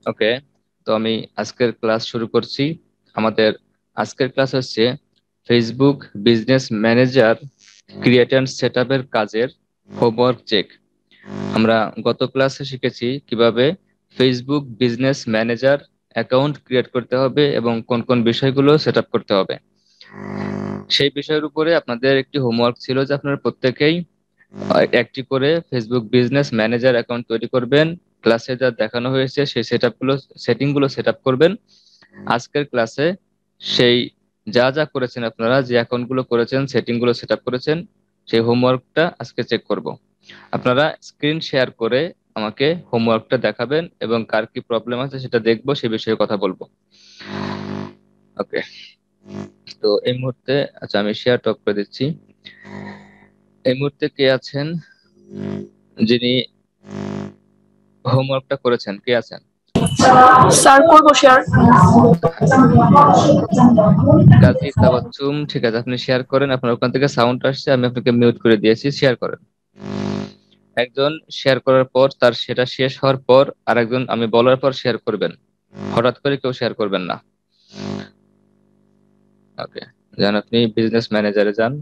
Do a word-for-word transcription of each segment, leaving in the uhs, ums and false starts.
ওকে, তো আমি আজকের ক্লাস শুরু করছি। আমাদের আজকের ক্লাস হচ্ছে Facebook business manager create and set আপের কাজের হোমওয়ার্ক চেক। আমরা গত ক্লাসে শিখেছি কিভাবে Facebook business manager account create করতে হবে এবং কোন কোন বিষয়গুলো সেট আপ করতে হবে। সেই বিষয়ের উপরে আপনাদের একটি হোমওয়ার্ক ছিল যে আপনারা প্রত্যেকেই আহ, একটি করে ফেসবুক বিজনেস ম্যানেজার অ্যাকাউন্ট তৈরি করবেন। ক্লাসে যা দেখানো হয়েছে সেই সেট আপ গুলো সেটিং গুলো সেট আপ করবেন। আজকের ক্লাসে সেই যা যা করেছেন, আপনারা যে অ্যাকাউন্ট গুলো করেছেন, সেটিং গুলো সেট আপ করেছেন, সেই হোমওয়ার্কটা আজকে চেক করব। আপনারা স্ক্রিন শেয়ার করে আমাকে হোমওয়ার্কটা দেখাবেন এবং কার কি প্রবলেম আছে সেটা দেখবো, সে বিষয়ে কথা বলবো। ওকে, তো এই মুহূর্তে আচ্ছা আমি শেয়ার টপ করে দিচ্ছি। এই মুহূর্তে কে আছেন যিনি হোমওয়ার্কটা করেছেন? কে আছেন? স্যার করবো শেয়ার। কাজী তাবাচ্চুম, ঠিক আছে, আপনি শেয়ার করেন। আপনার ওখান থেকে সাউন্ড আসছে, আমি আপনাকে মিউট করে দিয়েছি, শেয়ার করেন। একজন শেয়ার করার পর তার সেটা শেষ হওয়ার পর আরেকজন আমি বলার পর শেয়ার করবেন। হঠাৎ করে কেউ শেয়ার করবেন না। ওকে, যান আপনি বিজনেস ম্যানেজারে যান,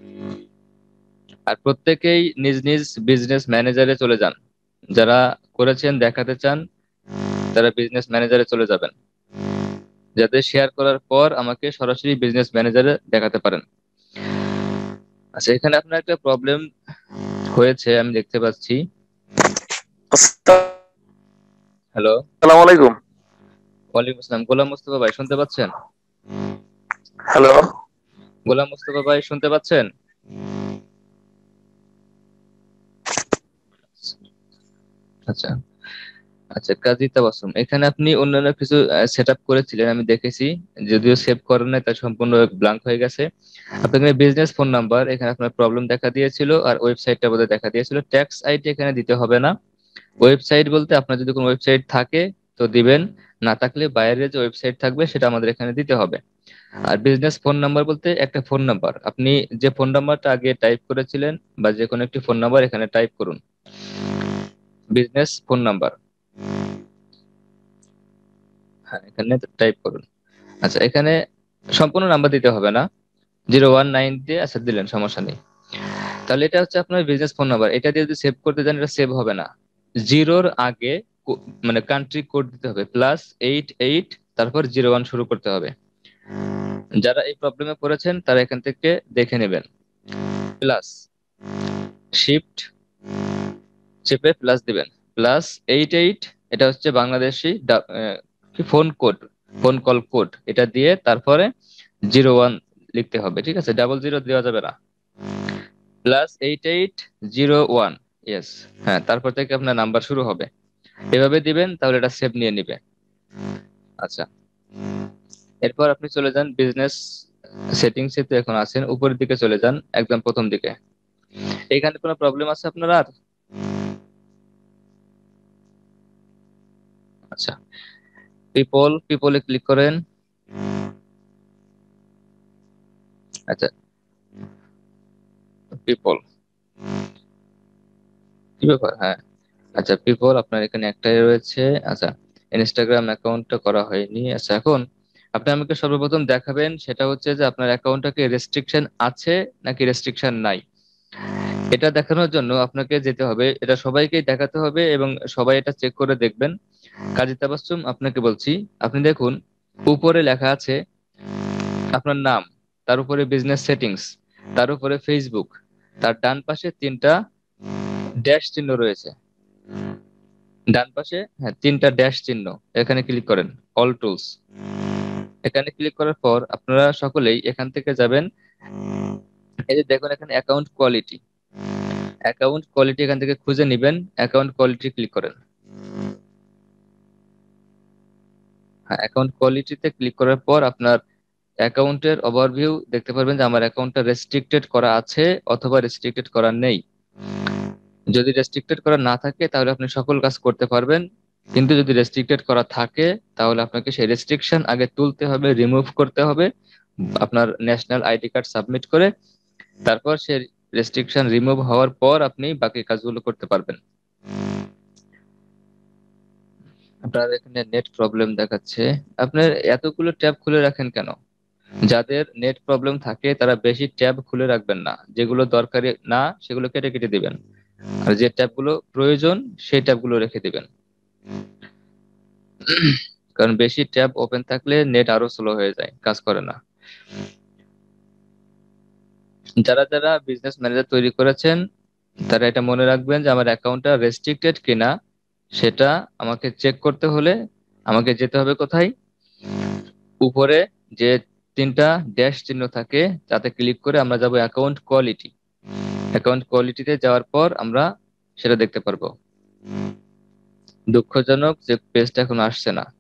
আর প্রত্যেকেই নিজ নিজ বিজনেস ম্যানেজারে চলে যান। যারা করেছেন দেখাতে চান তারা বিজনেস ম্যানেজারে চলে যাবেন, যাতে শেয়ার করার পর আমাকে সরাসরি বিজনেস ম্যানেজারে দেখাতে পারেন। আচ্ছা, এখানে আপনার একটা প্রবলেম হয়েছে আমি দেখতে পাচ্ছি। হ্যালো। আসসালামু আলাইকুম। ওয়ালাইকুম আসসালাম। গোলাম মোস্তফা ভাই শুনতে পাচ্ছেন? হ্যালো। গোলাম মোস্তফা ভাই শুনতে পাচ্ছেন? আচ্ছা আচ্ছা, কাজী তাবাসসুম, এখানে আপনি অন্যান্য কিছু সেট আপ করেছিলেন আমি দেখেছি, যদিও সেভ করেন নাই, তা সম্পূর্ণ ব্ল্যাঙ্ক হয়ে গেছে। আপনার বিজনেস ফোন নাম্বার এখানে আপনার প্রবলেম দেখা দিয়েছিল, আর ওয়েবসাইটটা বোধহয় দেখা দিয়েছিল। ট্যাক্স আইডি এখানে দিতে হবে না। ওয়েবসাইট বলতে আপনার যদি কোনো ওয়েবসাইট থাকে তো দিবেন, না থাকলে বাইরে যে ওয়েবসাইট থাকবে সেটা আমাদের এখানে দিতে হবে। আর বিজনেস ফোন নাম্বার বলতে একটা ফোন নাম্বার, আপনি যে ফোন নাম্বারটা আগে টাইপ করেছিলেন বা যে কোনো একটি ফোন নাম্বার এখানে টাইপ করুন, বিজনেস ফোন নাম্বার। হ্যাঁ, এখানে টাইপ করুন। আচ্ছা, এখানে সম্পূর্ণ নাম্বার দিতে হবে না, জিরো ওয়ান নাইন দিয়ে আচ্ছা দিলেন, সমস্যা নেই। তাহলে এটা হচ্ছে আপনার বিজনেস ফোন নাম্বার। এটা দিয়ে যদি সেভ করতে চান এটা সেভ হবে না। জিরোর আগে কো- মানে কান্ট্রি কোড দিতে হবে, প্লাস এইট এইট, তারপর জিরো ওয়ান শুরু করতে হবে। যারা এই প্রবলেমে পড়েছেন তারা এখান থেকে দেখে নেবেন। প্লাস শিফট চেপে প্লাস দিবেন, প্লাস এইট এইট, এটা হচ্ছে বাংলাদেশি ডা- আহ, কি phone code, phone call code, এটা দিয়ে তারপরে জিরো ওয়ান লিখতে হবে। ঠিক আছে, ডাবল জিরো দেওয়া যাবে না। Plus eight eight zero one, yes, হ্যাঁ, তারপর থেকে আপনার নাম্বার শুরু হবে। এভাবে দিবেন, তাহলে এটা সেভ নিয়ে নিবে। আচ্ছা, এরপর আপনি চলে যান বিজনেস সেটিংস এ, তো এখন আছেন উপরের দিকে, চলে যান একদম প্রথম দিকে। এখানে কোনো প্রবলেম আছে আপনার আর? আচ্ছা, পিপল, পিপলে ক্লিক করেন। আচ্ছা, পিপল, কি ব্যাপার? হ্যাঁ, আচ্ছা, পিপল আপনার এখানে একটাই রয়েছে। আচ্ছা, ইনস্টাগ্রাম অ্যাকাউন্টটা করা হয়নি। আচ্ছা, এখন আপনি আমাকে সর্বপ্রথম দেখাবেন সেটা হচ্ছে যে আপনার অ্যাকাউন্টটাকে রেস্ট্রিকশন আছে নাকি রেস্ট্রিকশন নাই। এটা দেখানোর জন্য আপনাকে যেতে হবে, এটা সবাইকেই দেখাতে হবে এবং সবাই এটা চেক করে দেখবেন। কাজী তাবাসসুম, আপনাকে বলছি, আপনি দেখুন উপরে লেখা আছে আপনার নাম, তার উপরে বিজনেস সেটিংস, তার উপরে ফেসবুক, তার ডান পাশে তিনটা ড্যাশ চিহ্ন রয়েছে। ডান পাশে হ্যাঁ তিনটা ড্যাশ চিহ্ন, এখানে ক্লিক করেন। অল টুলস, এখানে ক্লিক করার পর আপনারা সকলেই এখান থেকে যাবেন। এই যে দেখুন এখানে অ্যাকাউন্ট কোয়ালিটি, অ্যাকাউন্ট কোয়ালিটি এখান থেকে খুঁজে নিবেন। অ্যাকাউন্ট কোয়ালিটি ক্লিক করেন। হ্যাঁ, অ্যাকাউন্ট কোয়ালিটিতে ক্লিক করার পর আপনার অ্যাকাউন্টের ওভারভিউ দেখতে পারবেন যে আমার অ্যাকাউন্টটা রেস্ট্রিক্টেড করা আছে অথবা রেস্ট্রিক্টেড করা নেই। যদি রেস্ট্রিক্টেড করা না থাকে তাহলে আপনি সকল কাজ করতে পারবেন, কিন্তু যদি রেস্ট্রিক্টেড করা থাকে তাহলে আপনাকে সেই রেস্ট্রিকশন আগে তুলতে হবে, রিমুভ করতে হবে আপনার ন্যাশনাল আইডি কার্ড সাবমিট করে। তারপর সে রেস্ট্রিকশন রিমুভ হওয়ার পর আপনি বাকি কাজগুলো করতে পারবেন। আপনার এখানে নেট প্রবলেম দেখাচ্ছে। আপনার এতগুলো ট্যাব খুলে রাখেন কেন? যাদের নেট প্রবলেম থাকে তারা বেশি ট্যাব খুলে রাখবেন না, যেগুলো দরকারি না সেগুলো কেটে কেটে দিবেন, আর যে ট্যাবগুলো প্রয়োজন সেই ট্যাবগুলো রেখে দিবেন। কারণ বেশি ট্যাব ওপেন থাকলে নেট আরো স্লো হয়ে যায়, কাজ করে না। যারা যারা বিজনেস ম্যানেজার তৈরি করেছেন তারা এটা মনে রাখবেন যে আমার অ্যাকাউন্টটা রেস্ট্রিক্টেড কিনা সেটা আমাকে চেক করতে হলে আমাকে যেতে হবে কোথায়? উপরে যে তিনটা ড্যাশ চিহ্ন থাকে তাতে ক্লিক করে আমরা যাব অ্যাকাউন্ট কোয়ালিটি। অ্যাকাউন্ট কোয়ালিটিতে যাওয়ার পর আমরা সেটা দেখতে পারবো। দুঃখজনক যে পেজটা এখন আসছে না।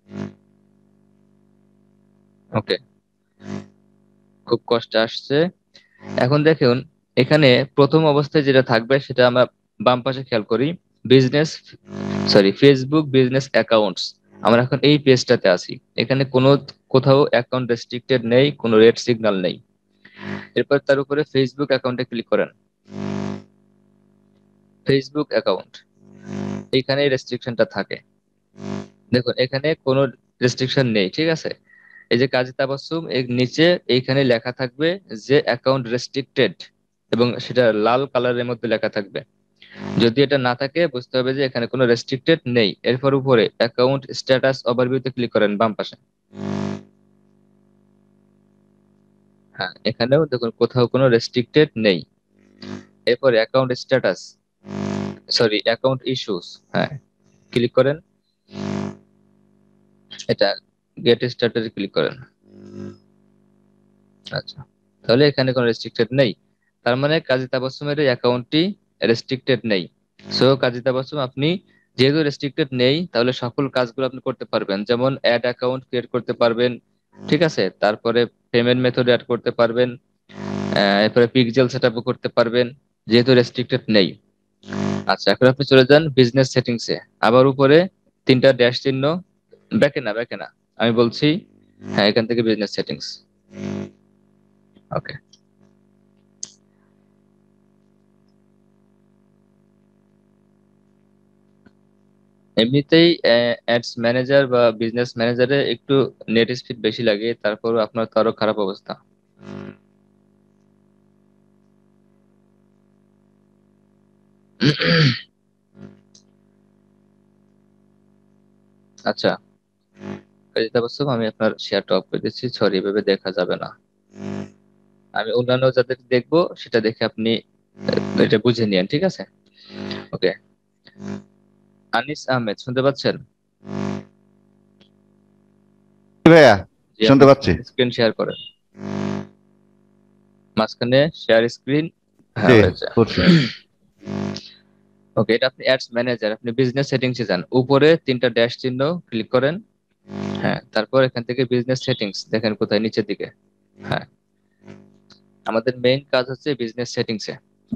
ওকে, খুব কষ্টে আসছে। এখন দেখুন এখানে প্রথম অবস্থায় যেটা থাকবে সেটা আমরা বাম পাশে খেয়াল করি, business sorry Facebook business accounts. আমরা এখন এই পেজটাতে আছি। এখানে কোনো কোথাও অ্যাকাউন্ট রেস্ট্রিক্টেড নেই, কোনো রেড সিগন্যাল নেই। এরপর তার উপরে ফেসবুক অ্যাকাউন্টে ক্লিক করেন। ফেসবুক অ্যাকাউন্ট, এইখানে রেস্ট্রিকশনটা থাকে। দেখুন এখানে কোনো রেস্ট্রিকশন নেই, ঠিক আছে। এই যে কাজী তাবাসসুম এর নিচে এইখানে লেখা থাকবে যে অ্যাকাউন্ট রেস্ট্রিক্টেড, এবং সেটা লাল কালারের মধ্যে লেখা থাকবে। যদি এটা না থাকে বুঝতে হবে যে এখানে কোনো রেস্ট্রিক্টেড নেই। এরপর উপরে অ্যাকাউন্ট স্ট্যাটাস ওভারভিউতে ক্লিক করেন বাম পাশে। হ্যাঁ, এখানেও দেখুন কোথাও কোনো রেস্ট্রিক্টেড নেই। এরপর account status sorry account issues, হ্যাঁ ক্লিক করেন। এটা গেট স্টার্টেড ক্লিক করেন। আচ্ছা, তাহলে এখানে কোনো রেস্ট্রিক্টেড নেই। তার মানে কাজী তাবাসসুমের এই অ্যাকাউন্টটি রেস্ট্রিক্টেড নেই। সো কাজী তাবাসসুম আপনি যেহেতু রেস্ট্রিক্টেড নেই তাহলে সকল কাজগুলো আপনি করতে পারবেন, যেমন অ্যাড অ্যাকাউন্ট ক্রিয়েট করতে পারবেন, ঠিক আছে, তারপরে পেমেন্ট মেথড অ্যাড করতে পারবেন, আহ, এরপরে পিক্সেল সেটআপ করতে পারবেন, যেহেতু রেস্ট্রিক্টেড নেই। আচ্ছা, এখন আপনি চলে যান বিজনেস সেটিংস এ। আবার উপরে তিনটা ড্যাশ চিহ্ন, ব্যাকে না ব্যাকে না আমি বলছি, হ্যাঁ এখান থেকে বিজনেস সেটিংস। ওকে, এমনিতেই অ্যাডস ম্যানেজার বা বিজনেস ম্যানেজারে একটু নেট স্পিড বেশি লাগে, তারপর আপনার তো আরো খারাপ অবস্থা। আচ্ছা কাজী তাবাসসুম, আমি আপনার শেয়ারটা অফ করে দিচ্ছি। সরি, এভাবে দেখা যাবে না। আমি অন্যান্য যাদের দেখবো সেটা দেখে আপনি আহ, এটা বুঝে নিয়েন, ঠিক আছে। ওকে, আনিস আহমেদ শুনতে পাচ্ছেন? জি ভাইয়া, জি, আপনি শুনতে পাচ্ছি। স্ক্রিন শেয়ার করেন। মাঝখানে শেয়ার স্ক্রিন, হ্যাঁ জি, হয়েছে। করছি। ওকে, এটা আপনি অ্যাডস ম্যানেজার, আপনি বিজনেস সেটিংসে যান, উপরে তিনটা ড্যাশ চিহ্ন ক্লিক করেন। হ্যাঁ, তারপর এখান থেকে বিজনেস সেটিংস দেখেন কোথায়, নিচের দিকে। হ্যাঁ, আমাদের মেইন কাজ হচ্ছে বিজনেস সেটিংসে।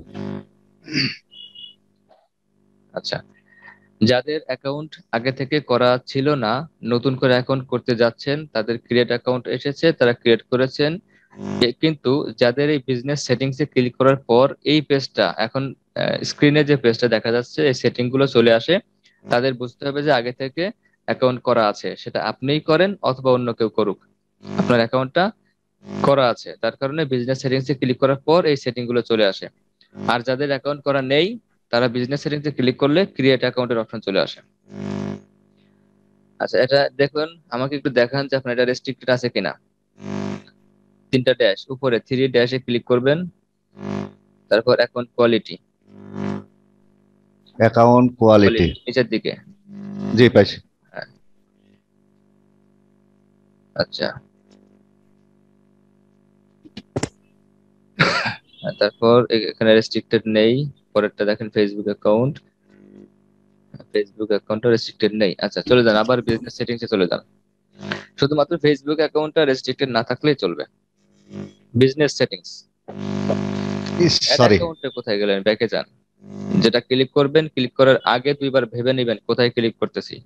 আচ্ছা, যাদের অ্যাকাউন্ট আগে থেকে করা ছিল না, নতুন করে অ্যাকাউন্ট করতে যাচ্ছেন, তাদের ক্রিয়েট অ্যাকাউন্ট এসেছে, তারা ক্রিয়েট করেছেন। এ- কিন্তু যাদের এই বিজনেস সেটিংসে ক্লিক করার পর এই পেজটা এখন স্ক্রিনে যে পেজটা দেখা যাচ্ছে এই সেটিং গুলো চলে আসে, তাদের বুঝতে হবে যে আগে থেকে অ্যাকাউন্ট করা আছে, সেটা আপনিই করেন অথবা অন্য কেউ করুক, আপনার অ্যাকাউন্টটা করা আছে, তার কারণে বিজনেস সেটিংসে ক্লিক করার পর এই সেটিং গুলো চলে আসে। আর যাদের অ্যাকাউন্ট করা নেই তারা বিজনেস সেটিংসে ক্লিক করলে ক্রিয়েট অ্যাকাউন্টের অপশন চলে আসে। আচ্ছা, এটা দেখুন, আমাকে একটু দেখান যে আপনার এটা রেস্ট্রিক্টেড আছে কিনা। তিনটা ড্যাশ উপরে থ্রি ড্যাশে ক্লিক করবেন, তারপর account quality, account quality, quality নিচের দিকে। জি পাইছি। হ্যাঁ, আচ্ছা, আর তারপর এ- এখানে রেস্ট্রিক্টেড নেই। পরেরটা দেখেন ফেসবুক অ্যাকাউন্ট, ফেসবুক অ্যাকাউন্টও রেস্ট্রিক্টেড নেই। আচ্ছা, চলে যান আবার বিজনেস সেটিংসে চলে যান। শুধুমাত্র ফেসবুক অ্যাকাউন্টটা রেস্ট্রিক্টেড না থাকলেই চলবে। বিজনেস সেটিংস, অ্যাড সরি, অ্যাকাউন্টে কোথায় গেলেন? ব্যাকে যান। যেটা ক্লিক করবেন, ক্লিক করার আগে দুইবার ভেবে নেবেন কোথায় ক্লিক করতেছি।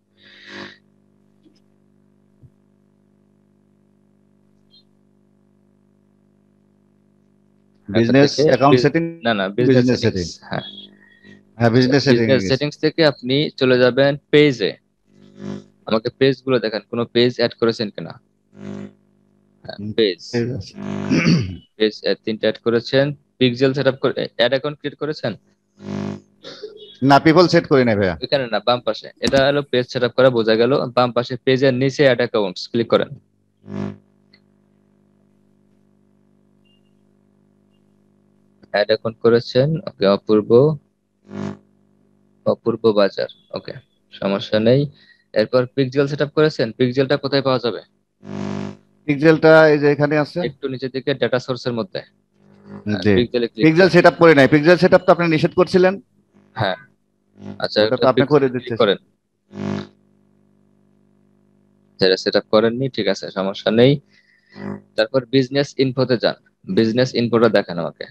এখন বিজনেস থেকে অ্যাকাউন্ট বিজ- সেটিং, না না বিজনেস বিজনেস সেটিংস, সেটিং, হ্যাঁ। হ্যাঁ আচ্ছা, বিজনেস সেটিং এ বিজনেস গেছি। সেটিংস থেকে আপনি চলে যাবেন পেজে। আমাকে পেজ গুলো দেখান, কোনো পেজ অ্যাড করেছেন কিনা। পেজ ঠিক আছে। পেজ তিনটা অ্যাড করেছেন। পিক্সেল সেটআপ করে অ্যাড অ্যাকাউন্ট ক্রিয়েট করেছেন? না, পিপল সেট করি না ভাইয়া। এখানে না, বাম পাশে। এটা হলো পেজ সেটআপ করা, বোঝা গেল। বাম পাশে পেজের নিচে অ্যাড অ্যাকাউন্টস ক্লিক করেন। অ্যাড অ্যাকাউন্ট করেছেন, ওকে। অপূর্ব অপূর্ব বাজার, ওকে, সমস্যা নেই। এরপর পিক্সেল সেটআপ করেছেন? পিক্সেলটা কোথায় পাওয়া যাবে? পিক্সেলটা এই যে এখানে আছে। একটু নিচের দিকে ডেটা সোর্সের মধ্যে জি, পিক্সেলে ক্লিক পিক্সেল করেন। সেটআপ করি নাই। পিক্সেল সেটআপ তো আপনি নিষেধ করছিলেন। হ্যাঁ, আচ্ছা, ওটা এটা তো আপনি করে পিক্সেলে ক্লিক দিচ্ছেন। করেন। যারা সেটআপ করেননি, ঠিক আছে, সমস্যা নেই। তারপর বিজনেস ইনফোতে যান। বিজনেস ইনফোটা দেখেন আমাকে,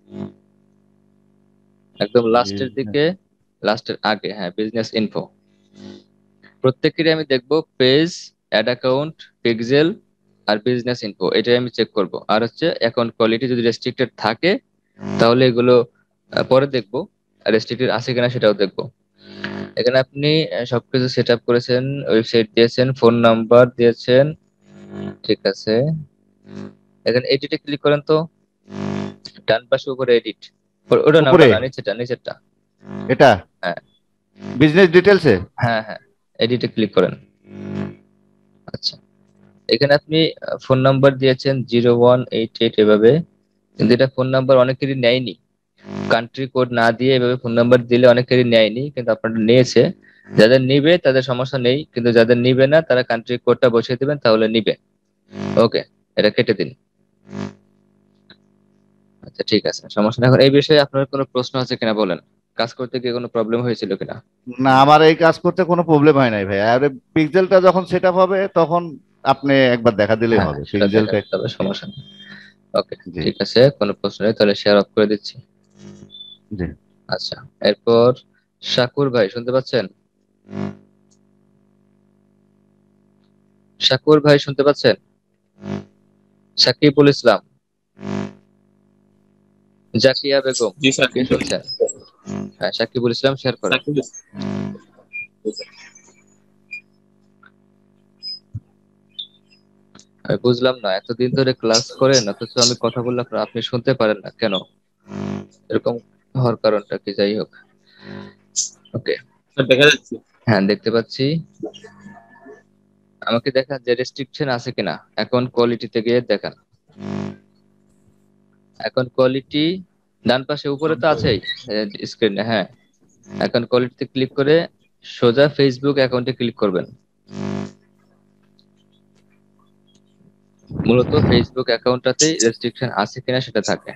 একদম লাস্টের দিকে, লাস্টের আগে। হ্যাঁ, বিজনেস ইনফো। প্রত্যেকেরই আমি দেখবো পেজ, অ্যাড অ্যাকাউন্ট, পিক্সেল আর বিজনেস ইনফো, এটাই আমি চেক করব। আর হচ্ছে অ্যাকাউন্ট কোয়ালিটি যদি রেস্ট্রিক্টেড থাকে তাহলে এগুলো আহ, পরে দেখবো। রেস্ট্রিক্টেড আছে কিনা সেটাও দেখবো। এখানে আপনি আহ, সবকিছু সেট আপ করেছেন, ওয়েবসাইট দিয়েছেন, ফোন নাম্বার দিয়েছেন, ঠিক আছে। এখানে এডিটে ক্লিক করেন তো, ডান পাশে উপরে এডিট। ওটা না, ওটা উপরে না, নিচেটা, নিচেরটা। এটা হ্যাঁ, বিজনেস ডিটেলসে। হ্যাঁ, হ্যাঁ, এডিটে ক্লিক করেন। আচ্ছা, এখানে আপনি ফোন নাম্বার দিয়েছেন জিরো ওয়ান এইট এইট এভাবে, কিন্তু এটা ফোন নাম্বার অনেকেরই নেয়নি। কান্ট্রি কোড না দিয়ে এভাবে ফোন নাম্বার দিলে অনেকেরই নেয়নি, কিন্তু আপনারা নিয়েছে। যাদের নিবে তাদের সমস্যা নেই, কিন্তু যাদের নিবে না তারা কান্ট্রি কোডটা বসিয়ে দিবেন, তাহলে নিবে। ওকে, এটা কেটে দিন। আচ্ছা, ঠিক আছে, সমস্যা নেই। এখন এই বিষয়ে আপনার কোনো প্রশ্ন আছে কিনা বলেন। কাজ করতে গিয়ে কোনো প্রবলেম হয়েছিল কিনা? না, আমার এই কাজ করতে কোনো প্রবলেম হয় নাই ভাই। আর পিক্সেলটা যখন সেটআপ হবে তখন আপনি একবার দেখা দিলেই হ্যাঁ, হবে সেটা দেখা পিক্সেলটা। যেতে হবে, সমস্যা নেই। ওকে, জি, ঠিক আছে, কোনো প্রশ্ন নেই, তাহলে শেয়ার অফ করে দিচ্ছি। জি। আচ্ছা, এরপর শাকুর ভাই শুনতে পাচ্ছেন? শাকুর ভাই শুনতে পাচ্ছেন? সাকিবুল ইসলাম, জাকিয়া বেগম, জি স্যার, কে শুনছেন? হ্যাঁ, সাকিবুল ইসলাম শেয়ার করেন। আমি বুঝলাম না, এতদিন ধরে ক্লাস করেন অথচ আমি কথা বললে আপনারা- আপনি শুনতে পারেন না কেন? এরকম হওয়ার কারণটা কি? যাই হোক, ওকে। দেখা যাচ্ছে। হ্যাঁ, দেখতে পাচ্ছি। আমাকে দেখান যে রেস্ট্রিকশন আছে কিনা। অ্যাকাউন্ট কোয়ালিটিতে গিয়ে দেখান। অ্যাকাউন্ট কোয়ালিটি ডান পাশে উপরে তো আছেই স্ক্রিনে। হ্যাঁ, অ্যাকাউন্ট কোয়ালিটিতে ক্লিক করে সোজা ফেসবুক অ্যাকাউন্টে ক্লিক করবেন। মূলত ফেসবুক অ্যাকাউন্টটাতেই রেস্ট্রিকশন আছে কিনা সেটা থাকে।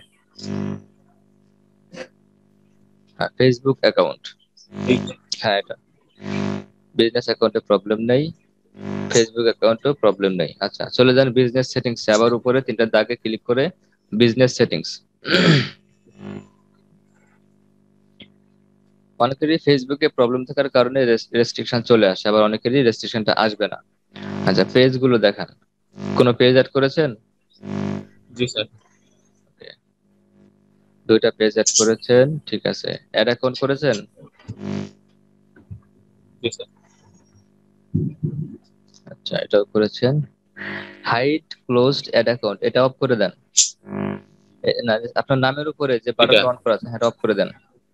হ্যাঁ, ফেসবুক অ্যাকাউন্ট। হ্যাঁ, এটা বিজনেস অ্যাকাউন্টে প্রবলেম নেই, ফেসবুক অ্যাকাউন্টেও প্রবলেম নেই। আচ্ছা, চলে যান বিজনেস সেটিংস। আবার উপরে তিনটা দাগে ক্লিক করে বিজনেস সেটিংস। অনেকেরই ফেসবুকে প্রবলেম থাকার কারণে রেস্ট্রিকশন চলে আসে, আবার অনেকেরই রেস্ট্রিকশনটা আসবে না। আচ্ছা, পেজ গুলো দেখান। কোনো পেজ অ্যাড করেছেন? জি স্যার। Okay, দুইটা পেজ অ্যাড করেছেন, ঠিক আছে। অ্যাড অ্যাকাউন্ট করেছেন? জি স্যার। আচ্ছা, এটাও করেছেন। হাইড ক্লোজড অ্যাড অ্যাকাউন্ট, এটা অফ করে দেন। এ, না, আপনার নামের উপরে যে এটা বাটনটা অন করা আছে, হ্যাঁ, অফ করে দেন।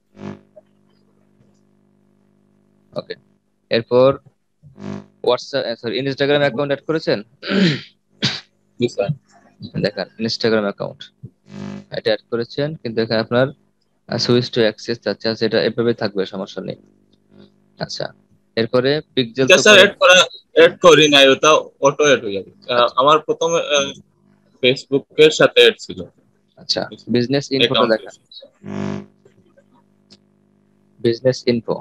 ওকে, এরপর WhatsApp, sorry, Instagram account add করেছেন? জি স্যার। দেখান ইনস্টাগ্রাম অ্যাকাউন্ট, এটা অ্যাড করেছেন, কিন্তু এখানে আপনার সুইচ টু অ্যাক্সেস চাচ্ছে, আচ্ছা, এটা এভাবে থাকবে, সমস্যা নেই। আচ্ছা, এরপরে পিক্সেল এটা তো স্যার করে। এড করা, এড করি নাই, ওটা অটো এড হয়ে যাবে। আহ, আচ্ছা, আমার প্রথমে ফেসবুকের সাথে এড ছিল আচ্ছা, বিজনেস ইনফোটা অ্যাকাউন্ট। দেখান। বিজনেস ইনফো,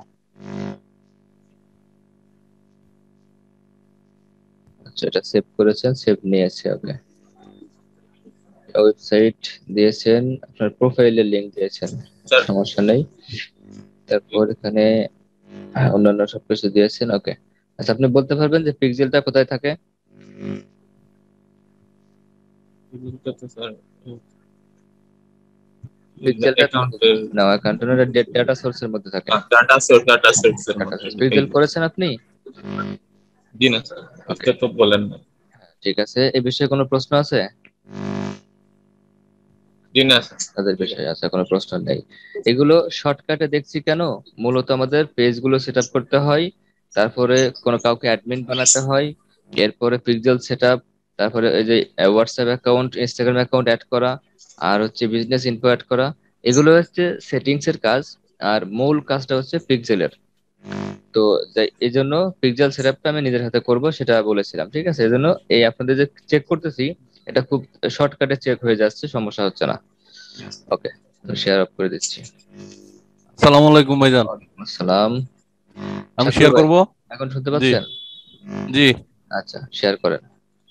আচ্ছা, এটা সেভ করেছেন, সেভ নিয়েছে, ওকে। ওয়েবসাইট দিয়েছেন, আপনার প্রোফাইলের লিংক দিয়েছেন, স্যার সমস্যা নেই। তারপর এখানে হ্যাঁ, অন্যান্য সবকিছু দিয়েছেন, ওকে। আচ্ছা, আপনি বলতে পারবেন যে পিক্সেলটা কোথায় থাকে? স্যার পিক্সেলটা অ্যাকাউন্টে না, অ্যাকাউন্ট ডেটা সোর্সের মধ্যে থাকে। ডাটা সোর্স, ডাটা সোর্স এর ডাটা মধ্যে সোর্স এই পিক্সেল করেছেন আপনি? জি না স্যার, ওকে, এটা তো বলেন না। ঠিক আছে। এই বিষয়ে কোনো প্রশ্ন আছে? জি না স্যার। তাদের বিষয়ে আছে কোনো প্রশ্ন নেই। এগুলো শর্টকাটে দেখছি কেন, মূলত আমাদের পেজগুলো সেট আপ করতে হয়, তারপরে কোনো কাউকে অ্যাডমিন বানাতে হয়, এরপরে পিক্সেল সেট আপ, তারপরে এই যে WhatsApp account, Instagram account add করা, আর হচ্ছে বিজনেস ইনফো অ্যাড করা। এগুলো হচ্ছে সেটিংস এর কাজ, আর মূল কাজটা হচ্ছে পিক্সেলের। তো যাই- এই জন্য পিক্সেল সেট আপটা আমি নিজের হাতে করব, সেটা বলেছিলাম। ঠিক আছে, এই জন্য এই আপনাদের যে চেক করতেছি, এটা খুব শর্টকাটে চেক হয়ে যাচ্ছে, সমস্যা হচ্ছে না। ওকে, শেয়ার অফ করে দিচ্ছি। আসসালামু আলাইকুম ভাইজান। ওয়ালাইকুম আসসালাম। আমি শাকুর শেয়ার ভাই, করব। এখন শুনতে জি পাচ্ছেন? জি আচ্ছা, শেয়ার করেন।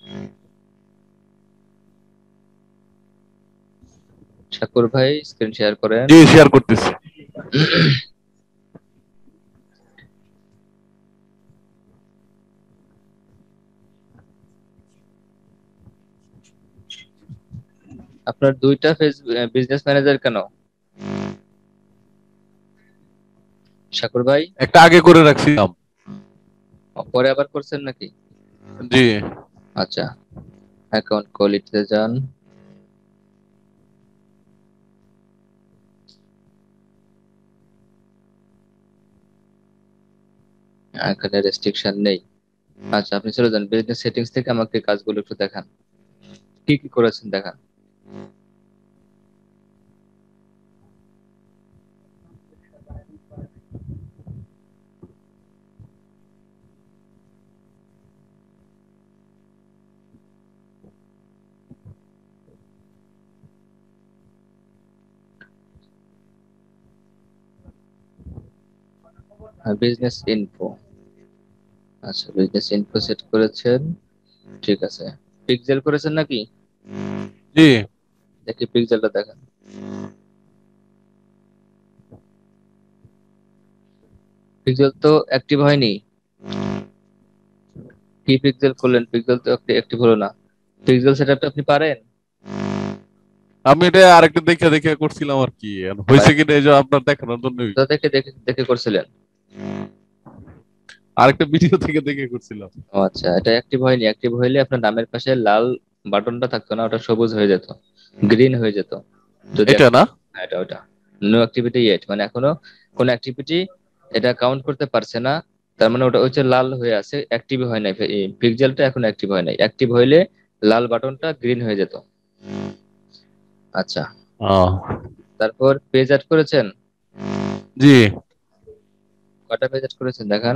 শাকুর ভাই, স্ক্রিন শেয়ার করেন। জি শেয়ার করতেছি। আপনার দুইটা ফেস বিজনেস ম্যানেজার কেন শাকুর ভাই? একটা আগে করে রাখছিলাম। পরে আবার করছেন নাকি? জি আচ্ছা, অ্যাকাউন্ট কোয়ালিটিতে যান। এখানে রেস্ট্রিকশন নেই। আচ্ছা, আপনি চলে যান বিজনেস সেটিংস থেকে, আমাকে কাজগুলো একটু দেখান, কি কি করেছেন দেখান। বিজনেস ইনফো, আচ্ছা বিজনেস ইনফো সেট করেছেন, ঠিক আছে। পিক্সেল করেছেন নাকি? জি দেখি পিক্সেলটা দেখান। পিক্সেল তো অ্যাক্টিভ হয়নি। কি পিক্সেল করলেন? পিক্সেল তো অ্যাক্টিভ হলো না। পিক্সেল সেটআপটা আপনি পারেন? আমি এটা আরেকটা দেখে দেখে করছিলাম আর কি, আর হয়েছে কিনা এই যে আপনার দেখানোর জন্যই কোথা থেকে দেখে দেখে করছিলেন? আরেকটা ভিডিও থেকে দেখে করছিলাম। ও আচ্ছা, এটা অ্যাক্টিভ হয়নি। অ্যাক্টিভ হইলে আপনার নামের পাশে লাল বাটনটা থাকতো না, ওটা সবুজ হয়ে যেত, গ্রিন হয়ে যেত। যদি এটা active- না? হ্যাঁ, এটা ওটা নো অ্যাক্টিভিটি ইয়েট, মানে এখনো কোনো অ্যাক্টিভিটি এটা কাউন্ট করতে পারছে না। তার মানে ওটা হচ্ছে লাল হয়ে আছে, অ্যাক্টিভ হয় নাই। পিক্সেলটা এখন অ্যাক্টিভ হয় নাই। অ্যাক্টিভ হইলে লাল বাটনটা গ্রিন হয়ে যেত। আচ্ছা, ও তারপর পেজ অ্যাড করেছেন? জি কয়টা পেজ অ্যাড করেছেন দেখান।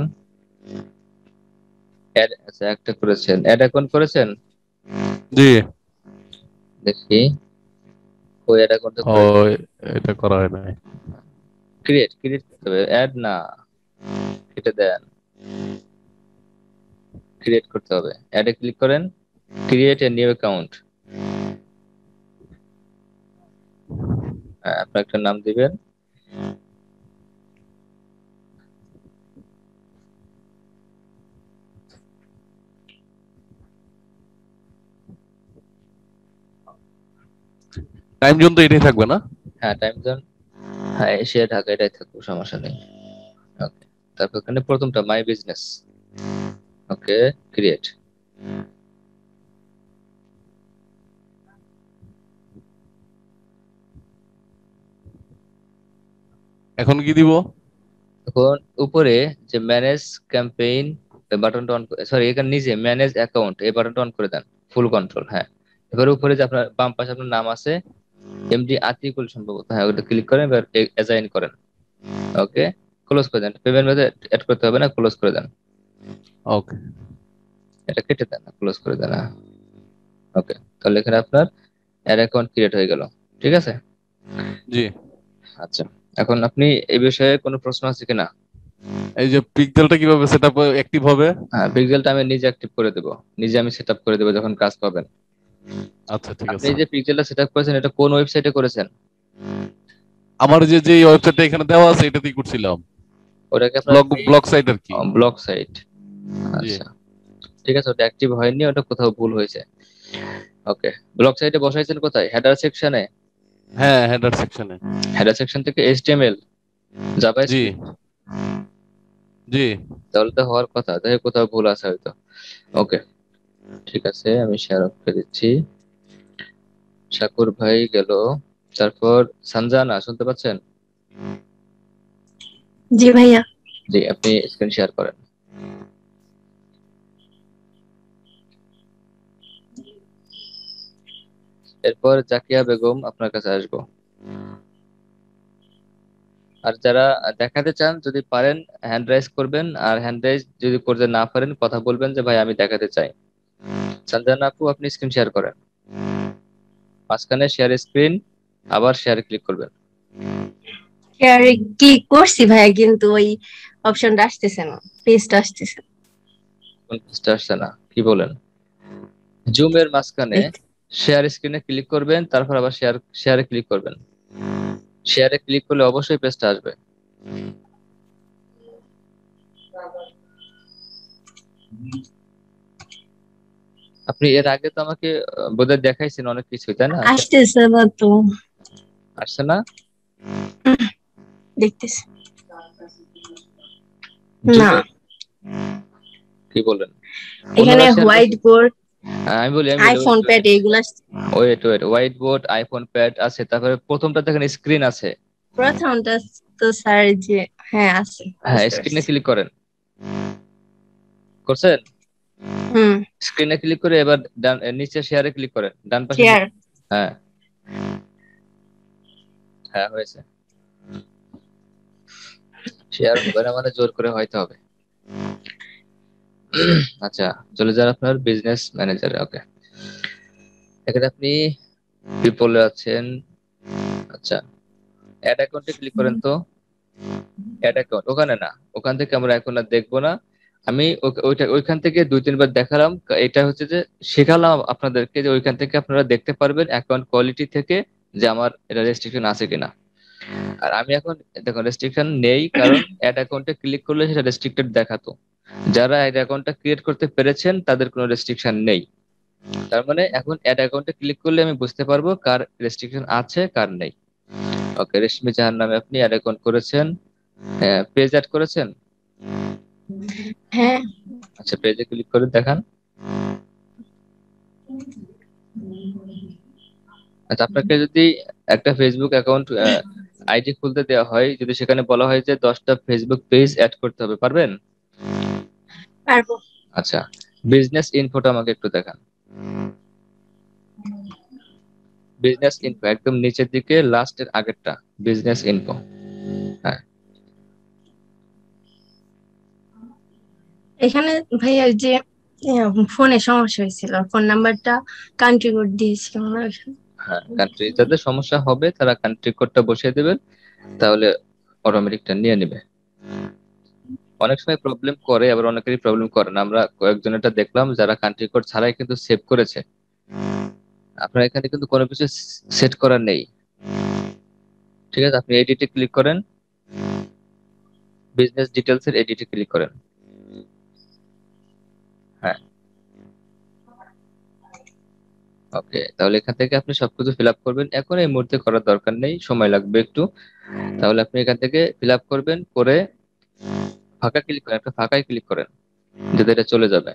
অ্যাড, আচ্ছা একটা করেছেন। অ্যাড অ্যাকাউন্ট করেছেন? জি দেখি, ওই অ্যাড অ্যাকাউন্টটা ও করে এটা করা হয় নাই। ক্রিয়েট ক্রিয়েট করতে হবে, অ্যাড না, কেটে দেন, ক্রিয়েট করতে হবে। অ্যাডে ক্লিক করেন, ক্রিয়েট এ নিউ অ্যাকাউন্ট। আপনার একটা নাম দিবেন। টাইম জোন তো এটাই থাকবে না? হ্যাঁ, টাইম জোন, হ্যাঁ এশিয়া ঢাকা এটাই থাকুক, সমস্যা নেই। ওকে, তারপর এখানে প্রথমটা মাই বিজনেস। Okay, create. এখন কি দিব? এখন উপরে যে ম্যানেজ ক্যাম্পেইন বাটনটা অন, সরি এখানে নিচে ম্যানেজ অ্যাকাউন্ট এই বাটনটা অন করে দেন, ফুল কন্ট্রোল। হ্যাঁ, এবার উপরে যে আপনার বাম পাশে আপনার নাম আছে, এমডি আতিকুল সম্ভবত, হ্যাঁ ওটা ক্লিক করেন, এবার অ্যাসাইন করেন। ওকে, ক্লোজ করে দেন। পেমেন্ট মেথড অ্যাড করতে হবে না, ক্লোজ করে দেন। ওকে এটা কেটে দেন, ক্লোজ করে দেন। ওকে, তাহলে এখানে আপনার অ্যাড অ্যাকাউন্ট ক্রিয়েট হয়ে গেল। ঠিক আছে। জি আচ্ছা, এখন আপনি এই বিষয়ে কোনো প্রশ্ন আছে কিনা? এই যে পিক্সেলটা কিভাবে সেটআপ অ্যাক্টিভ হবে? হ্যাঁ, পিক্সেলটা আমি নিজে অ্যাক্টিভ করে দেবো, নিজে আমি সেট আপ করে দেবো যখন কাজ পাবেন। আচ্ছা ঠিক আপনি আছে। যে পিক্সেলটা সেট আপ করেছেন, এটা কোন ওয়েবসাইটে করেছেন? আমার যে যে ওয়েবসাইটটা এখানে দেওয়া আছে এটাতেই করছিলাম, ওটাকে আপনার ব্লগ ব্লগ সাইট আর কি। Block site. জি আচ্ছা, ঠিক আছে, ওটা অ্যাক্টিভ হয়নি, ওটা কোথাও ভুল হয়েছে। ওকে, ব্লক সাইটে বসাইছেন কোথায়? হেডার সেকশনে? হ্যাঁ হেডার সেকশনে। হেডার সেকশন থেকে এইচটিএমএল, জি জাভাস্ক্রিপ্ট, জি। তাহলে তো হওয়ার কথা, তাই কোথাও ভুল আছে হয়তো। ওকে, ঠিক আছে, আমি শেয়ার অফ করে দিচ্ছি। শাকুর ভাই গেল, তারপর সঞ্জানা শুনতে পাচ্ছেন? জি ভাইয়া। জি, আপনি স্ক্রিন শেয়ার করেন। এরপর জাকিয়া বেগম আপনার কাছে আসবো। আর যারা দেখাতে চান যদি পারেন হ্যান্ড রাইজ করবেন, আর হ্যান্ড রাইজ যদি করতে না পারেন কথা বলবেন যে ভাই আমি দেখাতে চাই। সঞ্জানা আপু আপনি স্ক্রিন শেয়ার করেন, মাঝখানে শেয়ার স্ক্রিন, আবার শেয়ারে ক্লিক করবেন। শেয়ারে ক্লিক করছি ভাইয়া, কিন্তু ওই অপশনটা আসতেছে না, পেজটা আসতেছে না। কোন পেজটা আসছে না কি বলেন? জুমের মাঝখানে দেখতে শেয়ার স্ক্রিনে ক্লিক করবেন, তারপর আবার শেয়ার শেয়ারে ক্লিক করবেন। শেয়ারে ক্লিক করলে অবশ্যই পেজটা আসবে। আপনি এর আগে তো আমাকে আহ, বোধহয় দেখাইছেন অনেক কিছু, তাই না? আসতেছে না তো, আসছে না? দেখতেছি না। জুমের কি বলেন? এখানে অন্যরা শেয়ার হোয়াইট করছে। বোর্ড, হ্যাঁ, আমি বলি আমি বলি আইফোন প্যাড এগুলা। Wait wait white board, iPhone pad আছে, তারপরে প্রথমটা দেখেন স্ক্রিন আছে। প্রথমটা তো স্যার যে, হ্যাঁ আছে, হ্যাঁ, বুঝতে স্ক্রিনে পারছি। ক্লিক করেন, করছেন? হুম। স্ক্রিনে ক্লিক করে এবার ডান নিচে শেয়ারে ক্লিক করেন, ডান পাশে শেয়ার। নিচে। হ্যাঁ হ্যাঁ, হয়েছে। শেয়ার হবে না মানে জোর করে হয়তো হবে। আচ্ছা, চলে যান আপনার বিজনেস ম্যানেজারে। ওকে, এখানে আপনি পিপলে আছেন। আচ্ছা, অ্যাড অ্যাকাউন্টে ক্লিক করেন তো। অ্যাড অ্যাকাউন্ট ওখানে না, ওখান থেকে আমরা এখন আর দেখবো না। আমি ও- ওইটা ওইখান থেকে দুই তিনবার দেখালাম, এটা হচ্ছে যে শেখালাম আপনাদেরকে যে ওইখান থেকে আপনারা দেখতে পারবেন অ্যাকাউন্ট কোয়ালিটি থেকে যে আমার এটা রেস্ট্রিকশন আছে কিনা। আর আমি এখন দেখুন রেস্ট্রিকশন নেই, কারণ অ্যাড অ্যাকাউন্টে ক্লিক করলে সেটা রেস্ট্রিক্টেড দেখাতো। যারা অ্যাড অ্যাকাউন্টটা ক্রিয়েট করতে পেরেছেন তাদের কোনো রেস্ট্রিকশন নেই। তার মানে এখন অ্যাড অ্যাকাউন্টে ক্লিক করলে আমি বুঝতে পারবো কার রেস্ট্রিকশন আছে কার নেই। ওকে, রেশমি জাহান নামে আপনি অ্যাড অ্যাকাউন্ট করেছেন, হ্যাঁ পেজ অ্যাড করেছেন। হ্যাঁ। আচ্ছা, পেজে ক্লিক করে দেখান। আচ্ছা, আপনাকে যদি একটা ফেসবুক অ্যাকাউন্ট আইডি খুলতে দেওয়া হয়, যদি সেখানে বলা হয় যে দশটা ফেসবুক পেজ অ্যাড করতে হবে, পারবেন? পারবো। আচ্ছা, বিজনেস ইনফোটা আমাকে একটু দেখান। বিজনেস ইনফো একদম নিচের দিকে লাস্টের আগেরটা, বিজনেস ইনফো। হ্যাঁ, এখানে ভাইয়া ওই যে ফোনে সমস্যা হয়েছিল, ফোন নাম্বারটা কান্ট্রি কোড দিয়েছিল না ওখানে। হ্যাঁ, কান্ট্রি যাদের সমস্যা হবে তারা কান্ট্রি কোডটা বসিয়ে দেবেন, তাহলে অটোমেটিকটা নিয়ে নেবে। অনেক সময় প্রবলেম করে, আবার অনেকেরই প্রবলেম করে না। আমরা কয়েকজনেরটা দেখলাম যারা কান্ট্রি কোড ছাড়াই কিন্তু সেভ করেছে। আপনার এখানে কিন্তু কোনো কিছু সেট করার নেই। ঠিক আছে, আপনি এডিটে ক্লিক করেন, বিজনেস ডিটেলস এর এডিটে ক্লিক করেন। হ্যাঁ, ওকে, তাহলে এখান থেকে আপনি সবকিছু ফিল আপ করবেন। এখন এই মুহূর্তে করার দরকার নেই, সময় লাগবে একটু। তাহলে আপনি এখান থেকে ফিল আপ করবেন, করে ফাঁকা ক্লিক করেন, একটা ফাঁকায় ক্লিক করেন, যাতে এটা চলে যাবে।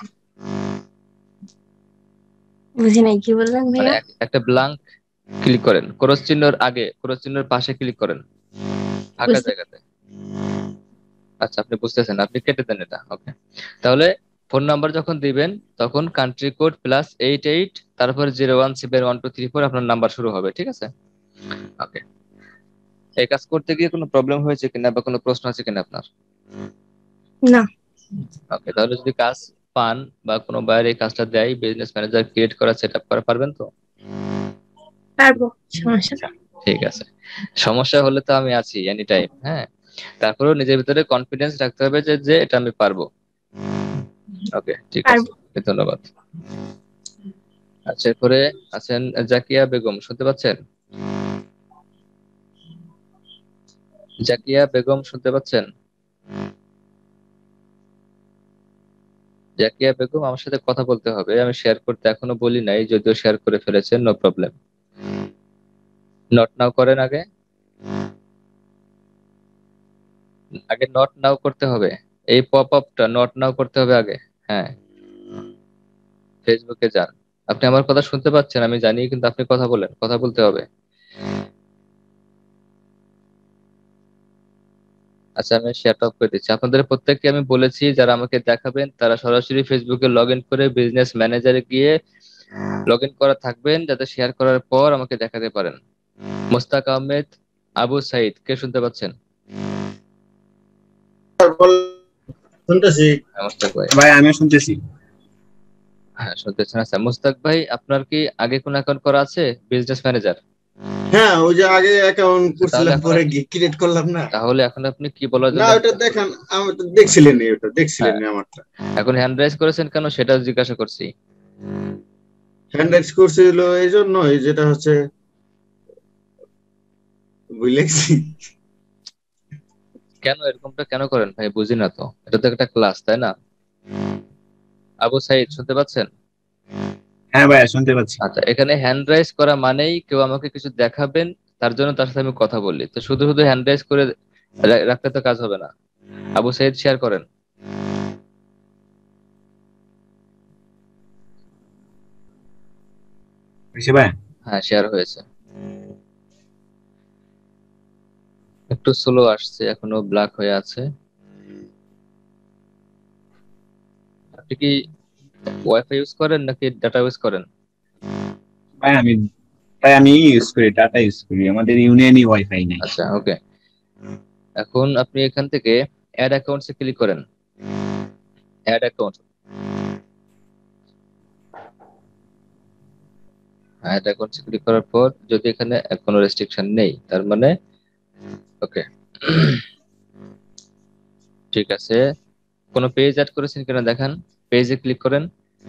বুঝি নাই, কি বললেন মানে ভাইয়া? এক- একটা ব্লাঙ্ক ক্লিক করেন, ক্রস চিহ্নর আগে ক্রস চিহ্নের পাশে ক্লিক করেন, ফাঁকা বুঝতে। জায়গাতে। আচ্ছা, আপনি বুঝতেছেন, আপনি কেটে দেন এটা। ওকে, তাহলে ফোন নাম্বার যখন দিবেন তখন country code plus eight eight, তারপর zero one seven one two three four আপনার নাম্বার শুরু হবে। ঠিক আছে? ওকে, এই কাজ করতে গিয়ে কোনো প্রবলেম হয়েছে কিনা বা কোনো প্রশ্ন আছে কিনা আপনার? না। ওকে, তাহলে যদি কাজ পান বা কোনো বাইরে এই কাজটা দেয়, বিজনেস ম্যানেজার ক্রিয়েট করা, সেট আপ করা, পারবেন তো? পারবো, সমস্যা আচ্ছা, নেই। ঠিক আছে। সমস্যা হলে তো আমি আছি এনি টাইম। হ্যাঁ, তারপরেও নিজের ভিতরে কনফিডেন্স রাখতে হবে যে যে এটা আমি পারবো। ওকে, ঠিক আছে, পারবো। ধন্যবাদ। আচ্ছা, এরপরে আছেন জাকিয়া বেগম, শুনতে পাচ্ছেন? জাকিয়া বেগম শুনতে পাচ্ছেন? জাকিয়া বেগম, আমার সাথে কথা বলতে হবে। আমি শেয়ার করতে এখনো বলি নাই, যদিও শেয়ার করে ফেলেছেন, নো প্রবলেম। নট নাও করেন আগে, আগে নট নাও করতে হবে। এই পপ আপটা নট নাও করতে হবে আগে। হ্যাঁ, ফেসবুকে যান। আপনি আমার কথা শুনতে পাচ্ছেন আমি জানি, কিন্তু আপনি কথা বলেন, কথা বলতে হবে। আচ্ছা, আমি শেয়ারটা অফ করে দিচ্ছি। আপনাদের প্রত্যেককে আমি বলেছি যারা আমাকে দেখাবেন তারা সরাসরি ফেসবুকে লগ ইন করে বিজনেস ম্যানেজারে গিয়ে লগ ইন করা থাকবেন, যাতে শেয়ার করার পর আমাকে দেখাতে পারেন। মোস্তাক আহমেদ, আবু সাইদ, কে শুনতে পাচ্ছেন? শুনতেছি হ্যাঁ, মোস্তাক ভাই। ভাই, আমিও শুনতেছি। হ্যাঁ, শুনতেছেন। আচ্ছা মোস্তাক ভাই, আপনার কি আগে কোন অ্যাকাউন্ট করা আছে বিজনেস ম্যানেজার? হ্যাঁ, ওই যে আগে অ্যাকাউন্ট তাহলে করছিলাম, এখন পরে আপনি ক্রিয়েট করলাম না। তাহলে এখন আপনি কি বলার না, জন্য hand ওটা raise দেখান, করছেন? আমি তো দেখছিলেন, ওটা দেখছিলেন হ্যাঁ, আমারটা। এখন হ্যান্ড রাইজ করেছেন কেন সেটা জিজ্ঞাসা করছি। হ্যান্ড রাইজ করছিল এই জন্যই, যেটা হচ্ছে বুঝলেছি। কেন এরকমটা কেন করেন ভাই, বুঝি না তো। এটা তো একটা ক্লাস, তাই না? আবু সাইদ, শুনতে পাচ্ছেন? হ্যাঁ ভাইয়া, শুনতে পাচ্ছি। আচ্ছা, এখানে হ্যান্ড রাইজ করা মানেই কেউ আমাকে কিছু দেখাবেন, তার জন্য তার সাথে আমি কথা বলি। তো শুধু শুধু হ্যান্ড রাইজ করে রা- রাখতে তো কাজ হবে না। আবু সাইদ, শেয়ার করেন। বুঝছি ভাই। হ্যাঁ, শেয়ার হয়েছে। একটু স্লো আসছে, এখনো ব্ল্যাক হয়ে আছে। আপনি কি ওয়াইফাই ইউজ করেন নাকি ডাটা ইউজ করেন? ভাই আমি ভাই আমি ইউজ করি, ডাটা ইউজ করি, আমাদের ইউনিয়নই ওয়াইফাই নাই। আচ্ছা, ওকে। এখন আপনি এখান থেকে অ্যাড অ্যাকাউন্টসে ক্লিক করেন। অ্যাড অ্যাকাউন্ট, অ্যাড অ্যাকাউন্টসে ক্লিক করার পর যদি এখানে কোনো রেস্ট্রিকশন নেই, তার মানে ওকে। ঠিক আছে, কোনো পেজ অ্যাড করেছেন কিনা দেখান। পেজে ক্লিক করেন।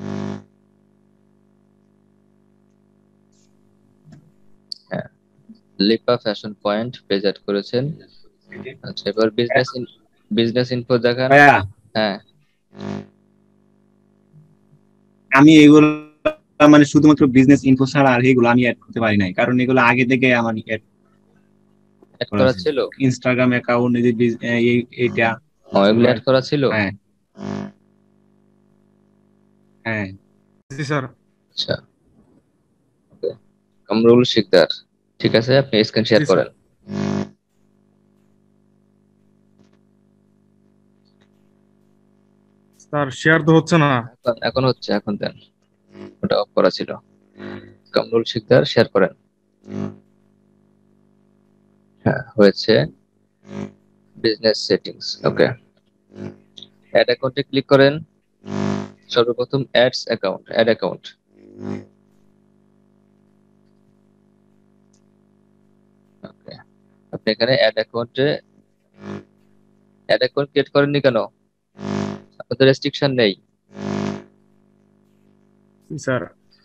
হ্যাঁ, Lipa fashion point page add করেছেন। আচ্ছা, এবার বিজনেস বিজনেস ইনফো দেখান। ভাইয়া হ্যাঁ, আমি এগুলো মানে শুধুমাত্র বিজনেস ইনফো ছাড়া আর এগুলো আমি অ্যাড করতে পারি নাই, কারণ এগুলো আগে থেকে আমার অ্যাড অ্যাড করা করা আছে। ছিল। ইনস্টাগ্রাম অ্যাকাউন্ট, এই যে বিজ- এই এইটা। ও, এগুলো অ্যাড করা ছিল। হ্যাঁ হ্যাঁ। জি স্যার। আচ্ছা, ওকে। কামরুল শিকদার, ঠিক আছে, আপনি স্ক্রিন শেয়ার জি স্যার। করেন। স্যার শেয়ার তো হচ্ছে না। এখন এখন হচ্ছে, এখন দেন। ওটা অফ করা ছিল। কামরুল শিকদার, শেয়ার করেন। হ্যাঁ, হয়েছে। Business settings, okay. অ্যাড অ্যাকাউন্টে ক্লিক করেন। সর্বপ্রথম ads account, ad account. Okay, আপনি এখানে অ্যাড অ্যাকাউন্টে অ্যাড অ্যাকাউন্ট ক্রিয়েট করেননি কেন? আপনাদের রেস্ট্রিকশন নেই। জি স্যার।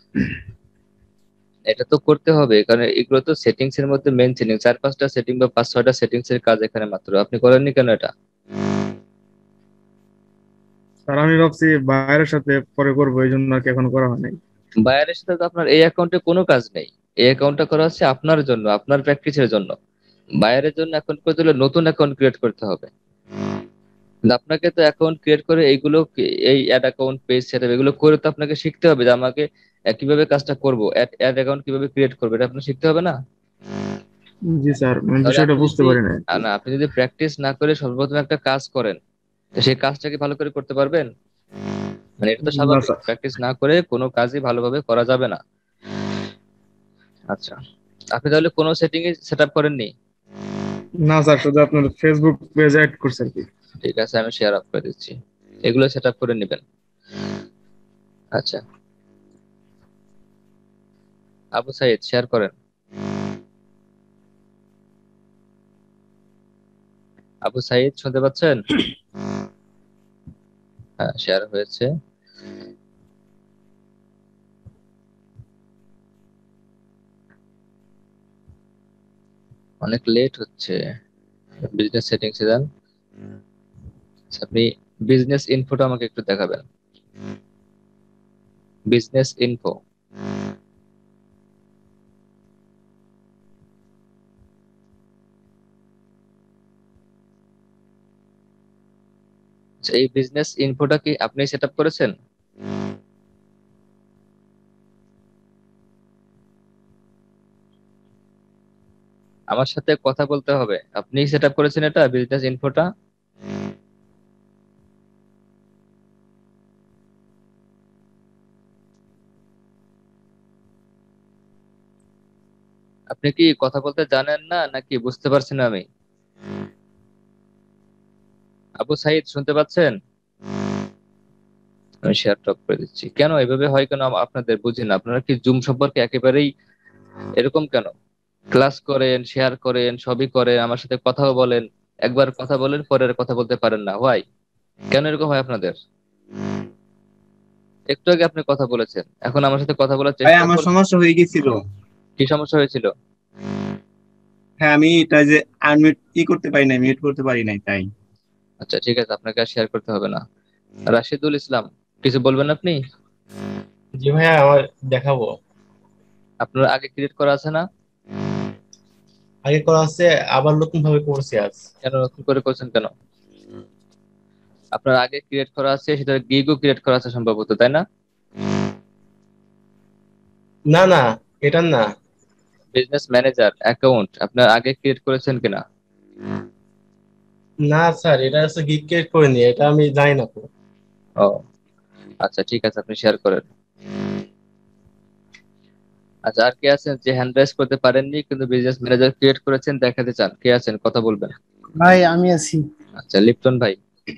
এটা তো করতে হবে, কারণ এগুলো তো সেটিংস এর মধ্যে মেন সেটিং, চার পাঁচটা সেটিং বা পাঁচ ছয়টা সেটিংস এর কাজ এখানে মাত্র। আপনি করেননি কেন এটা? স্যার আমি ভাবছি বাইরের সাথে পরে করবো, এই জন্য আর কি এখন করা হয় নাই। বাইরের সাথে তো আপনার এই অ্যাকাউন্টে কোনো কাজ নেই। এই অ্যাকাউন্টটা করা হচ্ছে আপনার জন্য, আপনার প্র্যাকটিসের জন্য। বাইরের জন্য অ্যাকাউন্ট করতে হলে নতুন অ্যাকাউন্ট ক্রিয়েট করতে হবে। কিন্তু আপনাকে তো অ্যাকাউন্ট ক্রিয়েট করে এইগুলো কি- এই অ্যাড অ্যাকাউন্ট পেজ সেটআপ এগুলো করে তো আপনাকে শিখতে হবে যে আমাকে আহ, কিভাবে কাজটা করব, অ্যাড অ্যাড অ্যাকাউন্ট কিভাবে ক্রিয়েট করবো, এটা আপনার শিখতে হবে না? জি স্যার, মানে তাহলে বিষয়টা আপনি বুঝতে যদি পারি না। আহ, না, আপনি যদি প্র্যাকটিস না করে সর্বপ্রথম একটা কাজ করেন, তো সেই কাজটা কি ভালো করে করতে পারবেন? মানে এটা তো না স্বাভাবিক, স্যার। প্র্যাকটিস না করে কোনো কাজই ভালোভাবে করা যাবে না। আচ্ছা, আপনি তাহলে কোনো সেটিং এ সেটআপ করেননি? না স্যার, শুধু আপনার ফেসবুক পেজ অ্যাড করছে আর কি। ঠিক আছে, আমি শেয়ার অফ করে দিচ্ছি। এগুলো সেটআপ করে নেবেন। আচ্ছা, আবু সাইদ, শেয়ার করেন। আবু সাইদ, শুনতে পাচ্ছেন? হ্যাঁ, শেয়ার হয়েছে। অনেক লেট হচ্ছে। বিজনেস সেটিংস এ যান। আচ্ছা, আপনি বিজনেস ইনফোটা আমাকে একটু দেখাবেন। বিজনেস ইনফো, আচ্ছা, এই বিজনেস ইনফোটা কি আপনি সেট আপ করেছেন? আমার সাথে কথা বলতে হবে। আপনি সেট আপ করেছেন এটা বিজনেস ইনফোটা? আপনি কি কথা বলতে জানেন না নাকি বুঝতে পারছেন না আমি? আবু সাইদ শুনতে পাচ্ছেন? আমি শেয়ার টপ করে দিচ্ছি। কেন এভাবে হয় কেন আম- আপনাদের বুঝি না। আপনারা কি জুম সম্পর্কে একেবারেই এরকম কেন? ক্লাস করেন, শেয়ার করেন, সবই করেন, আমার সাথে কথাও বলেন, একবার কথা বলেন পরের কথা বলতে পারেন না, হোয়াই? কেন এরকম হয় আপনাদের? একটু আগে আপনি কথা বলেছেন, এখন আমার সাথে কথা বলার ভাই চেষ্টা আমার করছেন। সমস্যা হয়ে গেছিল। কি সমস্যা হয়েছিল? হ্যাঁ আমি এটা যে আনমিউট ই করতে পারি নাই, মিউট করতে পারি নাই তাই। আচ্ছা ঠিক আছে, আপনাকে আর শেয়ার করতে হবে না। রাশিদুল ইসলাম, কিছু বলবেন আপনি? জি ভাইয়া, আমার দেখাবো। আপনার আগে ক্রিয়েট করা আছে না? আগে করা আছে, আবার নতুন ভাবে করছি আজ। কেন নতুন করে করছেন কেন? আপনার আগে ক্রিয়েট করা আছে, সেটা গিগও ক্রিয়েট করা আছে সম্ভবত, তাই না? না না, এটা না। বিজনেস ম্যানেজার অ্যাকাউন্ট আপনার আগে ক্রিয়েট করেছেন কিনা? না স্যার, এটা হচ্ছে গিগ ক্রিয়েট করিনি, এটা আমি জানি না তো। ও আচ্ছা ঠিক আছে, আপনি শেয়ার করেন। আচ্ছা, আর কে আছেন যে হ্যান্ড রাইজ করতে পারেননি কিন্তু বিজনেস ম্যানেজার ক্রিয়েট করেছেন, দেখাতে চান? কে আছেন, কথা বলবেন? ভাই আমি আছি। আচ্ছা, লিপটন ভাই।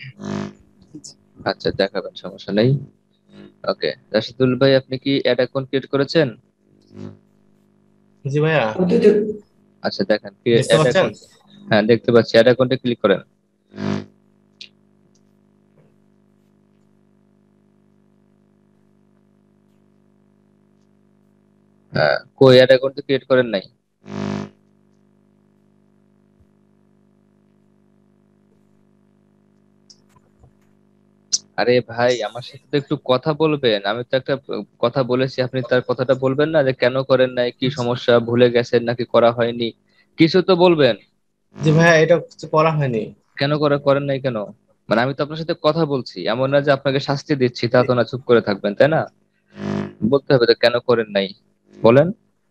আচ্ছা দেখাবেন, সমস্যা নেই। ওকে, রাশিদুল ভাই, আপনি কি অ্যাড অ্যাকাউন্ট ক্রিয়েট করেছেন? জি ভাইয়া। আচ্ছা দেখেন দেখতে অ্যাড পাচ্ছেন? অ্যাকাউন্ট। হ্যাঁ দেখতে পাচ্ছি, অ্যাড অ্যাকাউন্টে ক্লিক করেন। হ্যাঁ, কই অ্যাড অ্যাকাউন্ট ক্রিয়েট করেন নাই? আরে ভাই, আমার সাথে তো একটু কথা বলবেন। আমি তো একটা কথা বলেছি, আপনি তার কথাটা বলবেন না যে কেন করেন নাই, কি সমস্যা, ভুলে গেছেন নাকি করা হয়নি, কিছু তো বলবেন। জি ভাইয়া, এটা কিছু করা হয়নি। কেন করে করেন নাই কেন? মানে আমি তো আপনার সাথে কথা বলছি, এমন না যে আপনাকে শাস্তি দিচ্ছি, তা তো না, চুপ করে থাকবেন তাই না? বলতে হবে তো কেন করেন নাই, বলেন।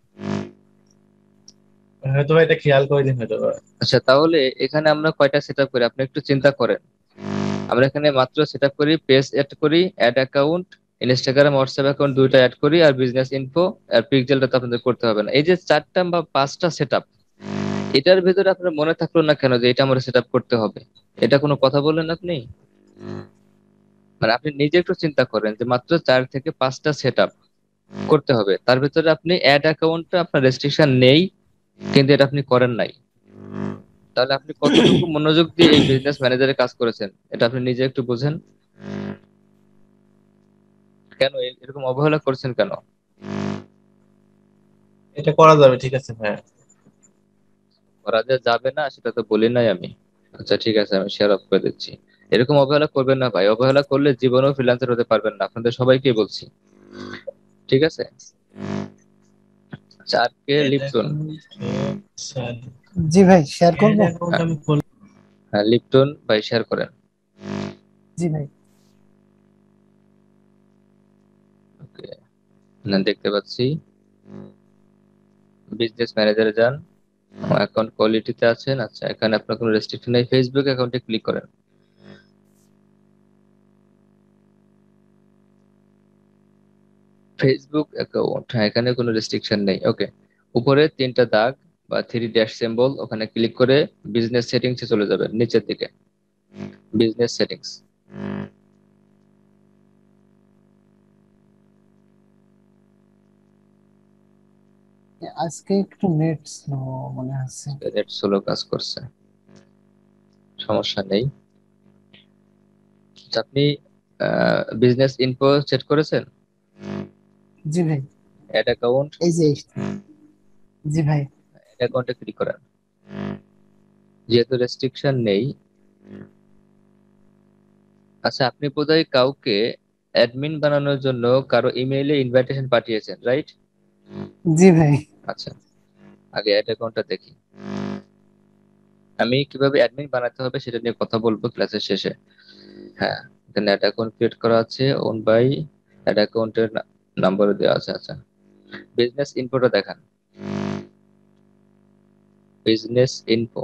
হয়তো ভাই এটা খেয়াল করিনি হয়তো বা। আচ্ছা তাহলে এখানে আমরা কয়টা সেট আপ করি আপনি একটু চিন্তা করেন। আমরা এখানে মাত্র সেট আপ করি, পেজ অ্যাড করি, ad account, Instagram WhatsApp account দুইটা অ্যাড করি, আর বিজনেস ইনফো আর পিক্সেলটা তো আপনাদের করতে হবে না। এই যে চারটা বা পাঁচটা সেট আপ, এটার ভিতরে আপনার মনে থাকলো না কেন যে এটা আমার সেট আপ করতে হবে? এটা কোনো কথা বললেন আপনি? মানে আপনি নিজে একটু চিন্তা করেন যে মাত্র চার থেকে পাঁচটা সেট আপ করতে হবে, তার ভিতরে আপনি অ্যাড অ্যাকাউন্টটা আপনার রেস্ট্রিকশন নেই, কিন্তু এটা আপনি করেন নাই। তাহলে আপনি কতটুকু মনোযোগ দিয়ে এই বিজনেস ম্যানেজারের কাজ করেছেন, এটা আপনি নিজে একটু বুঝেন। কেন এ- এরকম অবহেলা করছেন কেন? এটা করা যাবে, ঠিক আছে ভাইয়া। করা যে যাবে না সেটা তো বলি নাই আমি। আচ্ছা ঠিক আছে, আমি শেয়ার অফ করে দিচ্ছি। এরকম অবহেলা করবেন না ভাই, অবহেলা করলে জীবনেও ফ্রিল্যান্সার হতে পারবেন না, আপনাদের সবাইকে বলছি। ঠিক আছে। আচ্ছা, আর কে? এটা লিপটন। স্যার, জি ভাই শেয়ার করব। অ্যাকাউন্ট আমি খুল হ্যাঁ লিপটন ভাই, শেয়ার করেন। জি ভাই। ওকে, না দেখতে পাচ্ছি। বিজনেস ম্যানেজারে যান, অ্যাকাউন্ট কোয়ালিটিতে আছেন। আচ্ছা, এখানে আপনার কোনো রেস্ট্রিকশন নেই, ফেসবুক অ্যাকাউন্টে ক্লিক করেন। ফেসবুক অ্যাকাউন্ট, হ্যাঁ এখানে কোনো রেস্ট্রিকশন নেই। ওকে, উপরে তিনটা দাগ বা থ্রি ড্যাশ সিম্বল, ওখানে ক্লিক করে বিজনেস সেটিংসে চলে যাবেন, নিচের দিকে বিজনেস সেটিংস। আজকে একটু নেট স্লো মনে হচ্ছে। নেট স্লো কাজ করছে, সমস্যা নেই। আচ্ছা, আপনি বিজনেস ইনফো সেট করেছেন? জি ভাই। অ্যাড অ্যাকাউন্ট, এই যে জি ভাই। অ্যাড অ্যাকাউন্টে ক্লিক করেন। যেহেতু রেস্ট্রিকশন নেই। আচ্ছা, আপনি বোধহয় কাউকে অ্যাডমিন বানানোর জন্য কারো ইমেইলে ইনভাইটেশন পাঠিয়েছেন, রাইট? জি ভাই। আচ্ছা, আগে অ্যাড অ্যাকাউন্টটা দেখি। আমি কিভাবে অ্যাডমিন বানাতে হবে সেটা নিয়ে কথা বলবো ক্লাসের শেষে। হ্যাঁ, এখানে অ্যাড অ্যাকাউন্ট ক্রিয়েট করা আছে, ওন বাই অ্যাড অ্যাকাউন্টের নাম্বারও দেওয়া আছে। আচ্ছা, বিজনেস ইনফোটা দেখান, বিজনেস ইনফো।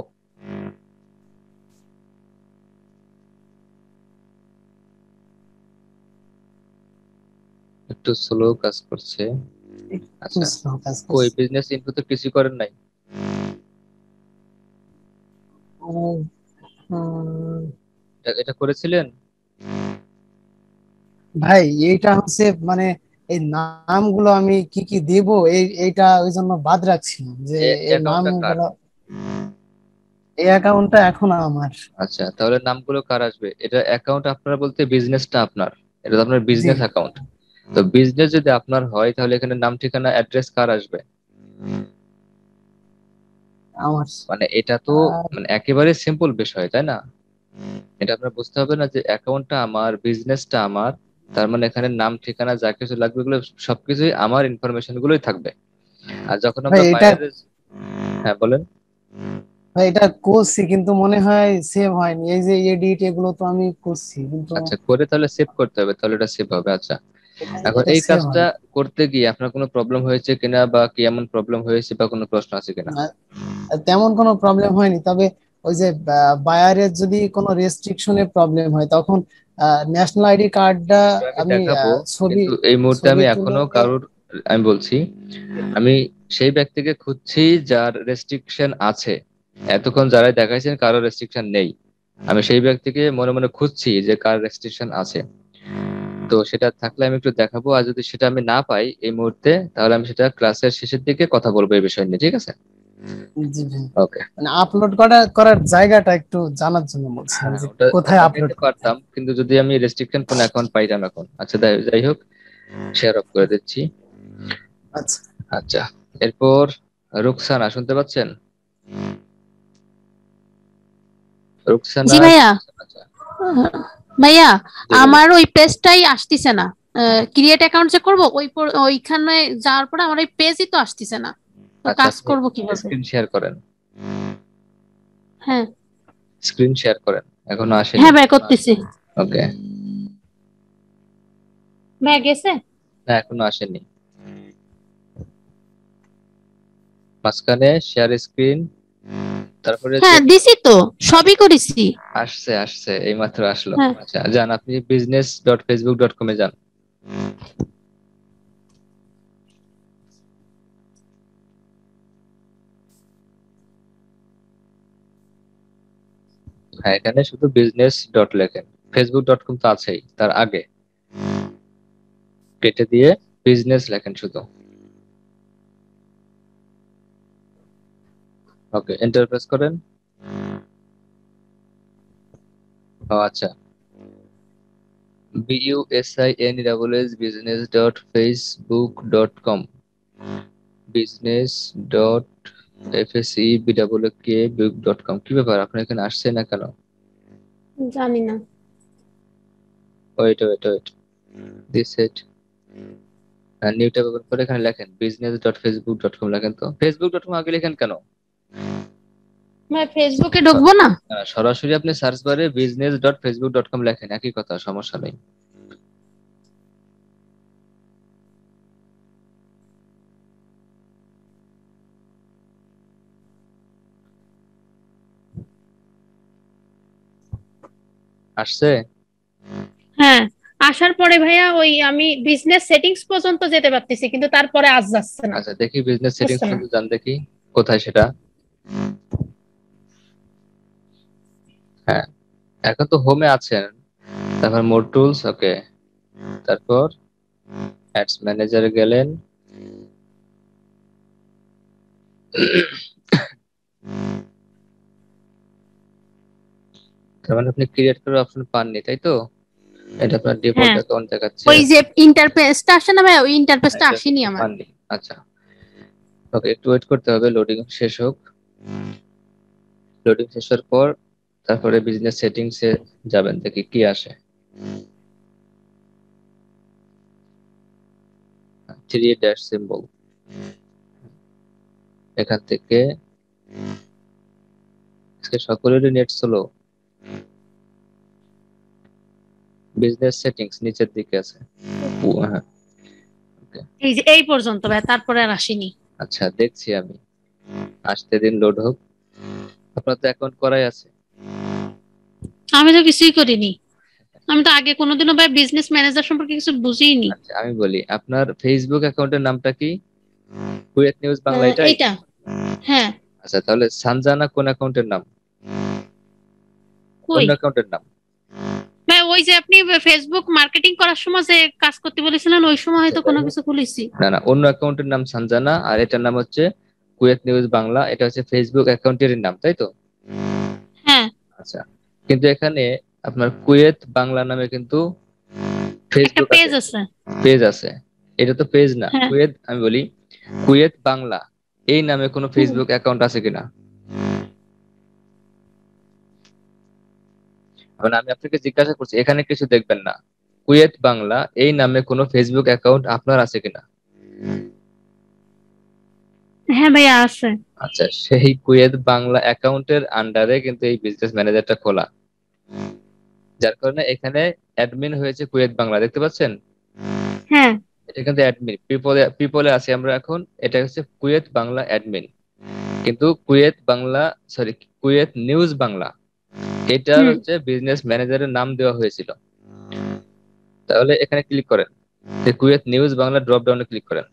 একটু স্লো কাজ করছে। একটু আচ্ছা, slow কাজ কই করছে। বিজনেস ইনফোতে কিছু করেন নাই? ও, উম, এটা- এটা করেছিলেন? ভাই এইটা হচ্ছে মানে এই নামগুলো আমি কি কি দেব এই এইটা ওই জন্য বাদ রাখছিলাম যে এই এই অ্যাকাউন্টটা কার? নামগুলো। এই অ্যাকাউন্টটা এখন আমার। আচ্ছা, তাহলে নামগুলো কার আসবে? এটা অ্যাকাউন্ট আপনার বলতে বিজনেসটা আপনার, এটা তো আপনার জি বিজনেস অ্যাকাউন্ট। তো বিজনেস যদি আপনার হয় তাহলে এখানে নাম ঠিকানা অ্যাড্রেস কার আসবে? আমার। মানে এটা তো আর মানে একেবারে সিম্পল বিষয়, তাই না? এটা আপনার বুঝতে হবে না যে অ্যাকাউন্টটা আমার, বিজনেসটা আমার, তার মানে এখানে নাম ঠিকানা যা কিছু লাগবে এগুলো সবকিছুই আমার, ইনফরমেশন গুলোই থাকবে। আর যখন ভাই আমরা এটা বাইরের, হ্যাঁ বলেন। ভাই এটা করছি কিন্তু মনে হয় সেভ হয়নি। এই যে এডিট এগুলো তো আমি করছি কিন্তু আচ্ছা, করে তাহলে সেভ করতে হবে, তাহলে এটা সেভ হবে। আচ্ছা, এটা এখন এটা এই সেভ কাজটা হয়নি। করতে গিয়ে আপনার কোনো প্রবলেম হয়েছে কিনা, বা কি এমন প্রবলেম হয়েছে, বা কোনো প্রশ্ন আছে কিনা? আর তেমন কোনো প্রবলেম হয়নি, তবে ওই যে বায়ারের যদি কোনো রেস্ট্রিকশনে প্রবলেম হয় তখন ন্যাশনাল আইডি কার্ডটা একটু আমি আমি দেখাবো, আহ, ছবি কিন্তু এই মুহূর্তে ছবি আমি তুলে। এখনো কারোর, আমি বলছি, আমি সেই ব্যক্তিকে খুঁজছি যার রেস্ট্রিকশন আছে। এতক্ষণ যারাই দেখাইছেন কারো রেস্ট্রিকশন নেই, আমি সেই ব্যক্তিকে মনে মনে খুঁজছি যে কার রেস্ট্রিকশন আছে। তো সেটা থাকলে আমি একটু দেখাবো, আর যদি সেটা আমি না পাই এই মুহূর্তে, তাহলে আমি সেটা ক্লাসের শেষের দিকে কথা বলবো এই বিষয় নিয়ে, ঠিক আছে? জি ভাই, ওকে। মানে আপলোড করা করার জায়গাটা একটু জানার জন্য বলছিলাম হ্যাঁ, যে ওটা কোথায় আপলোড দেখাইতে করতে পারতাম, হবে। কিন্তু যদি আমি রেস্ট্রিকশন কোন অ্যাকাউন্ট পাইতাম এখন। আচ্ছা, যাই যাই হোক, শেয়ার অফ করে দিচ্ছি। আচ্ছা আচ্ছা, এরপর রুকসানা শুনতে পাচ্ছেন? রুকসানা, জি ভাইয়া। আচ্ছা, আহ, ভাইয়া জি বলুন। আমার ওই পেজটাই আসতেছে না। ক্রিয়েট অ্যাকাউন্ট যে করবো ওই পর- ওইখানে যাওয়ার পরে আমার ওই পেজই তো আসতেছে না, তো আচ্ছা, কাজ আপনি করব কিভাবে? স্ক্রিন শেয়ার করেন, হ্যাঁ স্ক্রিন শেয়ার করেন, এখনো আসেনি। হ্যাঁ ভাই করতেছি। ওকে, ভাইয়া গেছে? না এখনো আসেনি। মাঝখানে শেয়ার স্ক্রিন, তারপরে যে হ্যাঁ দিছি তো, সবই করেছি। আসছে আসছে এই মাত্র আসলো। হ্যাঁ আচ্ছা, যান আপনি বিজনেস ডট ফেসবুক ডট কমে যান। হ্যাঁ, এখানে শুধু বিজনেস ডট লেখেন, ফেসবুক ডট কম তো আছেই, তার আগে কেটে দিয়ে বিজনেস লেখেন শুধু। ওকে, এন্টার প্রেস করেন। ও আচ্ছা, B U S I N double S business dot Facebook dot com, business dot F S E B double K book dot com. কি ব্যাপার, আপনার এখানে আসছে না কেন? জানি না। Wait wait wait, this it. New tab open করে এখানে লেখেন business dot Facebook dot com, লেখেন তো। ফেসবুক ডট কম আগে লেখেন কেন? ভাই ফেসবুকে ঢুকবো না? আহ, সরাসরি আপনি সার্চ বারে business dot Facebook dot com লেখেন, একই কথা, সমস্যা নেই। আসছে? হ্যাঁ আসার পরে ভাইয়া ওই আমি বিজনেস সেটিংস পর্যন্ত যেতে পারতেছি কিন্তু তারপরে আজ যাচ্ছে না, আচ্ছা, দেখি বিজনেস সেটিংস হচ্ছে না। পর্যন্ত যান, দেখি কোথায় সেটা। হ্যাঁ, এখন তো হোমে আছেন, তারপর মোর টুলস, ওকে, তারপর অ্যাডস ম্যানেজারে গেলেন। তার মানে আপনি ক্রিয়েট করার অপশন পাননি, তাই তো? এটা আপনার ডিফল্ট হ্যাঁ অ্যাকাউন্ট দেখাচ্ছে। ওই যে ইন্টারফেসটা আসে না ভাই, ওই ইন্টারফেসটা এটা আসেনি আমার। পাননি, আচ্ছা। ওকে, একটু ওয়েট করতে হবে, লোডিং শেষ হোক। লোডিং শেষ হওয়ার পর তারপরে বিজনেস সেটিংস এ যাবেন, দেখি কি আসে। থ্রি ড্যাশ সিম্বল, এখান থেকে আজকে সকলেরই নেট স্লো। বিজনেস সেটিংস নিচের দিকে আছে। ও, হ্যাঁ ওকে। এই যে এই পর্যন্ত ভাই, তারপরে আর আসেনি। আচ্ছা দেখছি আমি, আসতে দিন, লোড হোক। আপনার তো অ্যাকাউন্ট করাই আছে। আমি তো কিছুই করিনি, আমি তো আগে কোনোদিনও ভাই বিজনেস ম্যানেজার সম্পর্কে কিছু বুঝিনি। আচ্ছা আমি বলি, আপনার ফেসবুক অ্যাকাউন্টের নামটা কি? কুয়েত নিউজ বাংলা, এটাই? এইটা, হ্যাঁ। আচ্ছা তাহলে সানজানা কোন অ্যাকাউন্টের নাম? কই অন্য অ্যাকাউন্টের নাম। ভাই ওই যে আপনি ফেসবুক মার্কেটিং করার সময় যে কাজ করতে বলেছিলেন, ওই সময় হয়তো কোনো কিছু খুলেছি। না না, অন্য অ্যাকাউন্টের নাম সানজানা, আর এটার নাম হচ্ছে কুয়েত নিউজ বাংলা। এটা হচ্ছে ফেসবুক অ্যাকাউন্টের নাম, তাই তো? হ্যাঁ। আচ্ছা, কিন্তু এখানে আপনার কুয়েত বাংলা নামে কিন্তু ফেসবুক পেজ আছে, পেজ আছে। এটা তো পেজ না, হ্যাঁ। কুয়েত, আমি বলি কুয়েত বাংলা এই নামে কোনো ফেসবুক অ্যাকাউন্ট আছে কিনা? মানে আমি আপনাকে জিজ্ঞাসা করছি, এখানে কিছু দেখবেন না, কুয়েত বাংলা এই নামে কোনো ফেসবুক অ্যাকাউন্ট আপনার আছে কিনা? হ্যাঁ ভাইয়া আছে। আচ্ছা, সেই কুয়েত বাংলা অ্যাকাউন্টের আন্ডারে কিন্তু এই বিজনেস ম্যানেজারটা খোলা, যার কারণে এখানে অ্যাডমিন হয়েছে কুয়েত বাংলা, দেখতে পাচ্ছেন? হ্যাঁ, এটা কিন্তু অ্যাডমিন, পিপলে পিপলে আছে আমরা এখন, এটা হচ্ছে কুয়েত বাংলা অ্যাডমিন। কিন্তু Kuwait Bangla, sorry Kuwait news Bangla, এটা হচ্ছে বিজনেস ম্যানেজারের নাম দেওয়া হয়েছিল। তাহলে এখানে ক্লিক করেন, যে কুয়েত নিউজ বাংলা ড্রপ ডাউনে ক্লিক করেন।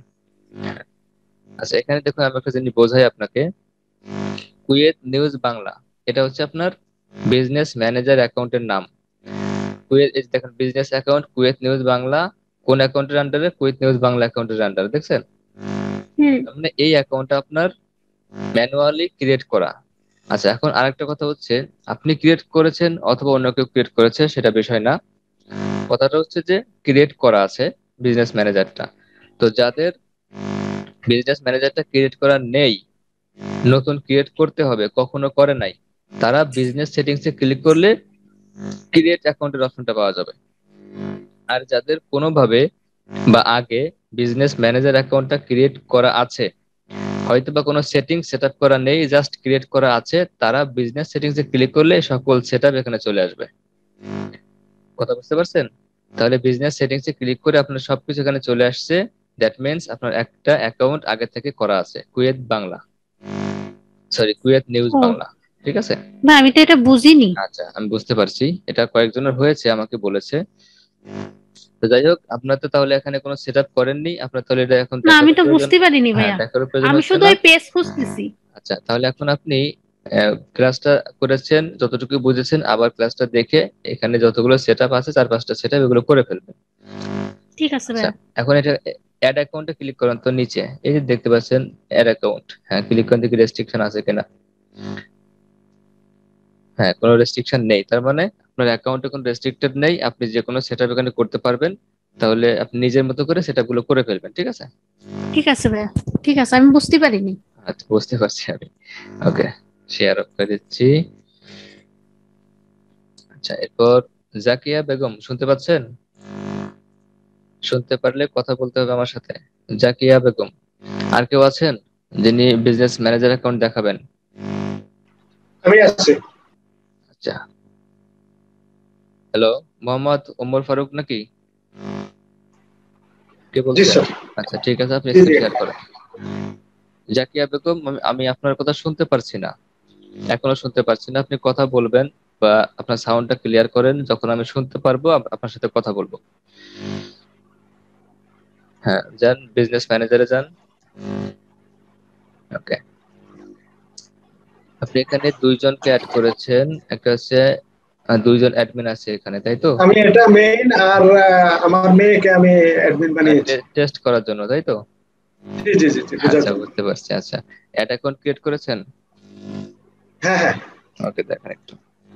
আচ্ছা এখানে দেখুন, আমি একটা জিনিস বোঝাই আপনাকে। কুয়েত নিউজ বাংলা এটা হচ্ছে আপনার বিজনেস ম্যানেজার অ্যাকাউন্টের নাম। কুয়েত, এই দেখেন business account Kuwait news Bangla, কোন অ্যাকাউন্টের আন্ডারে? কুয়েত নিউজ বাংলা অ্যাকাউন্টের আন্ডারে, দেখছেন? মানে এই অ্যাকাউন্টটা আপনার ম্যানুয়ালি ক্রিয়েট করা। আচ্ছা এখন আরেকটা কথা হচ্ছে, আপনি ক্রিয়েট করেছেন অথবা অন্য কেউ ক্রিয়েট করেছে সেটা বিষয় না, কথাটা হচ্ছে যে ক্রিয়েট করা আছে বিজনেস ম্যানেজারটা। তো যাদের বিজনেস ম্যানেজারটা ক্রিয়েট করা নেই, নতুন ক্রিয়েট করতে হবে, কখনো করে নাই, তারা বিজনেস সেটিংসে ক্লিক করলে ক্রিয়েট অ্যাকাউন্টের অপশনটা পাওয়া যাবে। আর যাদের কোনোভাবে বা আগে বিজনেস ম্যানেজার অ্যাকাউন্টটা ক্রিয়েট করা আছে, হয়তো বা কোনো সেটিং সেটআপ করা নেই, জাস্ট ক্রিয়েট করা আছে, তারা বিজনেস সেটিংসে ক্লিক করলে সকল সেটআপ এখানে চলে আসবে। কথা বুঝতে পারছেন? তাহলে বিজনেস সেটিংসে ক্লিক করে আপনার সবকিছু এখানে চলে আসছে, দ্যাট মিন্স আপনার একটা অ্যাকাউন্ট আগে থেকে করা আছে Kuwait Bangla, sorry Kuwait news Bangla, ঠিক আছে? না আমি তো এটা বুঝিনি। আচ্ছা আমি বুঝতে পারছি, এটা কয়েকজনের হয়েছে, আমাকে বলেছে। তো যাই হোক, আপনার তো তাহলে এখানে কোনো সেটআপ করেননি, আপনার তাহলে এটা এখন না আমি তো বুঝতে পারিনি ভাইয়া, আমি শুধু ওই পেজ খুঁজতেছি। আচ্ছা তাহলে এখন আপনি ক্লাসটা করেছেন, যতটুকু বুঝেছেন, আবার ক্লাসটা দেখে এখানে যতগুলো সেটআপ আছে চার পাঁচটা সেটআপ এগুলো করে ফেলবেন। ঠিক আছে ভাইয়া। এখন এটা অ্যাড অ্যাকাউন্টে ক্লিক করেন তো নিচে, এই যে দেখতে পাচ্ছেন অ্যাড অ্যাকাউন্ট, হ্যাঁ ক্লিক করেন, দেখি রেস্ট্রিকশন আছে কিনা। হ্যাঁ কোনো রেস্ট্রিকশন নেই, তার মানে আপনার অ্যাকাউন্টে কোনো রেস্ট্রিক্টেড নেই, আপনি যে কোনো সেটআপ এখানে করতে পারবেন। তাহলে আপনি নিজের মতো করে সেটআপ গুলো করে ফেলবেন, ঠিক আছে? ঠিক আছে ভাইয়া, ঠিক আছে, আমি বুঝতে পারিনি। আচ্ছা বুঝতে পারছি আমি, ওকে শেয়ার করে দিচ্ছি। আচ্ছা এরপর জাকিয়া বেগম, শুনতে পাচ্ছেন? শুনতে পারলে কথা বলতে হবে আমার সাথে। জাকিয়া বেগম, আর কেউ আছেন যিনি বিজনেস ম্যানেজার অ্যাকাউন্ট দেখাবেন? আমি আছি। আচ্ছা হ্যালো, মোহাম্মদ ওমর ফারুক নাকি? কে বলছেন? আচ্ছা ঠিক আছে, আপনি স্ক্রিন শেয়ার করেন। জাকিয়া বেগম, আমি আপনার কথা শুনতে পারছি না, এখনো শুনতে পারছি না। আপনি কথা বলবেন বা আপনার সাউন্ডটা ক্লিয়ার করেন, যখন আমি শুনতে পারবো আপনার সাথে কথা বলবো। হ্যাঁ যান, বিজনেস ম্যানেজারে যান। ওকে, আপনি এখানে দুইজনকে অ্যাড করেছেন, একটা হচ্ছে দুইজন অ্যাডমিন আছে এখানে, তাই তো? আমি এটা মেইন, আর আমার মেয়েকে আমি অ্যাডমিন বানিয়েছি টেস্ট করার জন্য, তাই তো? জি জি জি, আচ্ছা বুঝতে পারছি। আচ্ছা অ্যাড অ্যাকাউন্ট ক্রিয়েট করেছেন? হ্যাঁ হ্যাঁ। ওকে দেখেন একটু,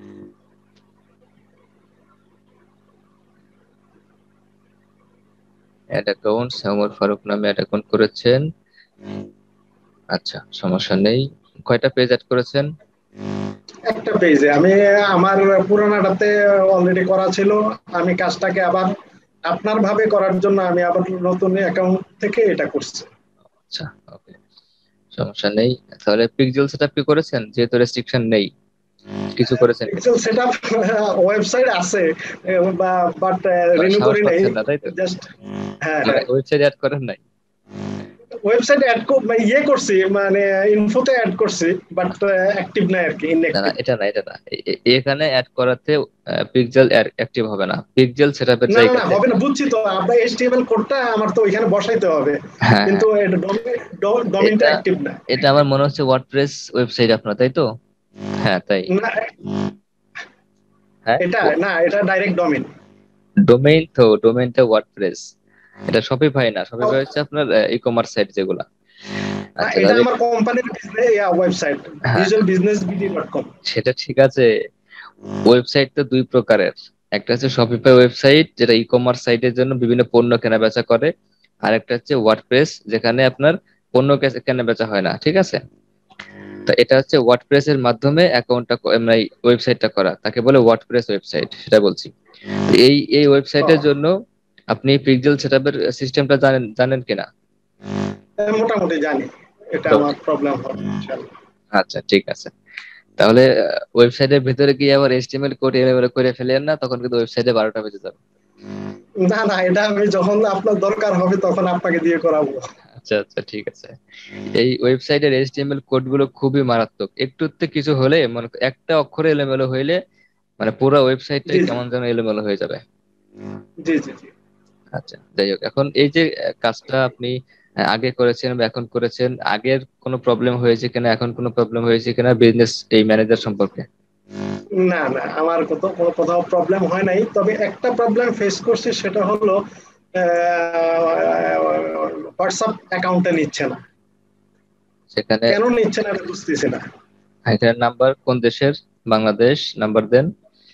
অ্যাড অ্যাকাউন্ট ওমর ফারুক নামে অ্যাড অ্যাকাউন্ট করেছেন। আচ্ছা সমস্যা নেই। কয়টা পেজ অ্যাড করেছেন? একটা পেজে। আমি আমার পুরানাটাতে অলরেডি করা ছিল, আমি কাজটাকে আবার আপনার ভাবে করার জন্য আমি আবার নতুন অ্যাকাউন্ট থেকে এটা করছি। আচ্ছা ওকে সমস্যা নেই। তাহলে পিক্সেল সেটআপ কি করেছেন? যেহেতু রেস্ট্রিকশন নেই, কিছু করেছেন কিনা? পিক্সেল সেটআপ ওয়েবসাইট আছে বাট মানে রিনিউ সাহস করি নাই, পাচ্ছেন না তাই তো? জাস্ট হ্যাঁ মানে হ্যাঁ ওয়েবসাইট অ্যাড করেন নাই? ওয়েবসাইট অ্যাড ইয়ে করছি, মানে ইনফোতে অ্যাড করছি বাট অ্যাক্টিভ নাই আর কি, না না ইনঅ্যাক্টিভ। এটা না এটা না এ- এ- এখানে অ্যাড করাতে পিক্সেল অ্যাক্টিভ হবে না, পিক্সেল সেটআপের না না না জায়গাতে। হবে না, বুঝছি তো, আপনার এইচটিএমএল কোডটা আমার তো ওইখানে বসাইতে হবে, হ্যাঁ কিন্তু হ্যাঁ এটা ডোমেইনটা এটা অ্যাক্টিভ না। এটা আমার মনে হচ্ছে ওয়ার্ডপ্রেস ওয়েবসাইট আপনার, তাই তো? হ্যাঁ তাই। না হ্যাঁ এটা না, এটা ডাইরেক্ট ডোমেইন। ডোমেইন তো, ডোমেইনটা ওয়ার্ডপ্রেস, এটা শপিফাই না, শপিফাই হচ্ছে আপনার ই কমার্স সাইট যেগুলা। আচ্ছা এটা তাহলে আমার কোম্পানির ওয়েবসাইট হ্যাঁ visual business BD dot com. সেটা ঠিক আছে। ওয়েবসাইট তো দুই প্রকারের, একটা হচ্ছে শপিফাই ওয়েবসাইট যেটা ই কমার্স সাইটের জন্য বিভিন্ন পণ্য কেনা বেচা করে, আর একটা হচ্ছে ওয়ার্ডপ্রেস যেখানে আপনার পণ্য কে- কেনা বেচা হয় না, ঠিক আছে? তো এটা হচ্ছে ওয়ার্ডপ্রেস এর মাধ্যমে অ্যাকাউন্টটা মানে ওয়েবসাইটটা করা, তাকে বলে ওয়ার্ডপ্রেস ওয়েবসাইট, সেটা বলছি। তো এই এই ওয়েবসাইটের জন্য আপনি পিক্সেল সেটআপের সিস্টেমটা জানেন জানেন কিনা? মোটামুটি জানি, এটা আমার প্রবলেম হবে ইনশাআল্লাহ। আচ্ছা ঠিক আছে, তাহলে ওয়েবসাইটের ভিতরে গিয়ে আবার এইচটিএমএল কোড এভাবে করে ফেলেন না, তখন কিন্তু ওয়েবসাইটে বারোটা বেজে যাবে। না না, এটা আমি যখন আপনার দরকার হবে তখন আপনাকে দিয়ে করাবো। আচ্ছা আচ্ছা ঠিক আছে। এই ওয়েবসাইটের এইচটিএমএল কোড গুলো খুবই মারাত্মক, একটুতে কিছু হলে মনে কর- একটা অক্ষরে এলোমেলো হইলে মানে পুরো ওয়েবসাইটটাই জি জি কেমন যেন এলোমেলো হয়ে যাবে। জি জি জি। আচ্ছা যাই হোক, এখন এই যে আহ, কাজটা আপনি আহ, আগে করেছেন বা এখন করেছেন, আগের কোনো প্রবলেম হয়েছে কিনা, এখন কোনো প্রবলেম হয়েছে কিনা বিজনেস এই ম্যানেজার সম্পর্কে? না না, আমার কোথাও কোনো কোথাও প্রবলেম হয় নাই, তবে একটা প্রবলেম ফেস করছি, সেটা হলো হোয়াটসঅ্যাপ অ্যাকাউন্টে নিচ্ছে না, সেখানে কেন নিচ্ছে না এটা বুঝতেছি না। এটার নাম্বার কোন দেশের? বাংলাদেশ নাম্বার দেন।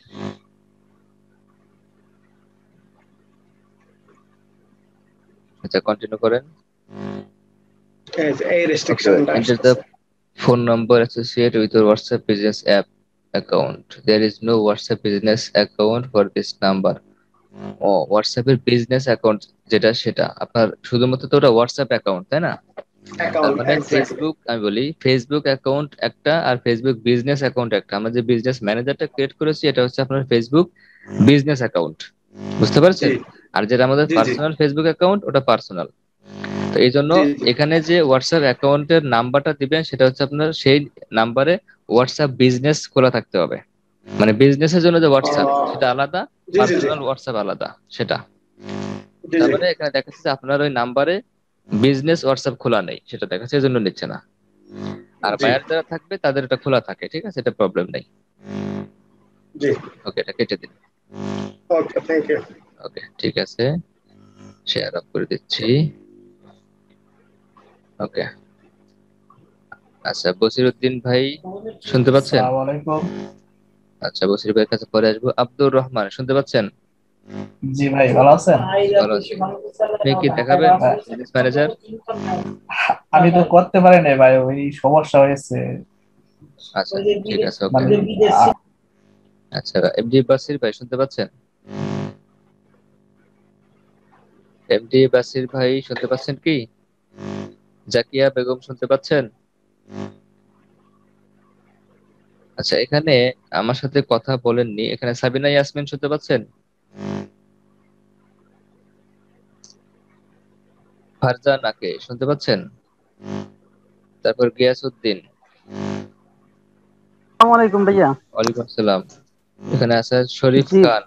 আচ্ছা কন্টিনিউ করেন। এই যে এই Okay, রেস্ট্রিকশনটা enter আসছে। the phone number associated with your WhatsApp business app account. There is no WhatsApp business account for this number. ও হোয়াটসঅ্যাপ এর বিজনেস অ্যাকাউন্ট যেটা, সেটা আপনার শুধুমাত্র তো ওটা হোয়াটসঅ্যাপ অ্যাকাউন্ট, তাই না? তার অ্যাকাউন্ট মানে এক্স্যাক্টলি। ফেসবুক, আমি বলি ফেসবুক অ্যাকাউন্ট একটা আর ফেসবুক বিজনেস অ্যাকাউন্ট একটা। আমরা যে বিজনেস ম্যানেজারটা ক্রিয়েট করেছি এটা হচ্ছে আপনার ফেসবুক বিজনেস অ্যাকাউন্ট, বুঝতে জি পারছেন? আর যেটা আমাদের জি জি পার্সোনাল ফেসবুক অ্যাকাউন্ট ওটা পার্সোনাল। তো এই জন্য জি জি। এখানে যে হোয়াটসঅ্যাপ অ্যাকাউন্টের নাম্বারটা দিবেন সেটা হচ্ছে আপনার সেই নাম্বারে হোয়াটসঅ্যাপ বিজনেস খোলা থাকতে হবে, মানে বিজনেসের জন্য যে হোয়াটসঅ্যাপ সেটা আলাদা, জি জি জি পার্সোনাল হোয়াটসঅ্যাপ আলাদা সেটা। জি তার জি। মানে এখানে দেখা যাচ্ছে আপনার ওই নাম্বারে বিজনেস হোয়াটসঅ্যাপ খোলা নেই, সেটা দেখা যাচ্ছে এই জন্য নিচ্ছে না। আর জি বায়ার যারা থাকবে তাদের এটা খোলা থাকে, ঠিক আছে, এটা প্রবলেম নেই। জি। ওকে এটা কেটে দিন। ওকে থ্যাংক ইউ। ওকে ঠিক আছে, শেয়ার অফ করে দিচ্ছি। ওকে আচ্ছা বসিরউদ্দিন ভাই শুনতে পাচ্ছেন? আসসালামু আলাইকুম। আচ্ছা বসির ভাইয়ের কাছে পরে আসবো। আব্দুর রহমান শুনতে পাচ্ছেন? জি ভাই, ভালো আছেন? ভালো আছি। আপনি কি দেখাবেন বিজনেস ম্যানেজার? আমি তো করতে পারি না ভাই, ওই সমস্যা হয়েছে। আচ্ছা ঠিক আছে ওকে। মানে আ- আচ্ছা এমডি বাসির ভাই শুনতে পাচ্ছেন? এমডি বাসির ভাই শুনতে পাচ্ছেন কি? জাকিয়া বেগম শুনতে পাচ্ছেন? আচ্ছা এখানে আমার সাথে কথা বলেননি, এখানে সাবিনা ইয়াসমিন শুনতে পাচ্ছেন? ফারজানাকে শুনতে পাচ্ছেন? তারপর গিয়াসউদ্দিন। আসসালামু আলাইকুম ভাইয়া। ওয়ালাইকুম আসসালাম। এখানে আছে শরীফ জি খান।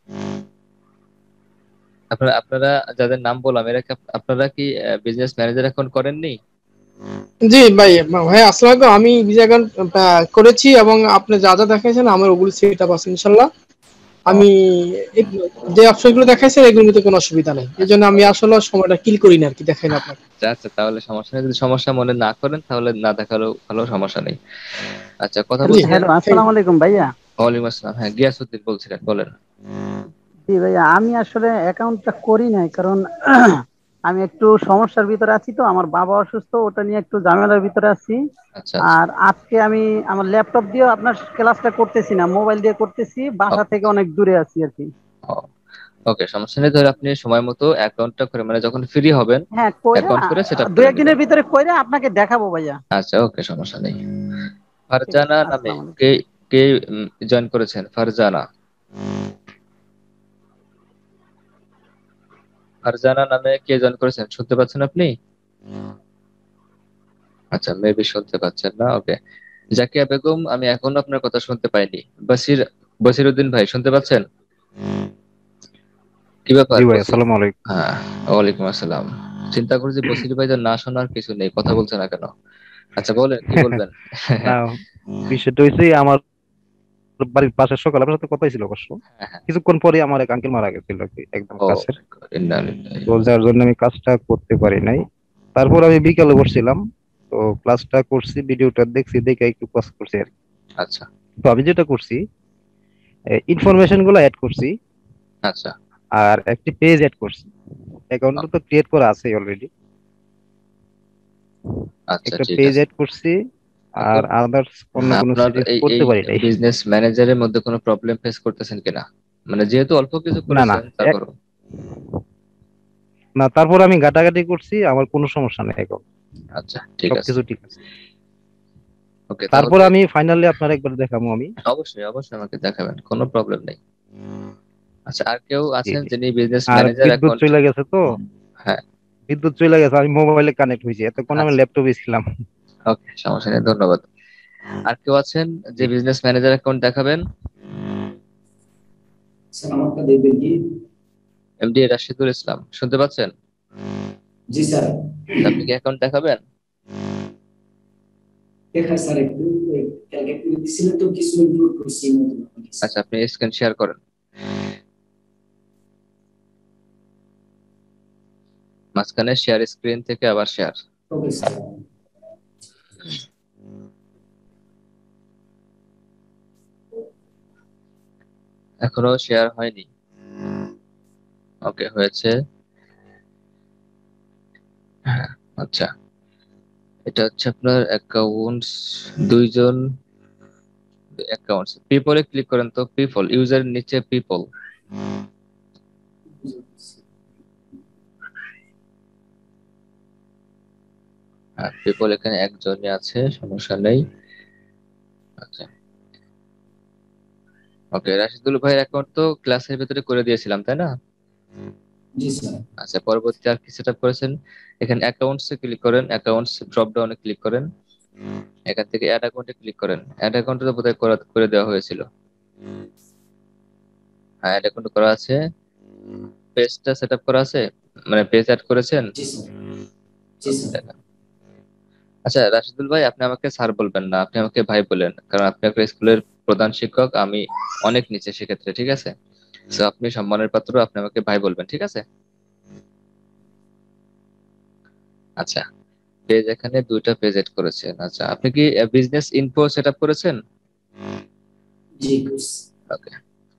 আপনারা আপনারা যাদের নাম বললাম এরা কি আপ- আপনারা কি বিজনেস ম্যানেজার এখন করেননি? জি ভাই, ভাই আসসালামু আলাইকুম। আমি ভিসা অ্যাকাউন্ট করেছি এবং আপনি যা যা দেখাইছেন আমার ওগুলো সেট আপ আছে ইনশাআল্লাহ। আমি এক- যে অপশনগুলো দেখাইছেন এগুলোর মধ্যে কোনো অসুবিধা নেই, এই জন্য আমি আসলে সময়টা কিল করি না আর কি, দেখাই না আপনাকে। আচ্ছা আচ্ছা তাহলে সমস্যা নেই, যদি সমস্যা মনে না করেন তাহলে না দেখালেও ভালো, সমস্যা নেই। আচ্ছা কথা জি বলছিলেন? হ্যালো, আসসালামু আলাইকুম ভাইয়া। ওয়ালাইকুম আসসালাম। হ্যাঁ গিয়াসউদ্দিন বলছিলেন, বলেন। জি ভাইয়া, আমি আসলে অ্যাকাউন্টটা করি নাই কারণ আমি একটু সমস্যার ভিতরে আছি, তো আমার বাবা অসুস্থ, ওটা নিয়ে একটু ঝামেলার ভিতরে আছি। আচ্ছা আচ্ছা আর আজকে আমি আমার ল্যাপটপ দিয়েও আপনার ক্লাসটা করতেছি না, মোবাইল দিয়ে করতেছি, বাসা থেকে অনেক দূরে আছি আর কি। ওকে সমস্যা নেই, ধরে আপনি সময় মতো অ্যাকাউন্টটা করে মানে যখন ফ্রি হবেন হ্যাঁ কইরা অ্যাকাউন্ট করে সেটআপ দু করে একদিনের নেবেন। ভিতরে কইরা আপনাকে দেখাবো ভাইয়া। আচ্ছা ওকে সমস্যা নেই। ঠিক আছে, ফারজানা নামে আসসালামু আলাইকুম। কে কে জয়েন করেছেন? ফারজানা। ফারজানা নামে কে জয়েন করেছেন? শুনতে পাচ্ছেন আপনি? আচ্ছা, মেবি শুনতে পাচ্ছেন না। ওকে। জাকিয়া বেগম, আমি এখনো আপনার কথা শুনতে পাইনি। বাসির বসিরউদ্দিন ভাই শুনতে পাচ্ছেন? কি ব্যাপার জি ভাই, বসির? আসসালামু আলাইকুম। হ্যাঁ, ওয়ালাইকুম আসসালাম। চিন্তা করছি বসির ভাই তো না শোনার কিছু নেই, কথা বলছে না কেন? আচ্ছা বলেন, কি বলবেন? না, বিষয়টা হয়েছে আমার বাড়ির পাশের সকালে আপনার সাথে কথা হয়েছিল অবশ্য। কিছুক্ষণ পরে আমার এক আঙ্কেল মারা গেছিল আর কি, একদম ও কাছের। ইন্না লিল্লাহি। তো যার জন্য আমি কাজটা করতে পারি নাই। তারপর আমি বিকালে বসছিলাম, তো ক্লাসটা করছি, ভিডিওটা দেখছি, দেখে একটু কাজ করছি আর কি। আচ্ছা তো আমি যেটা করছি, ইনফরমেশন গুলো অ্যাড করছি, আচ্ছা আর একটি পেজ অ্যাড করছি। অ্যাকাউন্টটা তো ক্রিয়েট করা আছে অলরেডি। আচ্ছা একটা ঠিক পেজ আছে। অ্যাড করছি, আর আদার্স অন্য কোনো আপনার সিরিজ এই করতে এই পারি নাই। বিজনেস ম্যানেজারের মধ্যে কোনো প্রবলেম ফেস করতেছেন কিনা? মানে যেহেতু অল্প কিছু না না করেছেন এ- তারপরও। না, তারপর আমি ঘাটাঘাটি করছি, আমার কোনো সমস্যা নেই এখন, আচ্ছা ঠিক আছে। সবকিছু ঠিক আছে। ওকে তারপর তাহলে আমি ফাইনালি আপনার একবার দেখাবো আমি। অবশ্যই অবশ্যই আমাকে দেখাবেন, কোনো প্রবলেম নেই। আচ্ছা, আর কেউ জি আছেন জি। যিনি বিজনেস আর ম্যানেজার বিদ্যুৎ অ্যাকাউন্ট? চলে গেছে তো, হ্যাঁ বিদ্যুৎ চলে গেছে, আমি মোবাইলে কানেক্ট হয়েছি, এতক্ষণ আমি আচ্ছা ল্যাপটপে ছিলাম। ওকে, সমস্যা নেই, ধন্যবাদ। আর কেউ আছেন যে জি। বিজনেস ম্যানেজার অ্যাকাউন্ট দেখাবেন? স্যার আমারটা দেখবেন কি? এমডি রাশিদুল ইসলাম শুনতে পাচ্ছেন? জি স্যার। আপনি কি অ্যাকাউন্ট দেখাবেন? দেখা স্যার একটু ক্যালকুলেট করে দিছিলেন তো কিছু ইনক্লুড করছি নতুন। আচ্ছা, আপনি স্ক্রিন শেয়ার করেন। মাঝখানে শেয়ার স্ক্রিন থেকে আবার শেয়ার। Okay sir. এখনো শেয়ার হয়নি। ওকে, হয়েছে। হ্যাঁ, আচ্ছা, এটা হচ্ছে আপনার অ্যাকাউন্টস, দুইজন অ্যাকাউন্টস। পিপলে ক্লিক করেন তো, পিপল ইউজারের নিচে পিপল। হ্যাঁ, পিপল এখানে একজনই আছে, সমস্যা নেই। আচ্ছা ওকে, রাশিদুল ভাইয়ের অ্যাকাউন্ট তো ক্লাসের ভিতরে করে দিয়েছিলাম, তাই না? জি স্যার। আচ্ছা, পরবর্তী আর কি সেটআপ করেছেন? এখানে অ্যাকাউন্টসে ক্লিক করেন, অ্যাকাউন্টস ড্রপ ডাউনে ক্লিক করেন, এখান থেকে অ্যাড অ্যাকাউন্টে ক্লিক করেন। অ্যাড অ্যাকাউন্টে তো বোধহয় করা করে দেওয়া হয়েছিল। হ্যাঁ, অ্যাড অ্যাকাউন্ট করা আছে। পেজটা সেটআপ করা আছে, মানে পেজ অ্যাড করেছেন? জি স্যার। জি স্যার। আচ্ছা রাশিদুল ভাই, আপনি আমাকে স্যার বলবেন না, আপনি আমাকে ভাই বলেন, কারণ আপনি একটা স্কুলের প্রধান শিক্ষক, আমি অনেক নিচে সেক্ষেত্রে, ঠিক আছে? তো আপনি সম্মানের পাত্র, আপনি আমাকে ভাই বলবেন, ঠিক আছে? আচ্ছা, পেজ এখানে দুইটা পেজ এড করেছেন। আচ্ছা, আপনি কি বিজনেস ইনফো সেটআপ করেছেন? জি করছি। ওকে,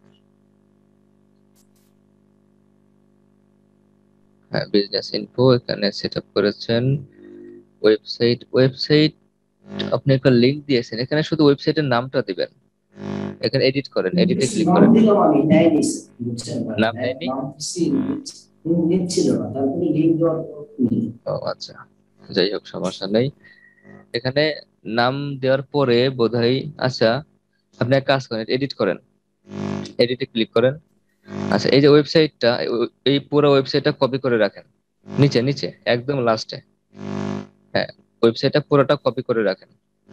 হ্যাঁ, বিজনেস ইনফো এখানে সেটআপ করেছেন। ওয়েবসাইট, ওয়েবসাইট আপনি একটা লিংক দিয়েছেন, এখানে শুধু ওয়েবসাইটের নামটা দিবেন। এখানে এডিট করেন, এডিটে ক্লিক নাম করেন। দিলাম আমি, নেয়নি স্যার, বুঝছেন ভাই? নাম নেয়নি? নাম দিছি, নিচ্ছিল না, তারপরে লিঙ্ক দেওয়ার পর নিল। ও আচ্ছা, যাই হোক, সমস্যা নেই। এখানে নাম দেওয়ার পরে বোধহয়, আচ্ছা আপনি এক কাজ করেন, এডিট করেন, এডিটে ক্লিক করেন। আচ্ছা, এই যে ওয়েবসাইটটা, এই পুরো ওয়েবসাইটটা কপি করে রাখেন, নিচে নিচে একদম লাস্টে। হ্যাঁ, ওয়েবসাইটটা পুরোটা কপি করে রাখেন।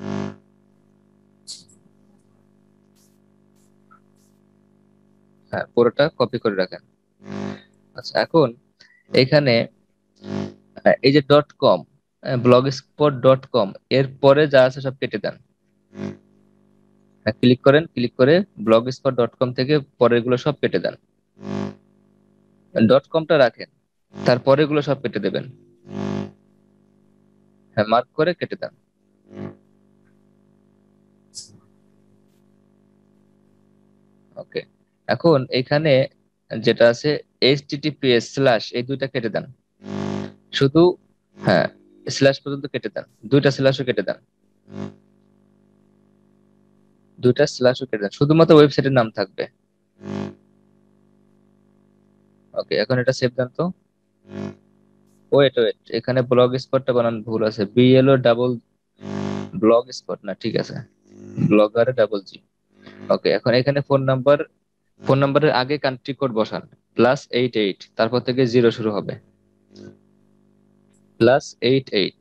হ্যাঁ, পুরোটা কপি করে রাখেন। আচ্ছা, এখন এখানে আহ, এই যে dot com, blogspot dot com, এর পরে যা আছে সব কেটে দেন। ক্লিক করেন, ক্লিক করে ব্লগ স্পট ডট কম থেকে পরের গুলো সব কেটে দেন। ডট কমটা রাখেন, তারপরে গুলো সব কেটে দেবেন। হ্যাঁ, মার্ক করে কেটে দেন। ওকে, এখন এখানে যেটা আছে এইচটিটিপিএস স্ল্যাশ, এই দুইটা কেটে দেন শুধু। হ্যাঁ, স্ল্যাশ পর্যন্ত কেটে দেন, দুইটা স্ল্যাশও কেটে দেন, দুইটা স্ল্যাশও কেটে দেন, শুধুমাত্র ওয়েবসাইটের নাম থাকবে। ওকে, এখন এটা সেভ দেন তো। ওয়েট ওয়েট, এখানে ব্লগ স্পটটা বানান ভুল আছে, বিএলও ডাবল ব্লগ স্পট না, ঠিক আছে, ব্লগারে ডাবল জি। ওকে, এখন এখানে ফোন নাম্বার, ফোন নাম্বারের আগে কান্ট্রি কোড বসান, প্লাস এইট এইট, তারপর থেকে জিরো শুরু হবে, plus eight eight.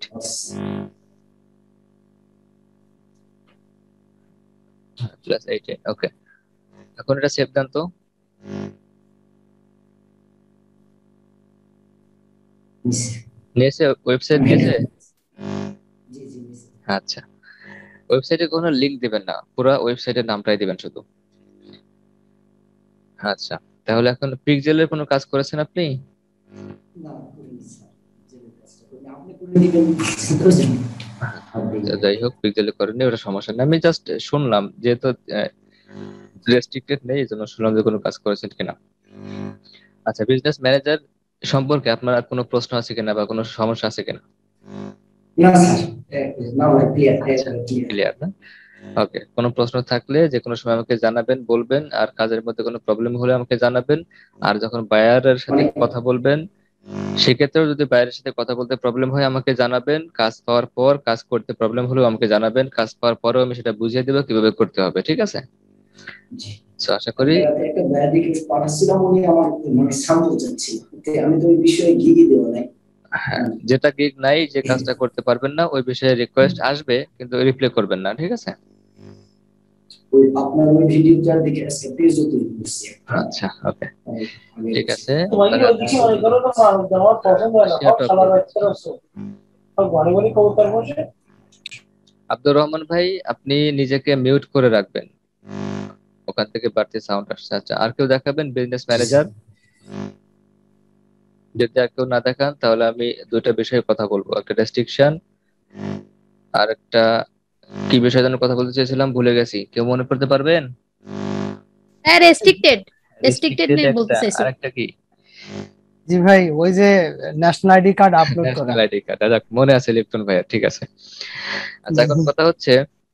Plus eight eight, okay. এখন এটা সেভ দেন তো। নিয়েছে, ওয়েবসাইট নিয়েছে। আচ্ছা, ওয়েবসাইটে কোনো লিংক দিবেন না, পুরো ওয়েবসাইটের নামটাই দিবেন শুধু। আচ্ছা, তাহলে এখন পিক্সেলের কোনো কাজ করেছেন আপনি? যাই হোক, পিক্সেলে করেননি, ওটা সমস্যা নেই। আমি জাস্ট শুনলাম, যেহেতু রেস্ট্রিক্টেড নেই, এই জন্য শুনলাম যে কোনো কাজ করেছেন কিনা। আচ্ছা, বিজনেস ম্যানেজার সম্পর্কে আপনার আর কোনো প্রশ্ন আছে কিনা বা কোনো সমস্যা আছে কিনা? না স্যার, নাও ক্লিয়ার ক্লিয়ার না? ওকে, কোনো প্রশ্ন থাকলে যে কোনো সময় আমাকে জানাবেন, বলবেন। আর কাজের মধ্যে কোনো প্রবলেম হলে আমাকে জানাবেন। আর যখন বায়ারের সাথে কথা বলবেন, সেক্ষেত্রেও যদি বায়ারের সাথে কথা বলতে প্রবলেম হয় আমাকে জানাবেন। কাজ পাওয়ার পর কাজ করতে প্রবলেম হলেও আমাকে জানাবেন। কাজ পাওয়ার পরেও আমি সেটা বুঝিয়ে দেবো কিভাবে করতে হবে, ঠিক আছে? তো আশা করি একটা ব্যাডিক পাঠাচ্ছিলাম, উনি আমার মানে সামনে যাচ্ছিল, আমি তো ওই বিষয়ে গিয়ে দেওয়া নাই। হ্যাঁ, যেটা গিগ নাই, যে কাজটা করতে পারবেন না, ওই বিষয়ে রিকোয়েস্ট আসবে, কিন্তু রিপ্লাই করবেন না, ঠিক আছে? ওই আপনার ওই ভিডিওটা দেখে আজকে পেজও তৈরি করছি। আচ্ছা, ওকে, ঠিক আছে। তোমাকে ওইদিকে অনেক ধরনের মানুষ আমার পছন্দ হয় না, সব সালার একটা আছে সব ঘরে ঘরে কবুতর বসে। আব্দুর রহমান ভাই, আপনি নিজেকে মিউট করে রাখবেন, ওখান থেকে বাড়তি সাউন্ড আসছে। আচ্ছা, আর কেউ দেখাবেন বিজনেস ম্যানেজার? যদি আর কেউ না দেখান, তাহলে আমি দুইটা বিষয়ে কথা বলবো, একটা রেস্ট্রিকশন আর একটা কি বিষয়ে যেন কথা বলতে চেয়েছিলাম, ভুলে গেছি। কেউ মনে করতে পারবেন? হ্যাঁ, রেস্ট্রিক্টেড, রেস্ট্রিক্টেড নিয়ে বলতে চাইছি। আরেকটা কি? জি ভাই, ওই যে ন্যাশনাল আইডি কার্ড আপলোড করা। ন্যাশনাল আইডি কার্ড, যাক মনে আছে লিপ্টন ভাইয়া, ঠিক আছে। আচ্ছা, এখন কথা হচ্ছে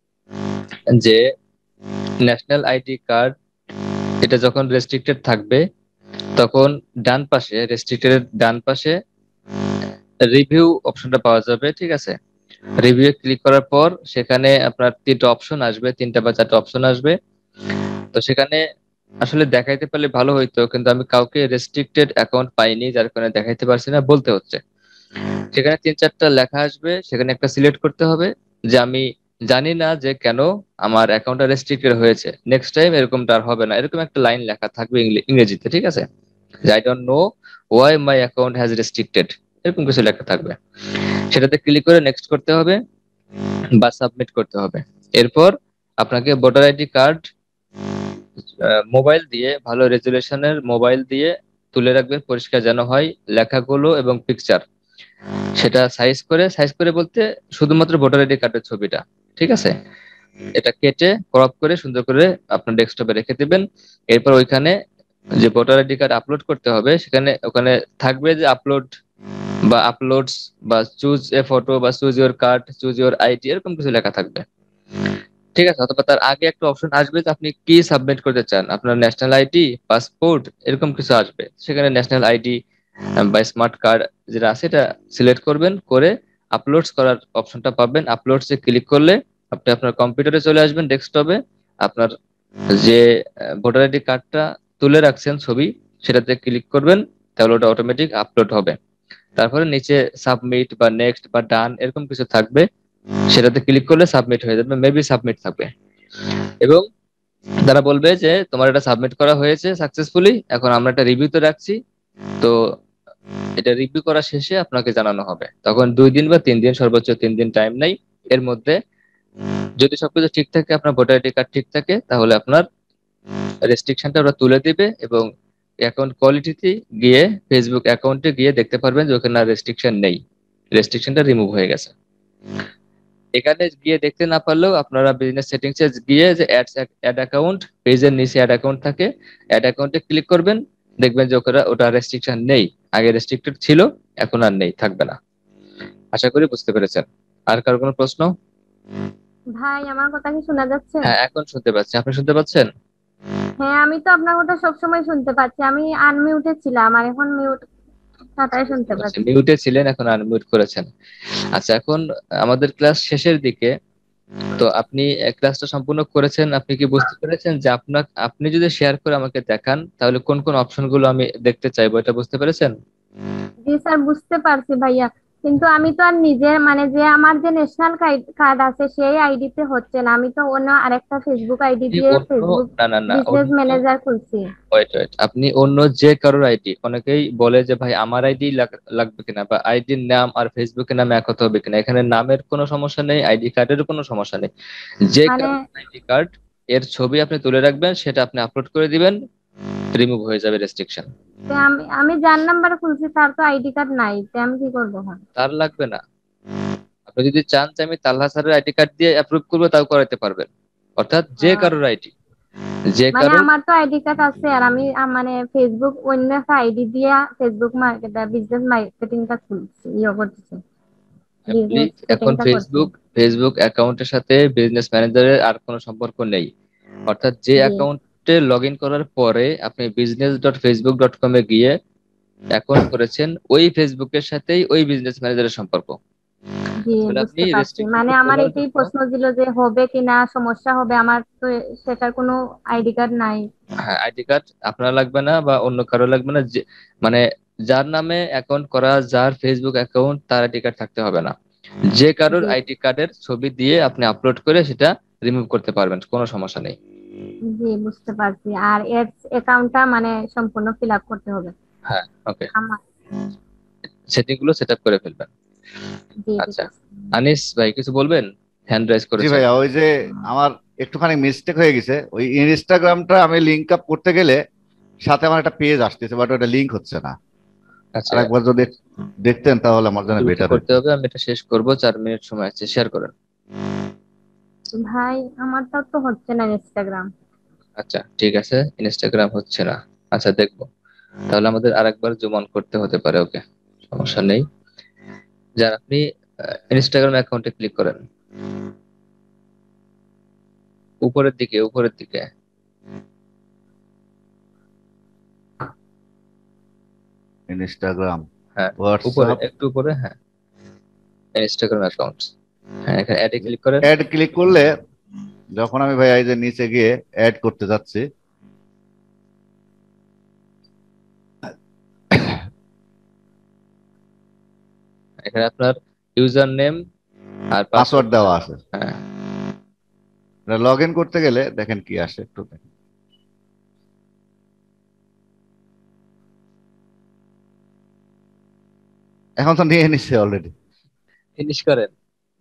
যে ন্যাশনাল আইডি কার্ড এটা যখন রেস্ট্রিক্টেড থাকবে, তখন ডান পাশে, রেস্ট্রিক্টেড ডান পাশে রিভিউ অপশনটা পাওয়া যাবে, ঠিক আছে? রিভিউ ক্লিক করার পর সেখানে আপনার তিনটা অপশন আসবে, তিনটা বা চারটা অপশন আসবে। তো সেখানে আসলে দেখাইতে পারলে ভালো হইতো, কিন্তু আমি কাউকে রেস্ট্রিক্টেড অ্যাকাউন্ট পাইনি, যার কারণে দেখাইতে পারছি না, বলতে হচ্ছে। সেখানে তিন চারটা লেখা আসবে, সেখানে একটা সিলেক্ট করতে হবে যে আমি জানি না যে কেন আমার অ্যাকাউন্টটা রেস্ট্রিক্টেড হয়েছে, নেক্সট টাইম এরকমটা আর হবে না, এরকম একটা লাইন লেখা থাকবে ইংরেজিতে, ঠিক আছে? যে I don't know why my account has restricted, এরকম কিছু লেখা থাকবে। সেটাতে ক্লিক করে নেক্সট করতে হবে বা সাবমিট করতে হবে। এরপর আপনাকে ভোটার আইডি কার্ড মোবাইল দিয়ে, ভালো রেজুলেশনের মোবাইল দিয়ে তুলে রাখবেন, পরিষ্কার যেন হয় লেখাগুলো এবং পিকচার। সেটা সাইজ করে, সাইজ করে বলতে শুধুমাত্র ভোটার আইডি কার্ডের ছবিটা, ঠিক আছে? এটা কেটে ক্রপ করে সুন্দর করে আপনার ডেস্কটপে রেখে দিবেন। এরপর ওইখানে যে ভোটার আইডি কার্ড আপলোড করতে হবে, সেখানে ওখানে থাকবে যে আপলোড বা আপলোডস বা চুজ এ ফটো বা choose your card, choose your ID, এরকম কিছু লেখা থাকবে, ঠিক আছে? অথবা তার আগে একটা অপশন আসবে যে আপনি কি সাবমিট করতে চান, আপনার ন্যাশনাল আইডি, পাসপোর্ট, এরকম কিছু আসবে। সেখানে ন্যাশনাল আইডি বা স্মার্ট কার্ড যেটা আছে এটা সিলেক্ট করবেন, করে আপলোডস করার অপশনটা পাবেন। আপলোডসে ক্লিক করলে আপনি আপনার কম্পিউটারে চলে আসবেন, ডেস্কটপে আপনার যে ভোটার আইডি কার্ডটা তুলে রাখছেন ছবি, সেটাতে ক্লিক করবেন, তাহলে ওটা অটোমেটিক আপলোড হবে। তারপরে নিচে সাবমিট বা নেক্সট বা ডান এরকম কিছু থাকবে, সেটাতে ক্লিক করলে সাবমিট হয়ে যাবে, মেবি সাবমিট থাকবে। এবং তারা বলবে যে তোমার এটা সাবমিট করা হয়েছে সাকসেসফুলি, এখন আমরা এটা রিভিউতে রাখছি, তো এটা রিভিউ করা শেষে আপনাকে জানানো হবে। তখন দুই দিন বা তিন দিন, সর্বোচ্চ তিন দিন টাইম নেই। এর মধ্যে যদি সবকিছু ঠিক থাকে, আপনার ভোটার আইডি কার্ড ঠিক থাকে, তাহলে আপনার রেস্ট্রিকশনটা ওরা তুলে দিবে এবং অ্যাকাউন্ট কোয়ালিটিতে গিয়ে, ফেসবুক অ্যাকাউন্টে গিয়ে দেখতে পারবেন যে ওখানে আর রেস্ট্রিকশন নেই, রেস্ট্রিকশনটা রিমুভ হয়ে গেছে। এখানে গিয়ে দেখতে না পারলেও আপনারা বিজনেস সেটিংসে গিয়ে যে অ্যাড অ্যাকাউন্ট, পেজের নিচে অ্যাড অ্যাকাউন্ট থাকে, অ্যাড অ্যাকাউন্টে ক্লিক করবেন, দেখবেন যে ওখানে ওটা রেস্ট্রিকশন নেই, আগে রেস্ট্রিক্টেড ছিল, এখন আর নেই, থাকবে না। আশা করি বুঝতে পেরেছেন। আর কারো কোনো প্রশ্ন? ভাই, আমার কথা কি শোনা যাচ্ছে? হ্যাঁ, এখন শুনতে পাচ্ছি। আপনি শুনতে পাচ্ছেন? হ্যাঁ, আমি তো আপনার কথা সবসময় শুনতে পাচ্ছি। আমি আনমিউটে ছিলাম, আর এখন মিউট ছাড়াই শুনতে পাচ্ছি। মিউটে ছিলেন, এখন আনমিউট করেছেন। আচ্ছা, এখন আমাদের ক্লাস শেষের দিকে, তো আপনি এই ক্লাসটা সম্পূর্ণ করেছেন, আপনি কি বুঝতে পেরেছেন যে আপনার আপনি যদি শেয়ার করে আমাকে দেখান তাহলে কোন কোন অপশন গুলো আমি দেখতে চাইবো, এটা বুঝতে পেরেছেন? জি স্যার, বুঝতে পারছি ভাইয়া, কিন্তু আমি তো আর নিজের মানে যে আমার যে ন্যাশনাল কার্ড আছে সেই আইডিতে হচ্ছে না, আমি তো অন্য আরেকটা ফেসবুক আইডি আপনি দিয়ে অন্য ফেসবুক না না না বিজনেস অন্য ম্যানেজার খুলছি। ওয়েট ওয়েট আপনি অন্য যে কারোর আইডি, অনেকেই বলে যে ভাই আমার আইডি লাগবে কিনা বা আইডির নাম আর ফেসবুকের নাম এক হতে হবে কিনা। এখানে নামের কোনো সমস্যা নেই, আইডি কার্ডের কোনো সমস্যা নেই। যে মানে কারোর আইডি কার্ড এর ছবি আপনি তুলে রাখবেন, সেটা আপনি আপলোড করে দিবেন, রিমুভ হয়ে যাবে রেস্ট্রিকশন। তে আমি আমি যার নাম্বার খুলছি তার তো আইডি কার্ড নাই, তে আমি কি করবো এখন? তার লাগবে না। আপনি যদি চান যে আমি তালহা স্যারের আইডি কার্ড দিয়ে অ্যাপ্রুভ করবো, তাও করাতে পারবেন। অর্থাৎ যে কারোর আইডি, যে মানে কারোর আমার তো আইডি কার্ড আছে, আর আমি আ- মানে ফেসবুক অন্য একটা আইডি দিয়ে ফেসবুক মার্কেট বিজনেস মার্কেটিংটা খুলছি, ইয়ে করতেছি, আপনি বিজনেস এখন সেটিংটা করছি। ফেসবুক ফেসবুক অ্যাকাউন্টের সাথে বিজনেস ম্যানেজারের আর কোনো সম্পর্ক নেই। অর্থাৎ যে জি অ্যাকাউন্টে লগ ইন করার পরে আপনি বিজনেস ডট ফেসবুক ডট কমে গিয়ে অ্যাকাউন্ট করেছেন, ওই ফেসবুকের সাথেই ওই বিজনেস ম্যানেজারের সম্পর্ক। জি আসলে আপনি বুঝতে পারছি, রেস্ট্রিক্টেড মানে আমার হওয়ার এটাই জন্য, প্রশ্ন ছিল যে হবে কিনা, সমস্যা হবে, আমার তো সেটার কোনো আইডি কার্ড নাই। হ্যাঁ আইডি কার্ড আপনার লাগবে না বা অন্য কারো লাগবে না, যে মানে যার নামে অ্যাকাউন্ট করা, যার ফেসবুক অ্যাকাউন্ট, তার আইডি কার্ড থাকতে হবে না। যে কারোর জি আইডি কার্ডের ছবি দিয়ে আপনি আপলোড করে সেটা রিমুভ করতে পারবেন, কোনো সমস্যা নেই। জি বুঝতে পারছি, আর এর অ্যাকাউন্টটা মানে সম্পূর্ণ ফিল আপ করতে হবে হ্যাঁ ওকে, আমার। সেটিং গুলো সেট আপ করে ফেলবেন। জি ঠিক আচ্ছা, আছে। আনিস ভাই কিছু বলবেন? হ্যান্ড রাইজ জি করেছেন। ভাইয়া, ওই যে আমার একটুখানি মিস্টেক হয়ে গেছে, ওই ইনস্টাগ্রামটা আমি লিংক আপ করতে গেলে সাথে আমার একটা পেজ আসতেছে, বাট ওটা লিংক হচ্ছে না। আচ্ছা, আর একবার যদি দেখতেন তাহলে আমার জন্য দ্রুত বেটার করতে হতো। হবে, আমি এটা শেষ করব, চার মিনিট সময় আছে, শেয়ার করেন। ভাই আমারটা তো হচ্ছে না ইনস্টাগ্রাম। আচ্ছা ঠিক আছে, ইনস্টাগ্রাম হচ্ছে না, আচ্ছা দেখবো, তাহলে আমাদের আরেকবার জুম অন করতে হতে পারে। ওকে, সমস্যা নেই। যার আপনি ইনস্টাগ্রাম অ্যাকাউন্টে ক্লিক করেন, উপরের দিকে, উপরের দিকে ইনস্টাগ্রাম, হ্যাঁ উপরে, হোয়াটসঅ্যাপ, একটু উপরে, হ্যাঁ ইনস্টাগ্রাম অ্যাকাউন্ট, হ্যাঁ এখানে অ্যাডে ক্লিক করেন। অ্যাড ক্লিক করলে যখন আমি ভাই এই যে নিচে গিয়ে অ্যাড করতে যাচ্ছি, এখানে আপনার ইউজার নেম আর পাসওয়ার্ড পাসওয়ার্ড দেওয়া আছে। হ্যাঁ লগ ইন করতে গেলে দেখেন কি আসে একটু দেখেন। এখন তো নিয়ে নিচ্ছে অলরেডি। ফিনিশ করেন।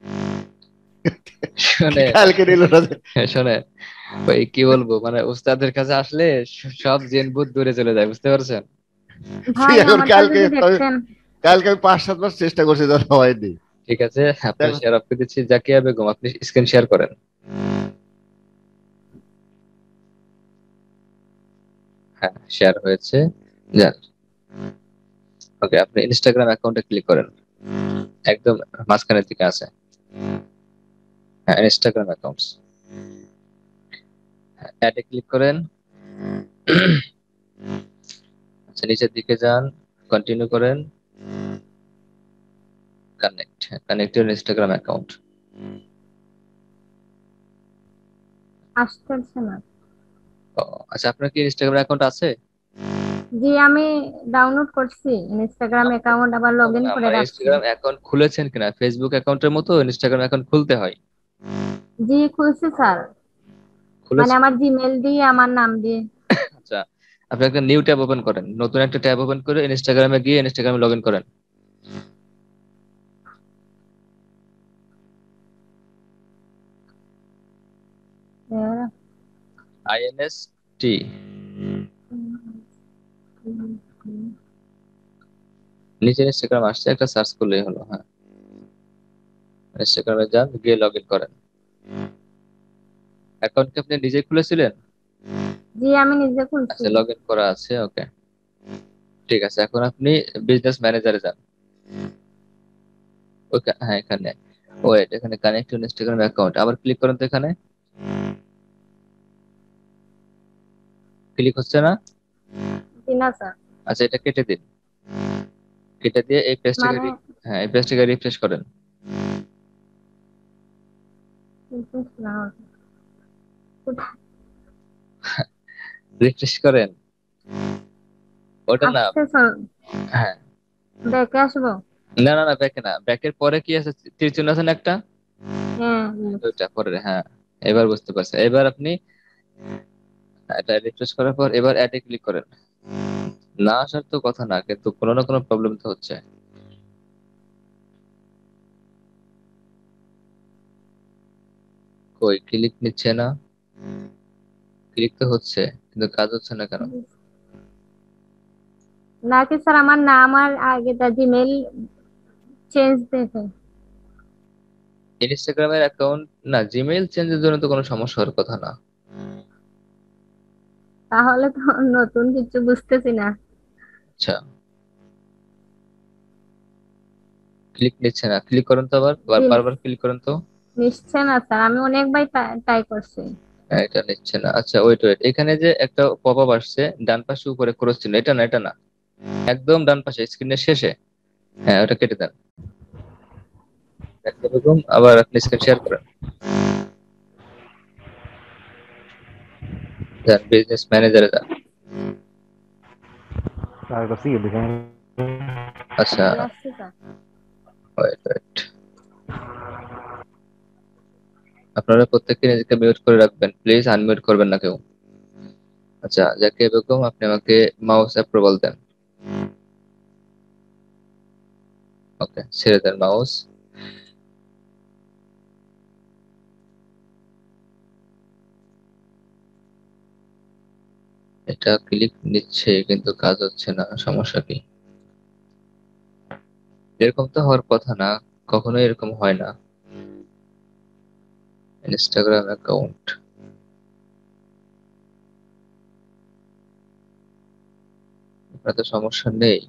শোনে কালকে নিল না যে। শোনে ওই কি বলবো, মানে উস্তাদের কাছে আসলে সব জেন ভূত দূরে চলে যায়, বুঝতে পারছেন? ভাই এখন আমারটা কালকে যদি দেখতেন। কালকে আমি পাঁচ সাতবার চেষ্টা করছি, ধর হয়নি। ঠিক আছে, আপনার শেয়ার অফ করে দিচ্ছি। জাকিয়া বেগম, আপনি স্ক্রিন শেয়ার করেন। হ্যাঁ শেয়ার হয়েছে, যান। ওকে, আপনি ইনস্টাগ্রাম অ্যাকাউন্টে ক্লিক করেন, একদম মাঝখানের দিকে আছে। হ্যাঁ ইনস্টাগ্রাম অ্যাকাউন্টস, অ্যাডে ক্লিক করেন। আচ্ছা নিচের দিকে যান, কন্টিনিউ করেন, connect, connect your Instagram account. আসতেছে না। আচ্ছা আপনার কি ইনস্টাগ্রাম অ্যাকাউন্ট আছে? জি আমি ডাউনলোড করছি ইনস্টাগ্রাম অ্যাকাউন্ট, আবার লগইন করে রাখছি। ইনস্টাগ্রাম অ্যাকাউন্ট খুলেছেন কিনা? ফেসবুক অ্যাকাউন্টের মতো ইনস্টাগ্রাম অ্যাকাউন্ট খুলতে হয়। জি খুলছি স্যার, মানে আমার জিমেল দিয়ে আমার নাম দিয়ে। আচ্ছা আপনি একটা নিউ ট্যাব ওপেন করেন, নতুন একটা ট্যাব ওপেন করে ইনস্টাগ্রামে গিয়ে ইনস্টাগ্রামে লগইন করেন। আইএনএসটি নিচে ইনস্টাগ্রাম আসছে, একটা সার্চ করলেই হলো। হ্যাঁ ইনস্টাগ্রামে যান, গিয়ে লগইন করেন। অ্যাকাউন্ট কি আপনি নিজে খুলেছিলেন? জি আমি নিজে খুলছি। আচ্ছা লগইন করা আছে, ওকে ঠিক আছে। এখন আপনি বিজনেস ম্যানেজারে যান। ওকে হ্যাঁ এখানে ওয়েট, এখানে কানেক্ট টু ইনস্টাগ্রাম অ্যাকাউন্ট, আবার ক্লিক করেন তো। এখানে ক্লিক হচ্ছে না? জি না স্যার। আচ্ছা এটা কেটে দিন, কেটে দিয়ে এই পেজটাকে মানে হ্যাঁ এই পেজটাকে রিফ্রেশ করেন। রিফ্রেশ করেন ওটা না। হ্যাঁ ব্যাকে আসবো? না না না ব্যাকে না, ব্যাকের পরে কি আছে, তীর চিহ্ন আছে না একটা, হ্যাঁ ওইটা পরে। হ্যাঁ এবার বুঝতে পারছেন। এবার আপনি এটা রিফ্রেশ করার পর এবার অ্যাডে ক্লিক করেন। না আসার তো কথা না, কিন্তু কোনো না কোনো প্রবলেম তো হচ্ছে। কই ক্লিক নিচ্ছে না, ক্লিক তো হচ্ছে কিন্তু কাজ হচ্ছে না কেন? নাকি স্যার আমার নাম আর আগেটা জিমেইল চেঞ্জ দিয়েছে। ইনস্টাগ্রামের অ্যাকাউন্ট না, জিমেইল চেঞ্জের জন্য তো কোনো সমস্যা হওয়ার কথা না। তাহলে তো নতুন কিছু বুঝতেছি না। আচ্ছা ক্লিক নিচ্ছে না, ক্লিক করুন তো আবার, বারবার ক্লিক করুন তো। নিচ্ছে না স্যার, আমি অনেকবার ট্রাই করছি। হ্যাঁ এটা নিচ্ছে না। আচ্ছা ওয়েট ওয়েট, এখানে যে একটা পপআপ আসছে ডান পাশে উপরে ক্রস চিহ্ন, এটা না এটা না, একদম ডান পাশে স্ক্রিনের শেষে। হ্যাঁ ওটা কেটে দেন। এরকম আবার আপনি স্ক্রিন শেয়ার করেন। যান বিজনেস ম্যানেজারে যান। আচ্ছা ওয়েট ওয়েট, আপনারা প্রত্যেককে নিজেকে মিউট করে রাখবেন প্লিজ, আনমিউট করবেন না কেউ। আচ্ছা যাকে বেগম আপনি আমাকে মাউস অ্যাপ্রুভাল দেন। ওকে ছেড়ে দেন মাউস। এটা ক্লিক নিচ্ছে কিন্তু কাজ হচ্ছে না, সমস্যা কি? এরকম তো হওয়ার কথা না, কখনোই এরকম হয় না। ইনস্টাগ্রাম অ্যাকাউন্ট আপনার তো সমস্যা নেই।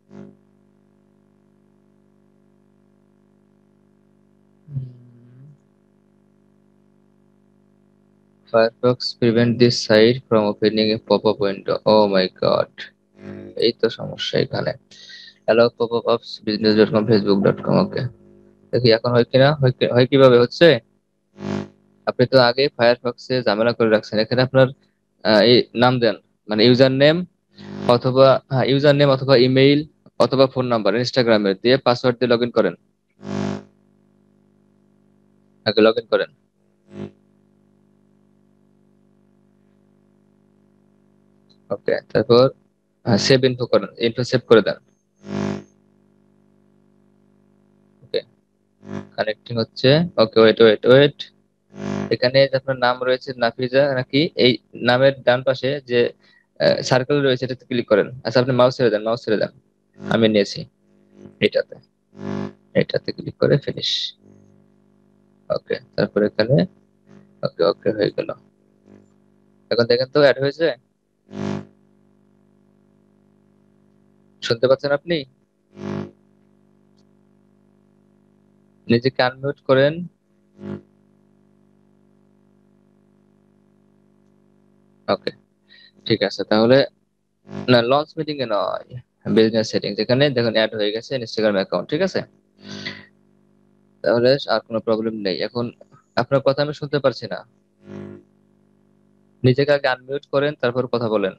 Firefox prevent this site from opening a pop-up window. Oh my god, এই তো সমস্যা এখানে। Allow pop-up of business dot com facebook dot com। ওকে দেখি এখন হয় কিনা, হয় কিভাবে হচ্ছে। আপনি তো আগে ফায়ারফক্সে ঝামেলা করে রাখছেন, এখানে আপনার এই নাম দেন, মানে ইউজার নেম অথবা হ্যাঁ ইউজার নেম অথবা ইমেইল অথবা ফোন নাম্বার ইনস্টাগ্রামের দিয়ে পাসওয়ার্ড দিয়ে লগইন করেন। আগে লগইন করেন। ওকে তারপর সেভ ইনফো করেন, ইনফো সেভ করে দেন। ওকে কানেক্টিং হচ্ছে। ওকে ওয়েট ওয়েট ওয়েট, এখানে আপনার নাম রয়েছে নাফিজা নাকি, এই নামের ডান পাশে যে সার্কেল রয়েছে এটাতে ক্লিক করেন। আচ্ছা আপনি মাউস ছেড়ে দেন, মাউস ছেড়ে দেন, আমি নিয়েছি এটাতে, এটাতে ক্লিক করে ফিনিশ। ওকে তারপর এখানে ওকে ওকে হয়ে গেল। এখন দেখেন তো অ্যাড হয়েছে, শুনতে পাচ্ছেন আপনি? নিজেকে আনমিউট করেন। ওকে ঠিক আছে তাহলে, না লঞ্চ মিটিং এ নয়, বিজনেস সেটিংস, এখানে দেখুন অ্যাড হয়ে গেছে ইনস্টাগ্রাম অ্যাকাউন্ট। ঠিক আছে তাহলে আর কোনো প্রবলেম নেই। এখন আপনার কথা আমি শুনতে পারছি না, নিজেকে আগে আনমিউট করেন তারপর কথা বলেন।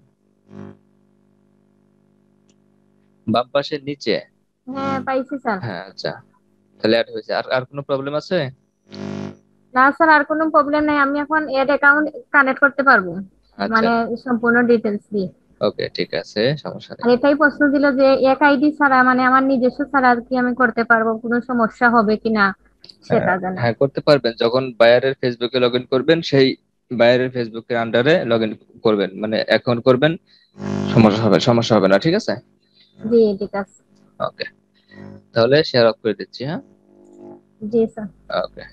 বাম পাশের নিচে। হ্যাঁ পাইছি স্যার। হ্যাঁ আচ্ছা তাহলে অ্যাড হয়েছে। আর আর কোনো প্রবলেম আছে? না স্যার আর কোনো প্রবলেম নাই, আমি এখন এড অ্যাকাউন্ট কানেক্ট করতে পারবো, মানে সম্পূর্ণ ডিটেইলস দিয়ে। ওকে ঠিক আছে সমস্যা নেই। আর এটাই প্রশ্ন দিল যে এক আইডি ছাড়া মানে আমার নিজস্ব ছাড়া আর কি আমি করতে পারবো, কোনো সমস্যা হবে কিনা সেটা জানা। হ্যাঁ করতে পারবেন, যখন বায়ারের ফেসবুকে লগইন করবেন সেই বায়ারের ফেসবুকের আন্ডারে লগইন করবেন, মানে অ্যাকাউন্ট করবেন, সমস্যা হবে সমস্যা হবে না। ঠিক আছে জি ঠিক আছে। ওকে তাহলে শেয়ার অফ করে দিচ্ছি। হ্যাঁ জি স্যার। ওকে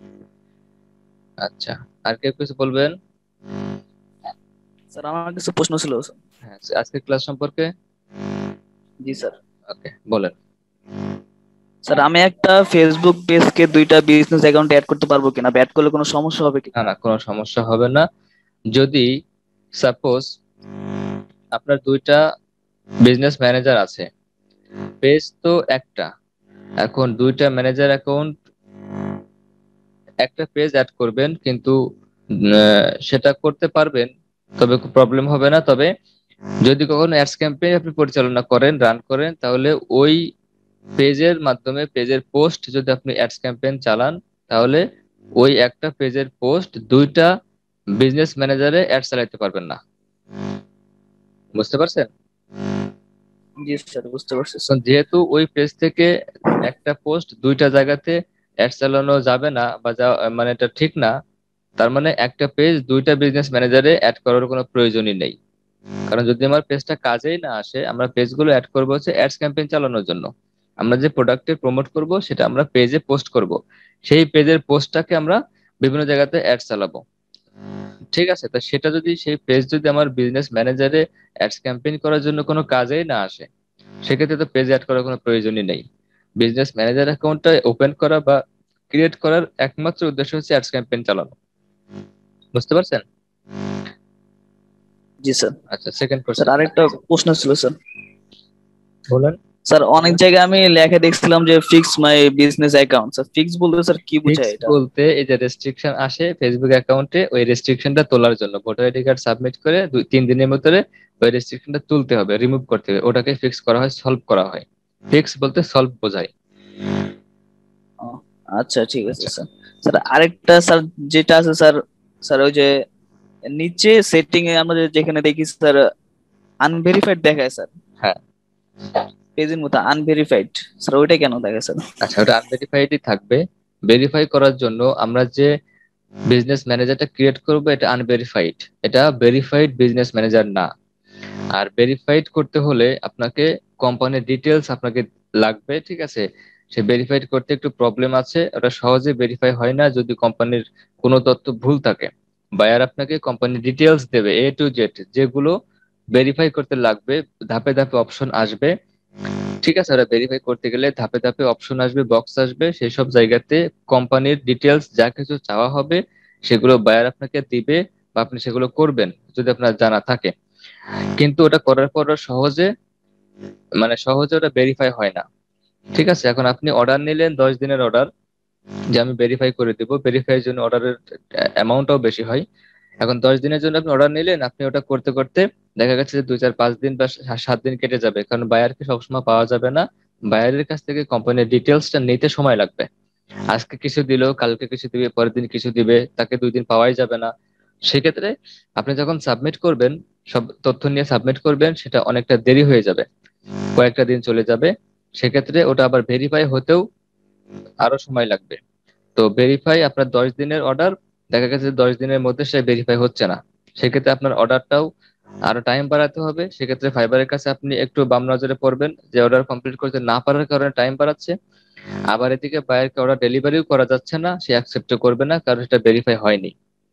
আচ্ছা আর কেউ কিছু বলবেন? স্যার আমার কিছু প্রশ্ন ছিল স্যার। হ্যাঁ আজকের ক্লাস সম্পর্কে। জি স্যার। ওকে বলেন। স্যার আমি একটা ফেসবুক পেজকে দুইটা বিজনেস অ্যাকাউন্ট অ্যাড করতে পারবো কিনা, অ্যাড করলে কোনো সমস্যা হবে কি? না না কোনো সমস্যা হবে না। যদি সাপোজ আপনার দুইটা বিজনেস ম্যানেজার আছে, পেজ তো একটা, এখন দুইটা ম্যানেজার অ্যাকাউন্ট একটা পেজ অ্যাড করবেন, কিন্তু আহ, সেটা করতে পারবেন, তবে প্রবলেম হবে না। তবে যদি কখনো অ্যাডস ক্যাম্পেইন আপনি পরিচালনা করেন, রান করেন, তাহলে ওই পেজের মাধ্যমে, পেজের পোস্ট যদি আপনি অ্যাডস ক্যাম্পেইন চালান, তাহলে ওই একটা পেজের পোস্ট দুইটা বিজনেস ম্যানেজারে অ্যাড চালাতে পারবেন না। বুঝতে পারছেন? জি স্যার, বুঝতে পারছি এখন যেহেতু ওই পেজ থেকে একটা পোস্ট দুইটা জায়গাতে অ্যাড চালানো যাবে না, বা যা- মানে এটা ঠিক না, তার মানে একটা পেজ দুইটা বিজনেস ম্যানেজারে অ্যাড করার কোনো প্রয়োজনই নেই। কারণ যদি আমার পেজটা কাজেই না আসে, আমরা পেজগুলো অ্যাড করবো হচ্ছে অ্যাডস ক্যাম্পেইন চালানোর জন্য। আমরা যে প্রোডাক্টে প্রমোট করব সেটা আমরা পেজে পোস্ট করব, সেই পেজের পোস্টটাকে আমরা বিভিন্ন জায়গাতে অ্যাড চালাবো। ঠিক আছে, তা সেটা যদি, সেই পেজ যদি আমার বিজনেস ম্যানেজারে অ্যাডস ক্যাম্পেইন করার জন্য কোনো কাজেই না আসে, সেক্ষেত্রে তো পেজ অ্যাড করার কোনো প্রয়োজনই নেই। বিজনেস ম্যানেজার অ্যাকাউন্টটা ওপেন করা বা ক্রিয়েট করার একমাত্র উদ্দেশ্য হচ্ছে অ্যাডস ক্যাম্পেইন চালানো। বুঝতে পারছেন? জি স্যার। আচ্ছা, সেকেন্ড স্যার কোশ্চেন আরেকটা প্রশ্ন ছিল স্যার। বলেন। স্যার অনেক জায়গায় আমি লেখা দেখছিলাম যে fix my business account. Sir fix বলতে স্যার কি বোঝায় ফিক্স এটা? বলতে এই যে রেস্ট্রিকশন আসে ফেসবুক অ্যাকাউন্টে, ওই রেস্ট্রিকশনটা তোলার জন্য ভোটার আইডি কার্ড সাবমিট করে দুই তিন দিনের মধ্যে ওই রেস্ট্রিকশনটা তুলতে হবে, রিমুভ করতে হবে, ওটাকে ফিক্স করা হয়, সলভ করা হয়। ফিক্স বলতে সলভ বোঝায়। ও, আচ্ছা ঠিক আছে স্যার। স্যার আরেকটা স্যার যেটা আছে স্যার, স্যার ওই যে নিচে সেটিং এ আমরা যেখানে দেখি স্যার আনভেরিফাইড দেখায় স্যার, হ্যাঁ পেজের মতো আনভেরিফাইড, স্যার ওইটা কেন দেখায় স্যার? আচ্ছা, ওটা আনভেরিফাইডই থাকবে। ভেরিফাই করার জন্য আমরা যে বিজনেস ম্যানেজারটা ক্রিয়েট করব, এটা আনভেরিফাইড, এটা ভেরিফাইড বিজনেস ম্যানেজার না। আর ভেরিফাইড করতে হলে আপনাকে কোম্পানির ডিটেলস আপনাকে লাগবে, ঠিক আছে? সে ভেরিফাইড করতে একটু প্রবলেম আছে, ওটা সহজে ভেরিফাই হয় না যদি কোম্পানির কোনো তথ্য ভুল থাকে। বায়ার আপনাকে কোম্পানির ডিটেলস দেবে এ টু জেড, যেগুলো ভেরিফাই করতে লাগবে, ধাপে ধাপে অপশন আসবে। ঠিক আছে, ওটা ভেরিফাই করতে গেলে ধাপে ধাপে অপশন আসবে, বক্স আসবে, সেই সব জায়গাতে কোম্পানির ডিটেলস যা কিছু চাওয়া হবে সেগুলো বায়ার আপনাকে দিবে, বা আপনি সেগুলো করবেন যদি আপনার জানা থাকে। কিন্তু ওটা করার পর সহজে, মানে সহজে ওটা ভেরিফাই হয় না। ঠিক আছে, এখন আপনি অর্ডার নিলেন দশ দিনের অর্ডার, যে আমি ভেরিফাই করে দিব, ভেরিফাই এর জন্য অর্ডারের অ্যামাউন্টটাও বেশি হয়। এখন দশ দিনের জন্য আপনি অর্ডার নিলেন, আপনি ওটা করতে করতে দেখা গেছে যে দুই চার পাঁচ দিন বা সা- সাত দিন কেটে যাবে, কারণ বায়ারকে সবসময় পাওয়া যাবে না। বায়ারের কাছ থেকে কোম্পানির ডিটেলসটা নিতে সময় লাগবে। আজকে কিছু দিলো, কালকে কিছু দিবে, পরের দিন কিছু দিবে, তাকে দুই দিন পাওয়াই যাবে না। সেক্ষেত্রে আপনি যখন সাবমিট করবেন, সব তথ্য নিয়ে সাবমিট করবেন, সেটা অনেকটা দেরি হয়ে যাবে, কয়েকটা দিন চলে যাবে। সেক্ষেত্রে ওটা আবার ভেরিফাই হতেও আরো সময় লাগবে। তো ভেরিফাই আপনার দশ দিনের অর্ডার, দেখা গেছে দশ দিনের মধ্যে সে ভেরিফাই হচ্ছে না, সেক্ষেত্রে আপনার অর্ডারটাও আরো টাইম বাড়াতে হবে। সেক্ষেত্রে ফাইবারের কাছে আপনি একটু বাম নজরে পড়বেন যে অর্ডার কমপ্লিট করতে না পারার কারণে টাইম বাড়াচ্ছে। আবার এদিকে বায়ারকে অর্ডার ডেলিভারিও করা যাচ্ছে না, সে অ্যাকসেপ্ট করবে না কারণ এটা ভেরিফাই হয়নি।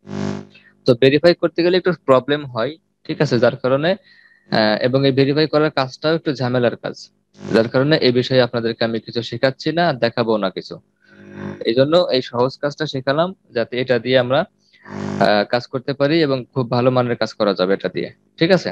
তো ভেরিফাই করতে গেলে একটু প্রবলেম হয়, ঠিক আছে? যার কারণে আহ, এবং এই ভেরিফাই করার কাজটাও একটু ঝামেলার কাজ, যার কারণে এই বিষয়ে আপনাদেরকে আমি কিছু শেখাচ্ছি না, আর দেখাবো না কিছু। এই জন্য এই সহজ কাজটা শেখালাম, যাতে এটা দিয়ে আমরা আহ, কাজ করতে পারি এবং খুব ভালো মানের কাজ করা যাবে এটা দিয়ে। ঠিক আছে,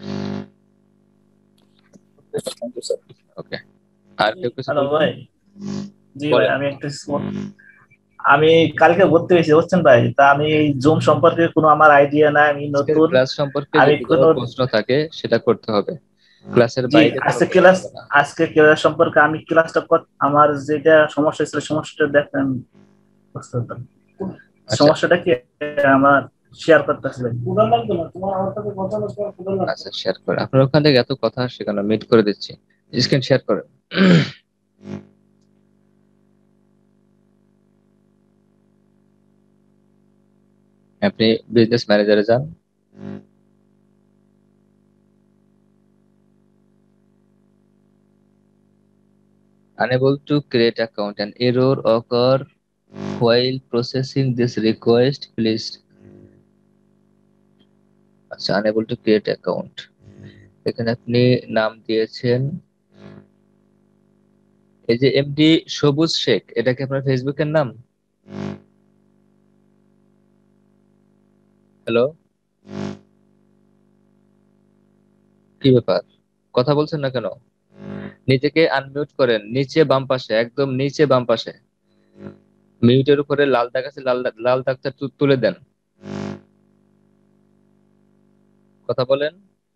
ওকে। আর কেউ কিছু হ্যালো বলবেন? ভাই। জি ভাই, বলেন। আমি একটা small- আমি কালকে ভর্তি হয়েছি বুঝছেন ভাই, তা আমি এই জুম সম্পর্কে কোনো আমার আইডিয়া নাই, আমি নতুন। ক্লাস সম্পর্কে আমি যদি কোনো কোনো প্রশ্ন থাকে সেটা করতে হবে, ক্লাসের জি বাইরে কোনো আজকে প্রশ্ন ক্লাস হবে না। আজকে ক্লাস সম্পর্কে আমি ক্লাসটা কর- আমার যেটা সমস্যা ছিল সমস্যাটা দেখেন বুঝতে পারতাম। সমস্যাটা কি আমার শেয়ার করতেছি ভাই। আচ্ছা, শেয়ার করে আপনার ওখান থেকে এত কথা আসছে কেন? মিট করে দিচ্ছি, স্ক্রিন শেয়ার করেন। আপনি বিজনেস ম্যানেজারে যান, unable to create account, an error occur while processing this request, please। আচ্ছা, unable to create account, এখানে আপনি নাম দিয়েছেন এই যে এমডি সবুজ শেখ, এটা কি আপনার ফেসবুকের নাম? হ্যালো, কি ব্যাপার, কথা বলছেন না কেন? নিজেকে আনমিউট করেন, নিচে বাম পাশে, একদম নিচে বাম পাশে। মিউটের উপরে লাল দাগ আছে, লাল দাগ- লাল দাগটা তু- তুলে দেন। কথা বলেন।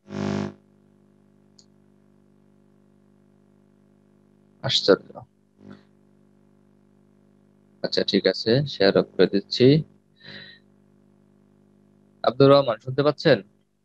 আশ্চর্য। আচ্ছা ঠিক আছে, শেয়ার অফ করে দিচ্ছি। আব্দুর রহমান শুনতে পাচ্ছেন?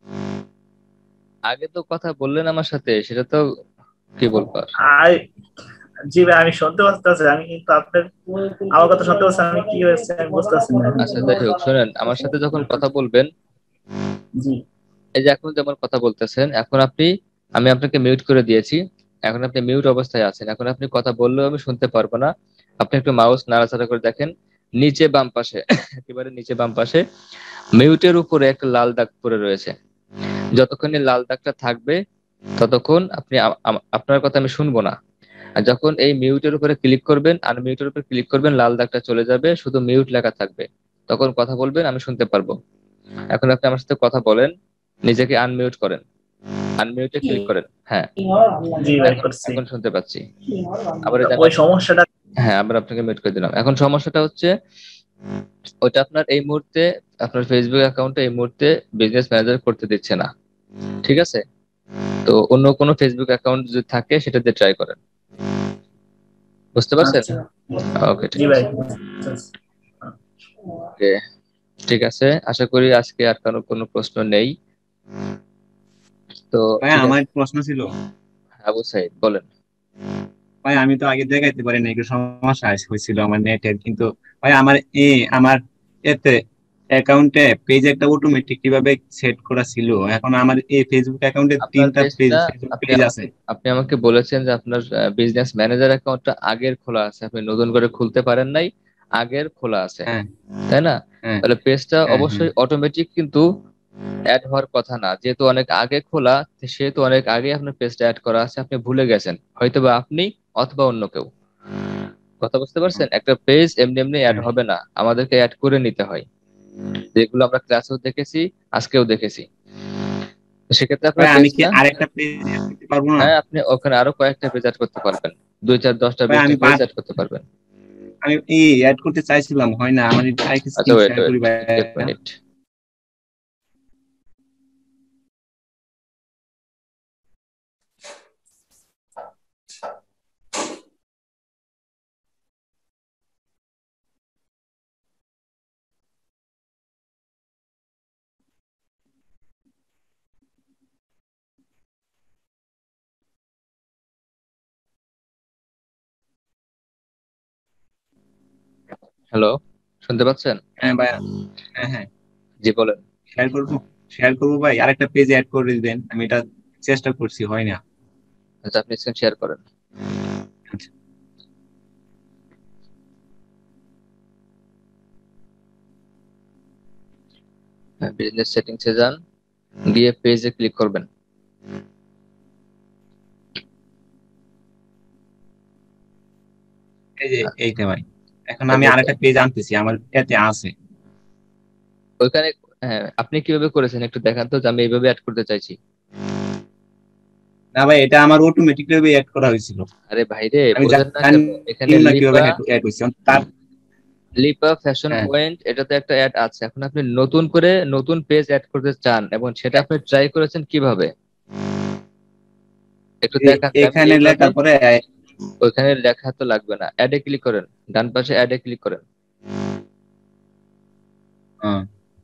আগে তো কথা বললেন আমার সাথে, সেটা তো কি বলবো আর। আই জি ভাই আমি শুনতে পাচ্ছি, আমি কিন্তু আপনার আমার কথা শুনতে পাচ্ছি, আমি কি হয়েছে আমি বুঝতেছি না। আচ্ছা যাই হোক, শোনেন, আমার সাথে যখন কথা বলবেন, জি এই যে এখন যেমন কথা বলতেছেন, এখন আপনি, আমি আপনাকে মিউট করে দিয়েছি, এখন আপনি মিউট অবস্থায় আছেন, এখন আপনি কথা বললেও আমি শুনতে পারবো না। আপনি একটু মাউস নাড়াচাড়া করে দেখেন, নিচে বাম পাশে, একেবারে নিচে বাম পাশে মিউটের উপরে একটা লাল দাগ পড়ে রয়েছে। যতক্ষণ এই লাল দাগটা থাকবে ততক্ষণ আপনি আ- আ- আপনার কথা আমি শুনবো না। আর যখন এই মিউটের উপরে ক্লিক করবেন, আনমিউটের উপরে ক্লিক করবেন, লাল দাগটা চলে যাবে, শুধু মিউট লেখা থাকবে, তখন কথা বলবেন, আমি শুনতে পারবো। এখন আপনি আমার সাথে কথা বলেন, নিজেকে আনমিউট করেন, আনমিউটে ক্লিক করেন। হ্যাঁ জি ভাই এখন করছি। এখন শুনতে পাচ্ছি। আবার এই যে ওই আমি- সমস্যাটা হ্যাঁ আবার আপনাকে মিউট করে দিলাম। এখন সমস্যাটা হচ্ছে ওইটা আপনার এই মুহূর্তে, আপনার ফেসবুক অ্যাকাউন্টে এই মুহূর্তে বিজনেস ম্যানেজার করতে দিচ্ছে না, ঠিক আছে? তো অন্য কোনো ফেসবুক অ্যাকাউন্ট যদি থাকে সেটা দিয়ে ট্রাই করেন। বুঝতে পারছেন? আচ্ছা ওকে ঠিক জি আছে। ভাই ওকে ঠিক আছে, আশা করি আজকে আর কারো কোনো প্রশ্ন নেই। তো ভাই ঠিক আমার আছে, একটা প্রশ্ন ছিল। আবু সাইদ বলেন। ভাই আমি তো আগে দেখাইতে পারি না, একটু সমস্যা আস- হয়েছিল আমার নেটের, কিন্তু ভাই আমার এ আমার এতে অ্যাকাউন্টে পেজ একটা অটোমেটিক কিভাবে সেট করা ছিল, এখন আমার এই ফেসবুক অ্যাকাউন্টে আপনার তিনটা পেজ পেজটা, ফেসবুক আপনি পেজ আছে। আমাকে আপনি আমাকে বলেছেন যে আপনার বিজনেস ম্যানেজার অ্যাকাউন্টটা আগের খোলা আছে, আপনি নতুন করে খুলতে পারেন নাই, আগের খোলা আছে, হ্যাঁ তাই না? হ্যাঁ তাহলে পেজটা হ্যাঁ হ্যাঁ অবশ্যই অটোমেটিক কিন্তু অ্যাড হওয়ার কথা না, যেহেতু অনেক আগে খোলা, সেহেতু অনেক আগে আপনার পেজটা অ্যাড করা আছে, আপনি ভুলে গেছেন, হয়তোবা আপনি অথবা অন্য কেউ। কথা বুঝতে পারছেন? একটা পেজ এমনি এমনি অ্যাড হ্যাঁ। হবে না, আমাদেরকে অ্যাড করে নিতে হয়, যেগুলো আমরা ক্লাসেও দেখেছি, আজকেও দেখেছি। তো সেক্ষেত্রে ভাই আপনার আমি কি পেজটা, আরেকটা পেজ অ্যাড করতে পারবো না? হ্যাঁ আপনি ওখানে আরো কয়েকটা পেজ অ্যাড করতে পারবেন, দুই চার দশটা ভাই বিশটা আমি পেজ পার অ্যাড করতে পারবেন। আমি এই অ্যাড করতে চাইছিলাম, হয় না, আমার একটু আরেকটা আচ্ছা স্ক্রিন ওয়েট শেয়ার ওয়েট করি ভাই। এক মিনিট। হ্যালো, শুনতে পাচ্ছেন? হ্যাঁ ভাই হ্যাঁ হ্যাঁ জি বলেন। শেয়ার করবো শেয়ার করবো ভাই, আরেকটা পেজ অ্যাড করে দিবেন, আমি এটা চেষ্টা করছি, হয় না। আচ্ছা আপনি স্ক্রিন শেয়ার করেন। আচ্ছা বিজনেস সেটিংসে যান, গিয়ে পেজে ক্লিক করবেন। এই যে এইটা ভাই, এখন আমি আরেকটা পেজ আনতেছি, আমার এতে আছে। ওইখানে হ্যাঁ, আপনি কিভাবে করেছেন একটু দেখান তো, যে আমি এইভাবে অ্যাড করতে চাইছি। না ভাই এটা আমার অটোমেটিক ভাবে অ্যাড করা হয়েছিল, আরে ভাইরে আমি বোঝেন না জানি কেন? এখানে না কিভাবে লিপা, অ্যাড হয়েছে তার। লিপা ফ্যাশন হ্যাঁ পয়েন্ট, এটাতে একটা অ্যাড আছে, এখন আপনি নতুন করে নতুন পেজ অ্যাড করতে চান, এবং সেটা আপনি ট্রাই করেছেন কিভাবে একটু এ- দেখান। যে আমি এখানে এইভাবে, লেখার পরে ওইখানে লেখা তো লাগবে না, অ্যাডে ক্লিক করেন, ডান পাশে অ্যাডে ক্লিক করেন। হ্যাঁ,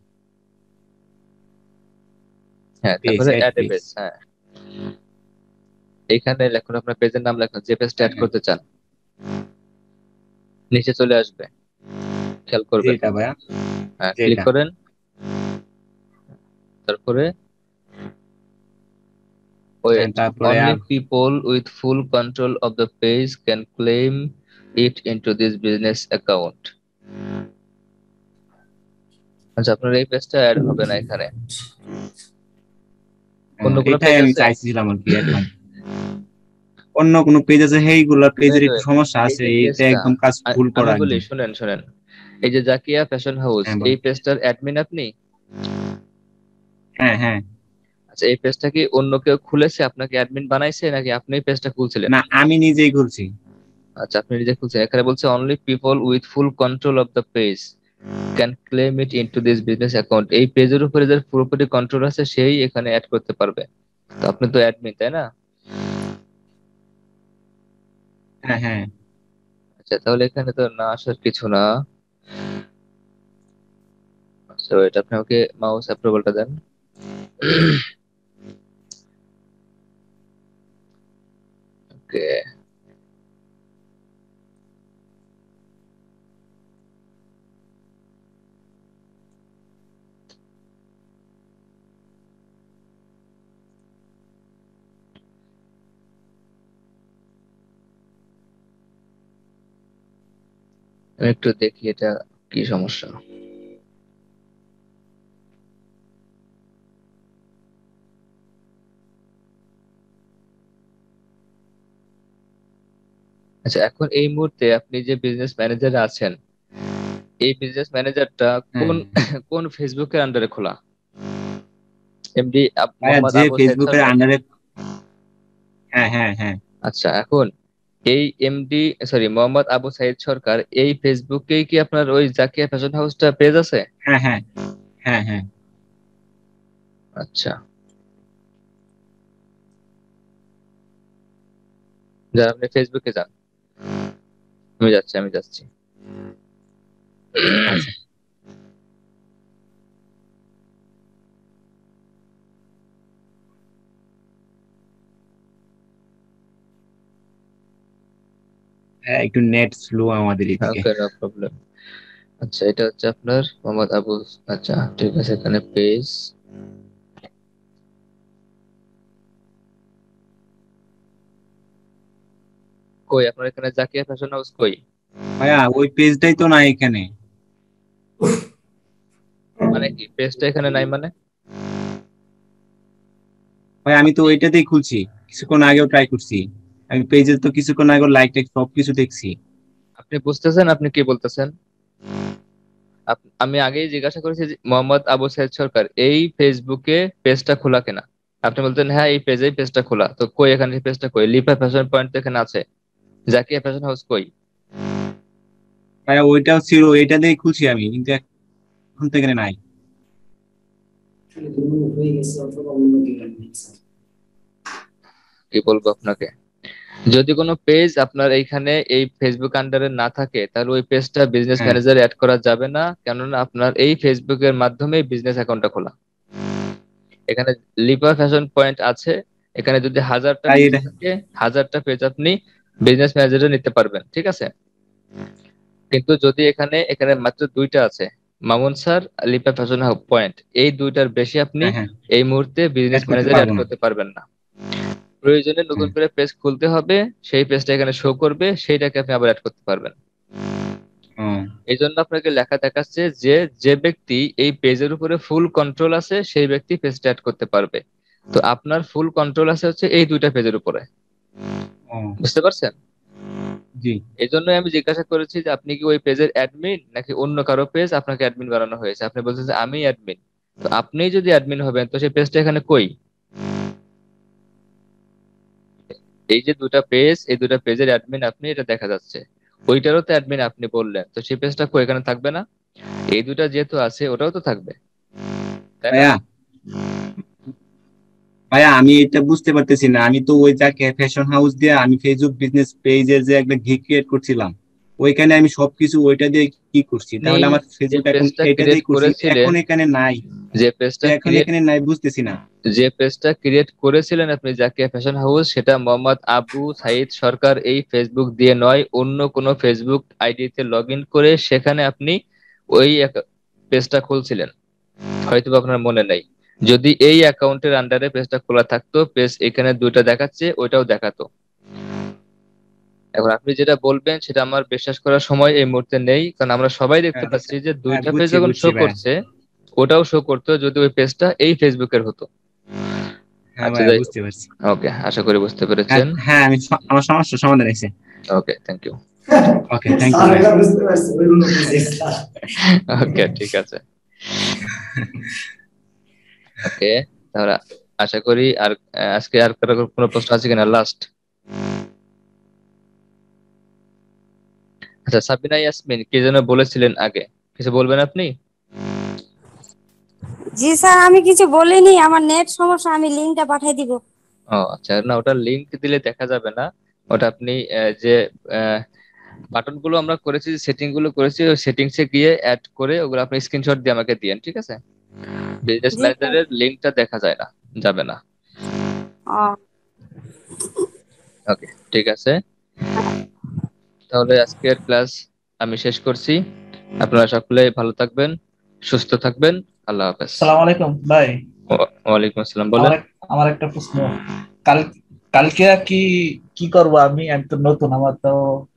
হ্যাঁ পেজ তারপরে add add a page. Page, হ্যাঁ এখানে লেখুন আপনার পেজের নাম, লেখুন যে পেজটা অ্যাড করতে চান, নিচে চলে আসবে, খেয়াল করবেন। যেটা ভাইয়া হ্যাঁ ক্লিক যেটা করেন, তারপরে হ্যাঁ, wait, তারপরে only R people with full control of the page can claim it into this business account. আচ্ছা আপনার এই পেজটা অ্যাড হবে না এখানে, অন্য কোনো এটাই পেজ আমি আছে? চাইছিলাম আর কি এখন। অন্য কোনো পেজ আছে, সেইগুলা পেজের Wait, একটু wait, সমস্যা এই আছে, যে এইটা পেজটা, একদম কাজ আ- ভুল আমি করা বলি, একদম। শুনেন শুনেন, এই যে জাকিয়া ফ্যাশন হাউস, হ্যাঁ বল। এই পেজটার অ্যাডমিন আপনি? হ্যাঁ হ্যাঁ আচ্ছা এই পেজটা কি অন্য কেউ খুলেছে, আপনাকে অ্যাডমিন বানাইছে, নাকি আপনি পেজটা খুলছিলেন? না আমি নিজেই খুলছি। আচ্ছা, আপনি নিজে খুলছেন, এখানে বলছে only people with full control of the page can claim it into this business account. এই পেজের উপরে যার পুরোপুরি কন্ট্রোল আছে সেই এখানে অ্যাড করতে পারবে। তো আপনি তো অ্যাডমিন, তাই না? হ্যাঁ হ্যাঁ। আচ্ছা, তাহলে এখানে তো না আসার কিছু না। আচ্ছা, এটা আপনি ওকে মাউস অ্যাপ্রুভালটা দেন। ওকে, আমি একটু দেখি এটা কি সমস্যা। আচ্ছা, এখন এই মুহূর্তে আপনি যে বিজনেস ম্যানেজারে আছেন, এই বিজনেস ম্যানেজারটা কোন কোন ফেসবুকের আন্ডারে খোলা? এমডি ভাইয়া মোহাম্মদ যে আবু সাইদ ফেসবুকের সরকার? আন্ডারে, হ্যাঁ হ্যাঁ হ্যাঁ। আচ্ছা, এখন এই এমডি সরি মোহাম্মদ আবু সাইদ সরকার এই ফেসবুকেই কি আপনার ওই জাকিয়া ফ্যাশন হাউসটা পেজ আছে? হ্যাঁ হ্যাঁ হ্যাঁ হ্যাঁ। আচ্ছা, যান আপনি ফেসবুকে যান। আমি যাচ্ছি আমি যাচ্ছি আচ্ছা। হ্যাঁ, একটু নেট স্লো আমাদের এদিকে। Okay, no problem. আচ্ছা, এটা হচ্ছে আপনার মোহাম্মদ আবু। আচ্ছা, ঠিক আছে, এখানে পেজ। কই আপনার এখানে জাকিয়া ফ্যাশন হাউস কই? ভাইয়া ওই পেজটাই তো নাই এখানে। মানে কি পেজটা এখানে নাই মানে? ভাই আমি তো ওইটাতেই খুলছি, কিছুক্ষণ আগেও ট্রাই করছি। আমি পেজে তো কিছুক্ষণ আগে লাইক টাইক সবকিছু দেখছি। আপনি বুঝতেছেন আপনি কি বলতেছেন? আপ- আমি আগেই জিজ্ঞাসা করেছি যে মোহাম্মদ আবু সাইদ সরকার এই ফেসবুকে পেজটা খোলা কিনা। আপনি বলতেন হ্যাঁ এই পেজেই পেজটা খোলা। তো কই এখানে পেজটা কই? লিপা ফ্যাশন পয়েন্ট তো এখানে আছে, জাকিয়া ফ্যাশন হাউস কই? ভাইয়া ওইটাও ছিল, এটা দিয়েই খুলছি আমি, কিন্তু এখন তো এখানে নাই। কি বলবো আপনাকে, যদি কোনো পেজ আপনার এইখানে এই ফেসবুক আন্ডারে না থাকে তাহলে ওই পেজটা বিজনেস হ্যাঁ ম্যানেজারে অ্যাড করা যাবে না, কেননা আপনার এই ফেসবুকের মাধ্যমে বিজনেস অ্যাকাউন্টটা খোলা। এখানে লিপা ফ্যাশন পয়েন্ট আছে, এখানে যদি হাজারটা তাই পেজ এটা। থাকে হাজারটা পেজ আপনি বিজনেস ম্যানেজারে নিতে পারবেন, ঠিক আছে? কিন্তু যদি এখানে এখানে মাত্র দুইটা আছে, Mamun sir, Lipa fashion point, এই দুইটার বেশি আপনি হ্যাঁ হ্যাঁ, এই মুহূর্তে বিজনেস অ্যাড করতে ম্যানেজারে অ্যাড পারবো না। করতে পারবেন না। প্রয়োজনে নতুন হ্যাঁ করে পেজ খুলতে হবে, সেই পেজটা এখানে শো করবে, সেইটাকে আপনি আবার অ্যাড করতে পারবেন। হুম। এই জন্য আপনাকে লেখা দেখাচ্ছে যে যে ব্যক্তি এই পেজের উপরে ফুল কন্ট্রোল আছে সেই ব্যক্তি পেজটা অ্যাড করতে পারবে। তো আপনার ফুল কন্ট্রোল আছে হচ্ছে এই দুইটা পেজের উপরে, ও, বুঝতে পারছেন? জি। এই জন্য আমি জিজ্ঞাসা করেছি যে আপনি কি ওই পেজের অ্যাডমিন নাকি অন্য কারো পেজ আপনাকে অ্যাডমিন বানানো হয়েছে। আপনি বলছেন যে আমি অ্যাডমিন। তো আপনি যদি অ্যাডমিন হবেন তো সেই পেজটা এখানে কই? এই যে দুটা পেজ, এই দুটা পেজের অ্যাডমিন আপনি, এটা দেখা যাচ্ছে। ওইটারও তো অ্যাডমিন আপনি বললেন, তো সেই পেজটা কই? এখানে থাকবে না? এই দুটা যেহেতু আছে ওটাও তো থাকবে, তাই না? ভাইয়া ভাইয়া আমি এটা বুঝতে পারতেছি না। আমি তো ওই যাকে ফ্যাশন হাউস দিয়ে আমি ফেসবুক বিজনেস পেজের যে একটা ঘি ক্রিয়েট করছিলাম, ওইখানে আমি সবকিছু ওইটা দিয়ে কি করছি, আপনি তাহলে আমার যে ফেসবুক এখন পেজটা এটা ক্রিয়েট দিয়ে করছি, করেছিলেন, এখন এখানে নাই। যে পেজটা এখন ক্রিয়েট এখানে নাই বুঝতেছি না। যে পেজটা ক্রিয়েট করেছিলেন আপনি জাকিয়া ফ্যাশন হাউস, সেটা মোহাম্মদ আবু সাইদ সরকার এই ফেসবুক দিয়ে নয়, অন্য কোনো ফেসবুক আইডিতে লগ ইন করে সেখানে আপনি ওই পেজটা খুলছিলেন। হয়তো বা আপনার মনে নেই। যদি এই অ্যাকাউন্টের আন্ডারে পেজটা খোলা থাকতো, পেজ এখানে দুইটা দেখাচ্ছে, ওইটাও দেখাতো। এখন আপনি যেটা বলবেন সেটা আমার বিশ্বাস করার সময় এই মুহূর্তে নেই, কারণ আমরা সবাই দেখতে হ্যাঁ পাচ্ছি যে হ্যাঁ, দুইটা পেজ বুঝছি যখন বুঝছি শো ভাইয়া। করছে, ওটাও শো করতো যদি ওই পেজটা এই ফেসবুকের হতো। হ্যাঁ আচ্ছা, ভাইয়া যাই হোক, বুঝতে পারছি। ওকে, আশা করি বুঝতে হ্যাঁ পেরেছেন। হ্যাঁ, আমি স- আমার সমস্যা সমাধান হয়েছে। Okay, thank you. Okay, thank you ভাইয়া। ওকে, ঠিক আছে। ওকে, তাহলে আশা করি আর আহ, আজকে আর কারো কোনো প্রশ্ন আছে কিনা? লাস্ট আচ্ছা সাবিনা ইয়াসমিন কি যেন বলেছিলেন আগে, কিছু বলবেন আপনি? জি স্যার, আমি কিছু বলিনি, আমার নেট সমস্যা, আমি লিংকটা পাঠিয়ে দিব। ও আচ্ছা, না ওটা লিংক দিলে দেখা যাবে না। ওটা আপনি আহ, যে বাটন গুলো আমরা করেছি, সেটিং গুলো করেছি, ওই সেটিংস এ গিয়ে অ্যাড করে ওগুলো আপনি স্ক্রিনশট দিয়ে আমাকে দিয়েন, ঠিক আছে? বিজনেস জি স্যার। ম্যানেজারের লিংকটা দেখা যায় না, যাবে না। ও, ওকে ঠিক আছে, তাহলে আজকের ক্লাস আমি শেষ করছি। আপনারা সকলে ভালো থাকবেন, সুস্থ থাকবেন। আল্লাহ হাফেজ। আসসালামু আলাইকুম ভাই। ওয়া- ওয়ালাইকুম আসসালাম, আমার বলেন। এক- আমার একটা প্রশ্ন, কাল কালকে কি কি করব আমি? আমি তো নতুন, আমার তো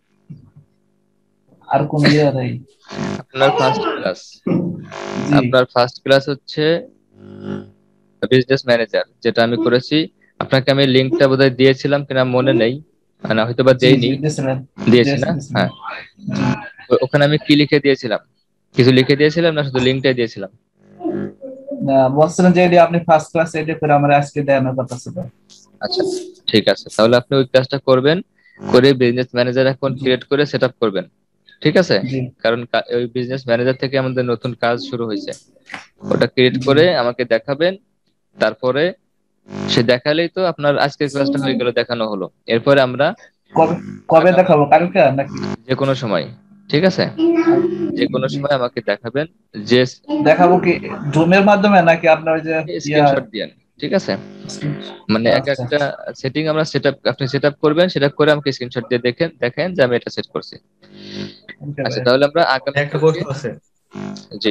আর কোন ইয়ে নেই। আপনার ফার্স্ট ক্লাস, জি আপনার ফার্স্ট ক্লাস হচ্ছে বিজনেস ম্যানেজার, যেটা আমি করেছি। আপনাকে আমি লিংকটা বোধহয় দিয়েছিলাম কিনা মনে নেই, না হয়তো বা জি দেইনি। জি দিয়েছিলেন, দিয়েছি না? দিয়েছিলেন। হ্যাঁ, ও- ওখানে আমি কি লিখে দিয়েছিলাম? কিছু লিখে দিয়েছিলাম না শুধু লিংকটাই দিয়েছিলাম? না, বলছিলেন যে এটি আপনি ফার্স্ট ক্লাস এডি করে আমার আজকে দেওয়ার কথা ছিল। আচ্ছা ঠিক আছে, তাহলে আপনি ওই কাজটা করবেন, করে বিজনেস ম্যানেজার অ্যাকাউন্ট ক্রিয়েট করে সেটআপ করবেন, ঠিক আছে? জি কারণ কা- ওই বিজনেস ম্যানেজার থেকে আমাদের নতুন কাজ শুরু হয়েছে, ওটা ক্রিয়েট করে আমাকে দেখাবেন। তারপরে সে দেখালেই তো আপনার আজকের ক্লাসটা হয়ে গেল, দেখানো হলো। এরপরে আমরা কবে কবে দেখাবো? কালকে নাকি? যে কোনো সময়, ঠিক আছে? যে কোনো সময় আমাকে দেখাবেন, যে দেখাবো কি জুমের মাধ্যমে নাকি আপনার ওই যে ইয়া? স্ক্রিনশট দিয়েন, ঠিক আছে? মানে এক আচ্ছা একটা সেটিং আমরা সেটআপ, আপনি সেটআপ করবেন, সেটা করে আমাকে স্ক্রিনশট দিয়ে দেখেন দেখেন যে আমি এটা সেট করছি। ওকে আচ্ছা ভাই। তাহলে আমরা আগামী একটা প্রশ্ন আছে, জি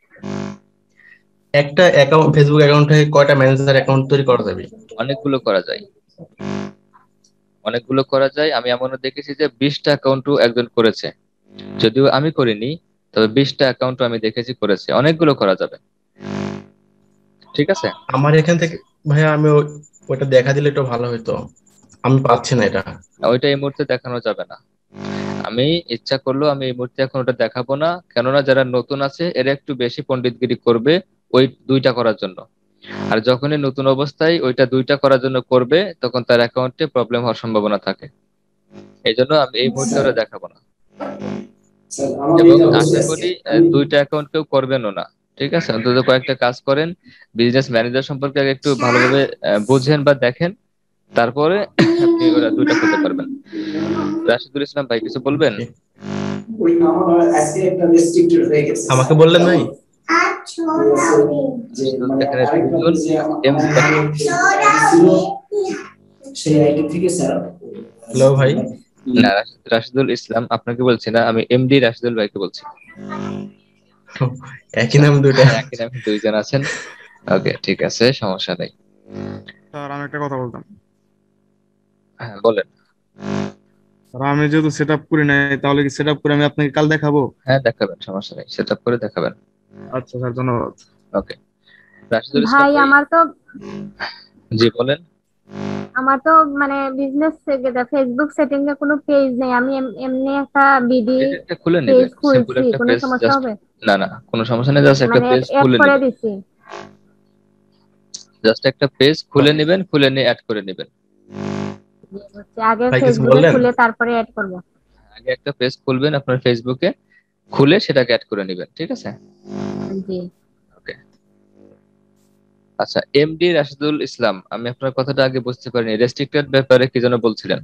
একটা অ্যাকাউন্ট, ফেসবুক অ্যাকাউন্ট থেকে কয়টা ম্যানেজার অ্যাকাউন্ট তৈরি করা যাবে? অনেকগুলো করা যায়, অনেকগুলো করা যায়। আমি এমনও দেখেছি যে বিশটা অ্যাকাউন্টও একজন করেছে, যদিও আমি করিনি, তবে বিশটা অ্যাকাউন্টও আমি দেখেছি করেছে। অনেকগুলো করা যাবে, ঠিক আছে? আমার এখান থেকে ভাইয়া, আমি ওই- ওটা দেখা দিলে একটু ভালো হতো, আমি পাচ্ছি না এটা। ওইটা এই মুহূর্তে দেখানো যাবে না। আমি ইচ্ছা করলেও আমি এই মুহূর্তে এখন ওটা দেখাবো না, কেননা যারা নতুন আছে এরা একটু বেশি পণ্ডিতগিরি করবে ওই দুইটা করার জন্য। আর যখনই নতুন অবস্থায় ওইটা দুইটা করার জন্য করবে, তখন তার অ্যাকাউন্টে প্রবলেম হওয়ার সম্ভাবনা থাকে। এই জন্য আমি এই মুহূর্তে ওটা দেখাবো না, স্যার আমার এবং এটা হচ্ছে আশা আজকে করি আহ, আমি দুইটা অ্যাকাউন্ট কেউ করবেনও না, ঠিক আছে? অন্তত কয়েকটা কাজ করেন, বিজনেস ম্যানেজার সম্পর্কে আগে একটু ভালোভাবে আহ, বুঝেন বা দেখেন, তারপরে আপনি ওরা দুইটা করতে পারবেন। রাশিদুল ইসলাম ভাই কিছু বলবেন? ওই আমার আজকে একটা রেস্ট্রিক্টেড হয়ে গেছে আমাকে বললেন ভাই? যে রাশিদুল, মানে এখানে আরেকটা দুজন যে আমার এম আমার আইডি ছিল, সেই আইডি থেকে স্যার হ্যালো ভাই। না, রাশ- রাশিদুল ইসলাম আপনাকে বলছি না, আমি এমডি রাশিদুল ভাইকে বলছি। একই নাম দুইটা? হ্যাঁ, একই নামে দুইজন আছেন। ওকে ঠিক আছে, সমস্যা নেই। স্যার আমি একটা কথা বলতাম। হ্যাঁ বলেন। স্যার আমি যেহেতু সেট আপ করি নাই, তাহলে কি সেট আপ করে আমি আপনাকে কাল দেখাবো? হ্যাঁ দেখাবেন, সমস্যা নেই, সেট আপ করে দেখাবেন। আচ্ছা স্যার, ধন্যবাদ। ওকে রাশিদুল ইসলাম ভাই ভাই, আমার তো জি বলেন। আমার তো মানে বিজনেস ফেসবুক সেটিং এ কোনো পেজ নেই, আমি এম- এমনি একটা বিডি পেজ একটা খুলে পেজ নেবেন, সিম্পল খুলছি, একটা কোনো পেজ সমস্যা জাস্ট। হবে? না না, কোনো সমস্যা নেই, জাস্ট একটা মানে পেজ অ্যাড খুলে করে নেবেন। দিছি। জাস্ট একটা পেজ খুলে নেবেন, খুলে নিয়ে অ্যাড করে নেবেন। হচ্ছে আগে ভাই কিছু ফেসবুকে বললেন? খুলে তারপরে অ্যাড করব। আগে একটা পেজ খুলবেন আপনার ফেসবুকে, খুলে সেটাকে অ্যাড করে নেবেন, ঠিক আছে? জি ওকে আচ্ছা, এমডি রাশিদুল ইসলাম, আমি আপনার কথাটা আগে বুঝতে পারিনি, রেস্ট্রিক্টেড ব্যাপারে কি যেন বলছিলেন?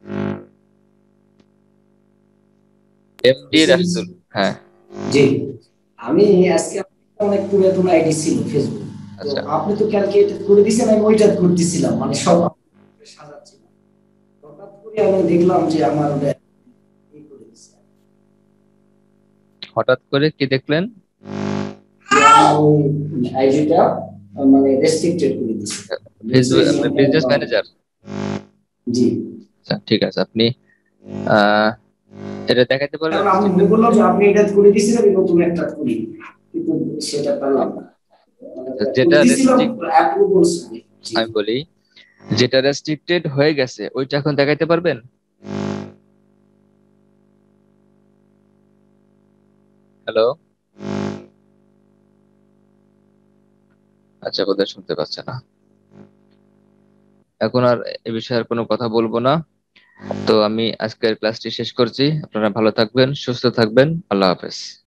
এমডি রাশিদুল, হ্যাঁ জি, আমি আজকে অনেক পুরাতন আইডি ছিল ফেসবুক, তো আচ্ছা আপনি তো কালকে এটা করে দিয়েছেন, আমি ওইটা করতেছিলাম, মানে সব সাজাচ্ছিলাম, হঠাৎ করে আমি দেখলাম যে আমার ওটা ই করে দিছে। হঠাৎ করে কি দেখলেন? আইডিটা মানে রেস্ট্রিক্টেড করে দিছে। ফেসবুক আপনার বিজনেস ম্যানেজার? জি, আচ্ছা ঠিক আছে, আপনি আহ এটা দেখাতে পারবেন? কারণ আমি মনে করলাম যে আপনি এটা করে দিয়েছেন, আমি নতুন একটা করি, কিন্তু সেটা পারলাম না। যেটা দিয়েছিলাম রেস্ট্রিক্ট, অ্যাপ্রুভাল। আমি বলি যেটা রেস্ট্রিক্টেড হয়ে গেছে ওইটা এখন দেখাইতে পারবেন? হ্যালো, আচ্ছা বোধহয় শুনতে পাচ্ছে না। এখন আর এ বিষয়ে আর কোনো কথা বলবো না। তো আমি আজকের ক্লাসটি শেষ করছি। আপনারা ভালো থাকবেন, সুস্থ থাকবেন। আল্লাহ হাফেজ।